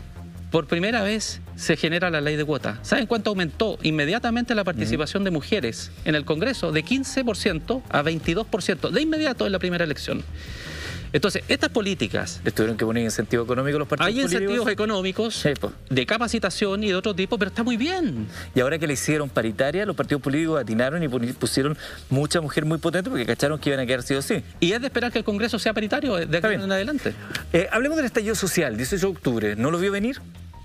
se genera la ley de cuota. ¿Saben cuánto aumentó inmediatamente la participación de mujeres en el Congreso? De 15% a 22%. De inmediato en la primera elección. Entonces, estas políticas... ¿Les tuvieron que poner incentivo económico los partidos políticos? Hay incentivos económicos de capacitación y de otro tipo, pero está muy bien. Y ahora que le hicieron paritaria, los partidos políticos atinaron y pusieron mucha mujer muy potente porque cacharon que iban a quedar sí o sí. Y es de esperar que el Congreso sea paritario de aquí en adelante. Hablemos del estallido social, 18 de octubre. ¿No lo vio venir?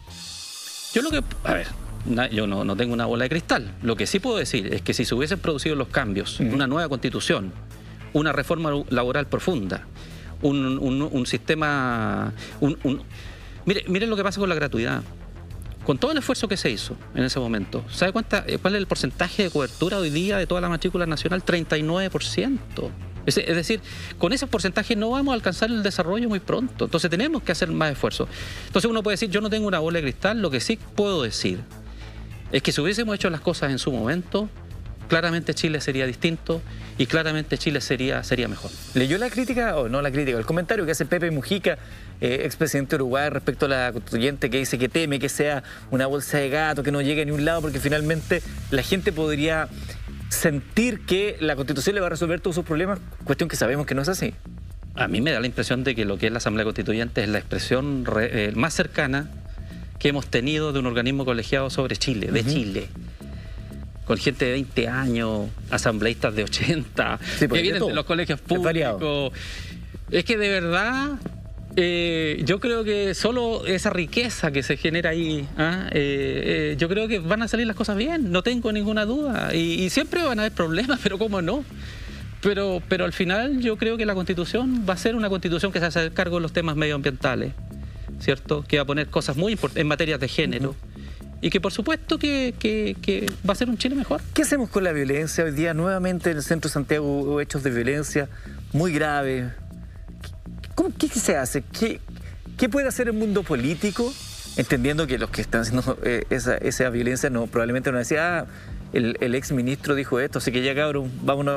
Yo no tengo una bola de cristal. Lo que sí puedo decir es que si se hubiesen producido los cambios, una nueva constitución, una reforma laboral profunda, un sistema... Mire lo que pasa con la gratuidad. Con todo el esfuerzo que se hizo en ese momento, ¿sabe cuál es el porcentaje de cobertura hoy día de toda la matrícula nacional? 39%. Es decir, con ese porcentaje no vamos a alcanzar el desarrollo muy pronto. Entonces tenemos que hacer más esfuerzo. Entonces uno puede decir, yo no tengo una bola de cristal. Lo que sí puedo decir es que si hubiésemos hecho las cosas en su momento, claramente Chile sería distinto y claramente Chile sería mejor. ¿Leyó la crítica o no la crítica? El comentario que hace Pepe Mujica, expresidente de Uruguay, respecto a la constituyente, que dice que teme que sea una bolsa de gato, que no llegue a ningún lado, porque finalmente la gente podría sentir que la Constitución le va a resolver todos sus problemas, cuestión que sabemos que no es así. A mí me da la impresión de que lo que es la Asamblea Constituyente es la expresión más cercana que hemos tenido de un organismo colegiado sobre Chile, de Chile. Con gente de 20 años, asambleístas de 80, que vienen de los colegios públicos. Es que de verdad, yo creo que solo esa riqueza que se genera ahí, yo creo que van a salir las cosas bien, no tengo ninguna duda. Y siempre van a haber problemas, pero cómo no. Pero al final yo creo que la Constitución va a ser una Constitución que se hace cargo de los temas medioambientales, ¿cierto? Que va a poner cosas muy importantes en materias de género. Y que por supuesto que va a ser un Chile mejor. ¿Qué hacemos con la violencia? Hoy día nuevamente en el centro de Santiago hubo hechos de violencia muy graves. ¿Qué se hace? ¿Qué puede hacer el mundo político? Entendiendo que los que están haciendo esa violencia probablemente no decían, el ex ministro dijo esto, así que ya cabrón, vámonos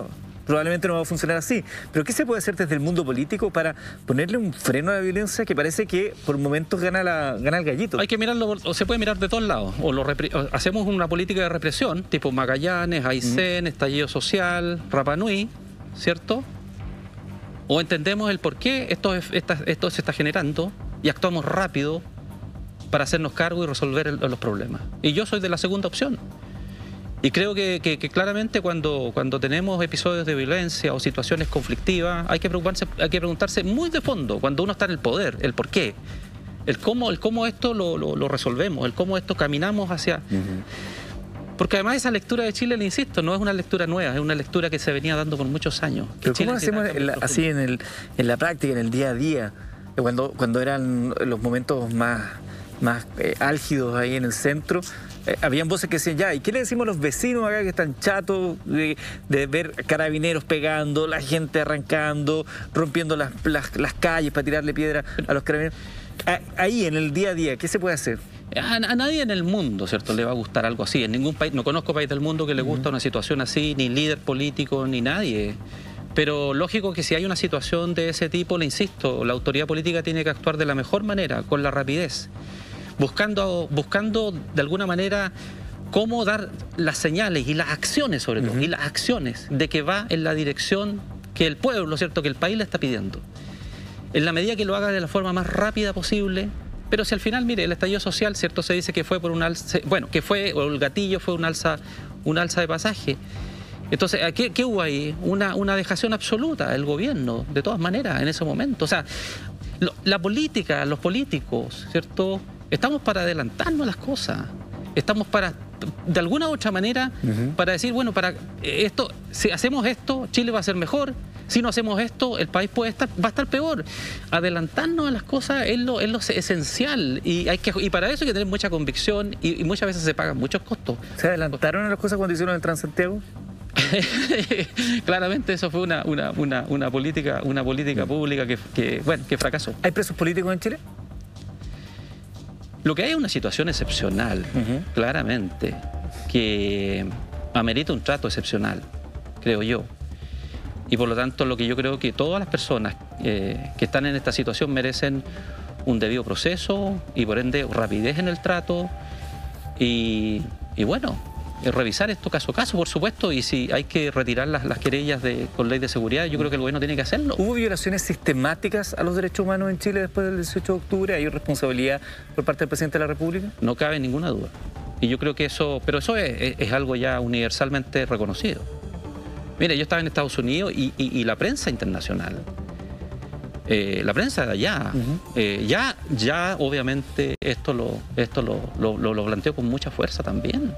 probablemente no va a funcionar así. Pero ¿qué se puede hacer desde el mundo político para ponerle un freno a la violencia que parece que por momentos gana el gallito? Hay que mirarlo, o se puede mirar de todos lados. O hacemos una política de represión, tipo Magallanes, Aysén, estallido social, Rapa Nui, ¿cierto? O entendemos el por qué esto se está generando y actuamos rápido para hacernos cargo y resolver los problemas. Y yo soy de la segunda opción. Y creo que claramente cuando tenemos episodios de violencia o situaciones conflictivas, hay que preguntarse muy de fondo, cuando uno está en el poder, el por qué, el cómo esto lo resolvemos, el cómo esto caminamos hacia... Porque además esa lectura de Chile, le insisto, no es una lectura nueva, es una lectura que se venía dando por muchos años. Pero ¿cómo hacemos así en la práctica, en el día a día, cuando eran los momentos más álgidos ahí en el centro? Habían voces que decían, ya, ¿y qué le decimos a los vecinos acá que están chatos de ver carabineros pegando, la gente arrancando, rompiendo las calles para tirarle piedra a los carabineros? Ahí, en el día a día, ¿qué se puede hacer? A nadie en el mundo, ¿cierto?, le va a gustar algo así. En ningún país, no conozco país del mundo que le gusta una situación así, ni líder político, ni nadie. Pero lógico que si hay una situación de ese tipo, le insisto, la autoridad política tiene que actuar de la mejor manera, con la rapidez, buscando de alguna manera cómo dar las señales y las acciones, sobre todo, y las acciones de que va en la dirección que el pueblo, ¿cierto?, que el país le está pidiendo. En la medida que lo haga de la forma más rápida posible. Pero si al final, mire, el estallido social, ¿cierto?, se dice que fue por un alza, bueno, o el gatillo fue un alza de pasaje. Entonces, ¿qué hubo ahí? Una dejación absoluta del gobierno, de todas maneras, en ese momento. O sea, la política, los políticos, ¿cierto?, estamos para adelantarnos a las cosas. Estamos para, de alguna u otra manera, para decir, bueno, para esto, si hacemos esto, Chile va a ser mejor. Si no hacemos esto, el país va a estar peor. Adelantarnos a las cosas es lo esencial. Y para eso hay que tener mucha convicción y muchas veces se pagan muchos costos. ¿Se adelantaron a las cosas cuando hicieron el Transantiago? Claramente eso fue una política pública que fracasó. ¿Hay presos políticos en Chile? Lo que hay es una situación excepcional, claramente, que amerita un trato excepcional, creo yo. Y por lo tanto, lo que yo creo que todas las personas que están en esta situación merecen un debido proceso y por ende rapidez en el trato y bueno, revisar esto caso a caso, por supuesto, y si hay que retirar las querellas con ley de seguridad, yo creo que el gobierno tiene que hacerlo. ¿Hubo violaciones sistemáticas a los derechos humanos en Chile después del 18 de octubre? ¿Hay responsabilidad por parte del presidente de la República? No cabe ninguna duda. Y yo creo que eso es algo ya universalmente reconocido. Mire, yo estaba en Estados Unidos y la prensa internacional, la prensa de allá, ya obviamente esto lo planteó con mucha fuerza también.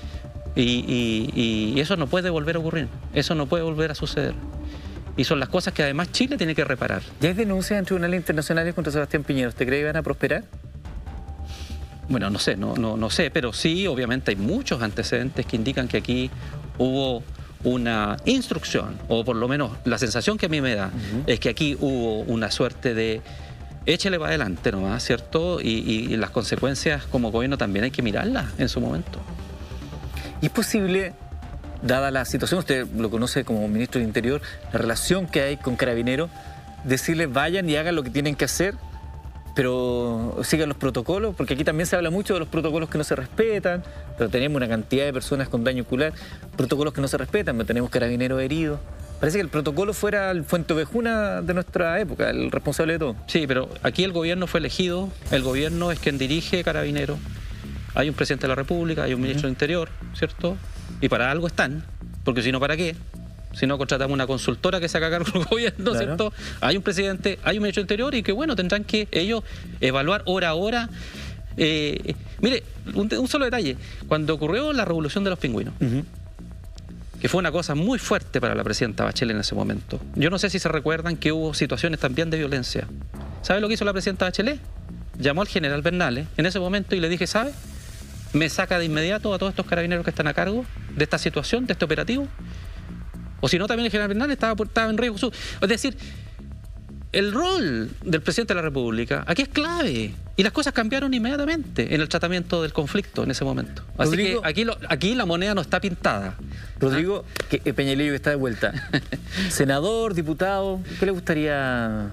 Y eso no puede volver a ocurrir, eso no puede volver a suceder. Y son las cosas que además Chile tiene que reparar. ¿Ya hay denuncias en tribunales internacionales contra Sebastián Piñera? ¿Usted cree que van a prosperar? Bueno, no sé, pero sí, obviamente hay muchos antecedentes que indican que aquí hubo una instrucción, o por lo menos la sensación que a mí me da es que aquí hubo una suerte de échele para adelante nomás, ¿cierto? Y las consecuencias como gobierno también hay que mirarlas en su momento. ¿Y es posible, dada la situación, usted lo conoce como ministro del Interior, la relación que hay con Carabineros, decirles vayan y hagan lo que tienen que hacer, pero sigan los protocolos? Porque aquí también se habla mucho de los protocolos que no se respetan, pero tenemos una cantidad de personas con daño ocular, protocolos que no se respetan, pero tenemos carabineros heridos. Parece que el protocolo fuera el Fuenteovejuna de nuestra época, el responsable de todo. Sí, pero aquí el gobierno fue elegido, el gobierno es quien dirige Carabineros, hay un presidente de la República, hay un ministro del Interior, ¿cierto? Y para algo están, porque si no, ¿para qué? Si no, contratamos una consultora que se haga cargo del gobierno, claro, ¿cierto? Hay un presidente, hay un ministro del Interior y que, bueno, tendrán que ellos evaluar hora a hora. Mire, un solo detalle. Cuando ocurrió la revolución de los pingüinos, que fue una cosa muy fuerte para la presidenta Bachelet en ese momento, yo no sé si se recuerdan que hubo situaciones también de violencia. ¿Sabe lo que hizo la presidenta Bachelet? Llamó al general Bernales en ese momento y le dije, ¿sabe? Me saca de inmediato a todos estos carabineros que están a cargo de esta situación, de este operativo. O si no, también el general Bernales estaba en riesgo. Es decir, el rol del presidente de la República aquí es clave. Y las cosas cambiaron inmediatamente en el tratamiento del conflicto en ese momento. Así Rodrigo, que aquí la moneda no está pintada. Rodrigo, que Peña Lillo está de vuelta. Senador, diputado, ¿qué le gustaría?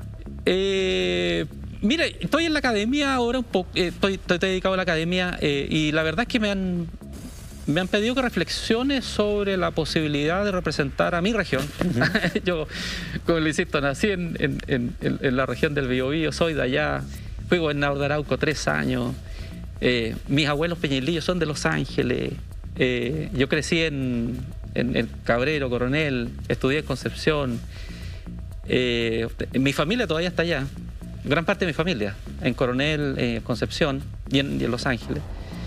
Mire, estoy en la academia ahora un poco, estoy dedicado a la academia y la verdad es que me han pedido que reflexione sobre la posibilidad de representar a mi región. Yo, como le insisto, nací en la región del Biobío, soy de allá, fui gobernador de Arauco 3 años, mis abuelos peñailillos son de Los Ángeles, yo crecí en Cabrero, Coronel, estudié en Concepción, mi familia todavía está allá, gran parte de mi familia, en Coronel, Concepción y en Los Ángeles.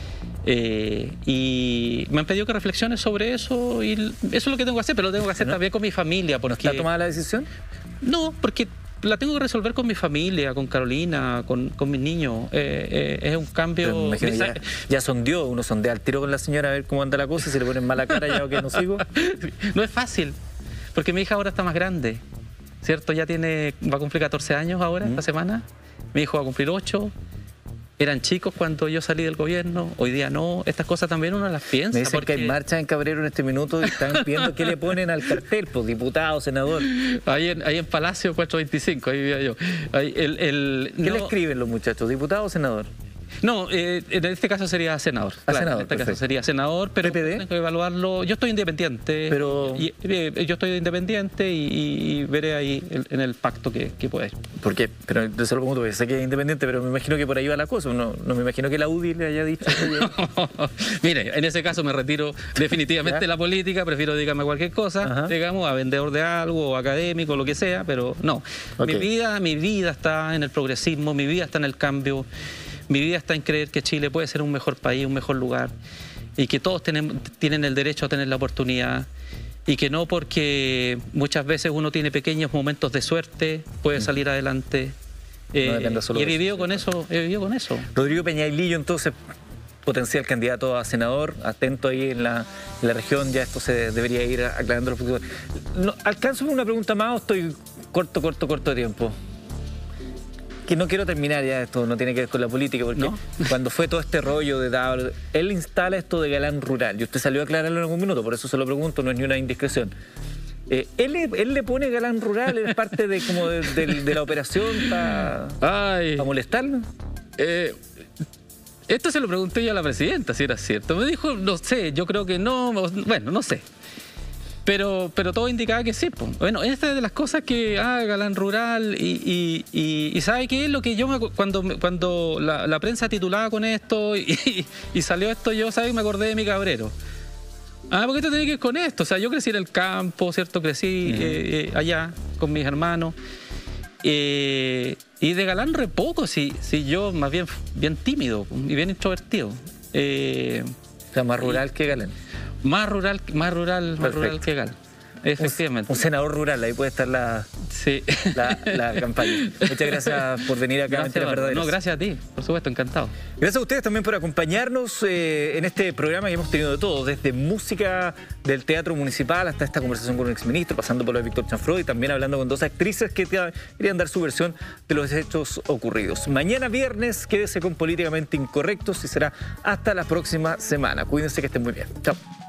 Y me han pedido que reflexione sobre eso y eso es lo que tengo que hacer, pero lo tengo que hacer también con mi familia. Porque... ¿No está tomada la decisión? No, porque la tengo que resolver con mi familia, con Carolina, con mis niños. Es un cambio... Ya sondeó, uno sondea al tiro con la señora a ver cómo anda la cosa y se le ponen mala cara ya o que no sigo. No es fácil, porque mi hija ahora está más grande, ¿cierto? Ya va a cumplir 14 años ahora, esta semana. Mi hijo va a cumplir 8. Eran chicos cuando yo salí del gobierno, hoy día no. Estas cosas también uno las piensa. Me dicen que hay marcha en Cabrero en este minuto y están pidiendo qué le ponen al cartel, pues diputado, senador. Ahí en Palacio 425, ahí vivía yo. ¿Qué le escriben los muchachos, diputado o senador? No, en este caso sería senador. Claro, senador, en este caso sería senador, pero tengo que evaluarlo. Yo estoy independiente. Pero... yo estoy independiente y veré ahí en el pacto que puede ir. ¿Por qué? Pero yo se lo pregunto, porque sé que es independiente, pero me imagino que por ahí va la cosa. No me imagino que la UDI le haya dicho. Mire, en ese caso me retiro definitivamente de la política, prefiero dedicarme a cualquier cosa, digamos, a vendedor de algo, o académico, lo que sea, pero no. Mi vida está en el progresismo, mi vida está en el cambio. Mi vida está en creer que Chile puede ser un mejor país, un mejor lugar, y que todos tienen el derecho a tener la oportunidad, y que no porque muchas veces uno tiene pequeños momentos de suerte, puede salir adelante. Y he vivido con eso, Rodrigo Peñailillo, entonces, potencial candidato a senador, atento ahí en la región, ya esto se debería ir aclarando. ¿Alcanzo una pregunta más o estoy corto de tiempo? Que no quiero terminar ya, esto no tiene que ver con la política, porque cuando fue todo este rollo de Dávalo, él instala esto de galán rural, y usted salió a aclararlo en algún minuto, por eso se lo pregunto, no es ni una indiscreción. Él le pone galán rural, es parte de la operación para molestarlo. Esto se lo pregunté yo a la presidenta, si era cierto. Me dijo, no sé, yo creo que no, bueno, no sé. Pero todo indicaba que sí. Pues. Bueno, esta es de las cosas que galán rural y ¿sabe qué es lo que yo cuando la prensa titulaba con esto y salió esto, yo me acordé de mi Cabrero. Porque esto tiene que ver con esto. O sea, yo crecí en el campo, ¿cierto? Crecí allá con mis hermanos. Y de galán re poco, si yo más bien tímido y bien introvertido. O sea, más rural que galán. Más rural que galán. Efectivamente. Un senador rural, ahí puede estar la campaña. Muchas gracias por venir acá. No, gracias a ti, por supuesto, encantado. Gracias a ustedes también por acompañarnos en este programa que hemos tenido de todo, desde música del Teatro Municipal hasta esta conversación con un exministro, pasando por lo de Víctor Chanfrodi y también hablando con 2 actrices que querían dar su versión de los hechos ocurridos. Mañana viernes, quédese con Políticamente Incorrectos y será hasta la próxima semana. Cuídense, que estén muy bien. Chao.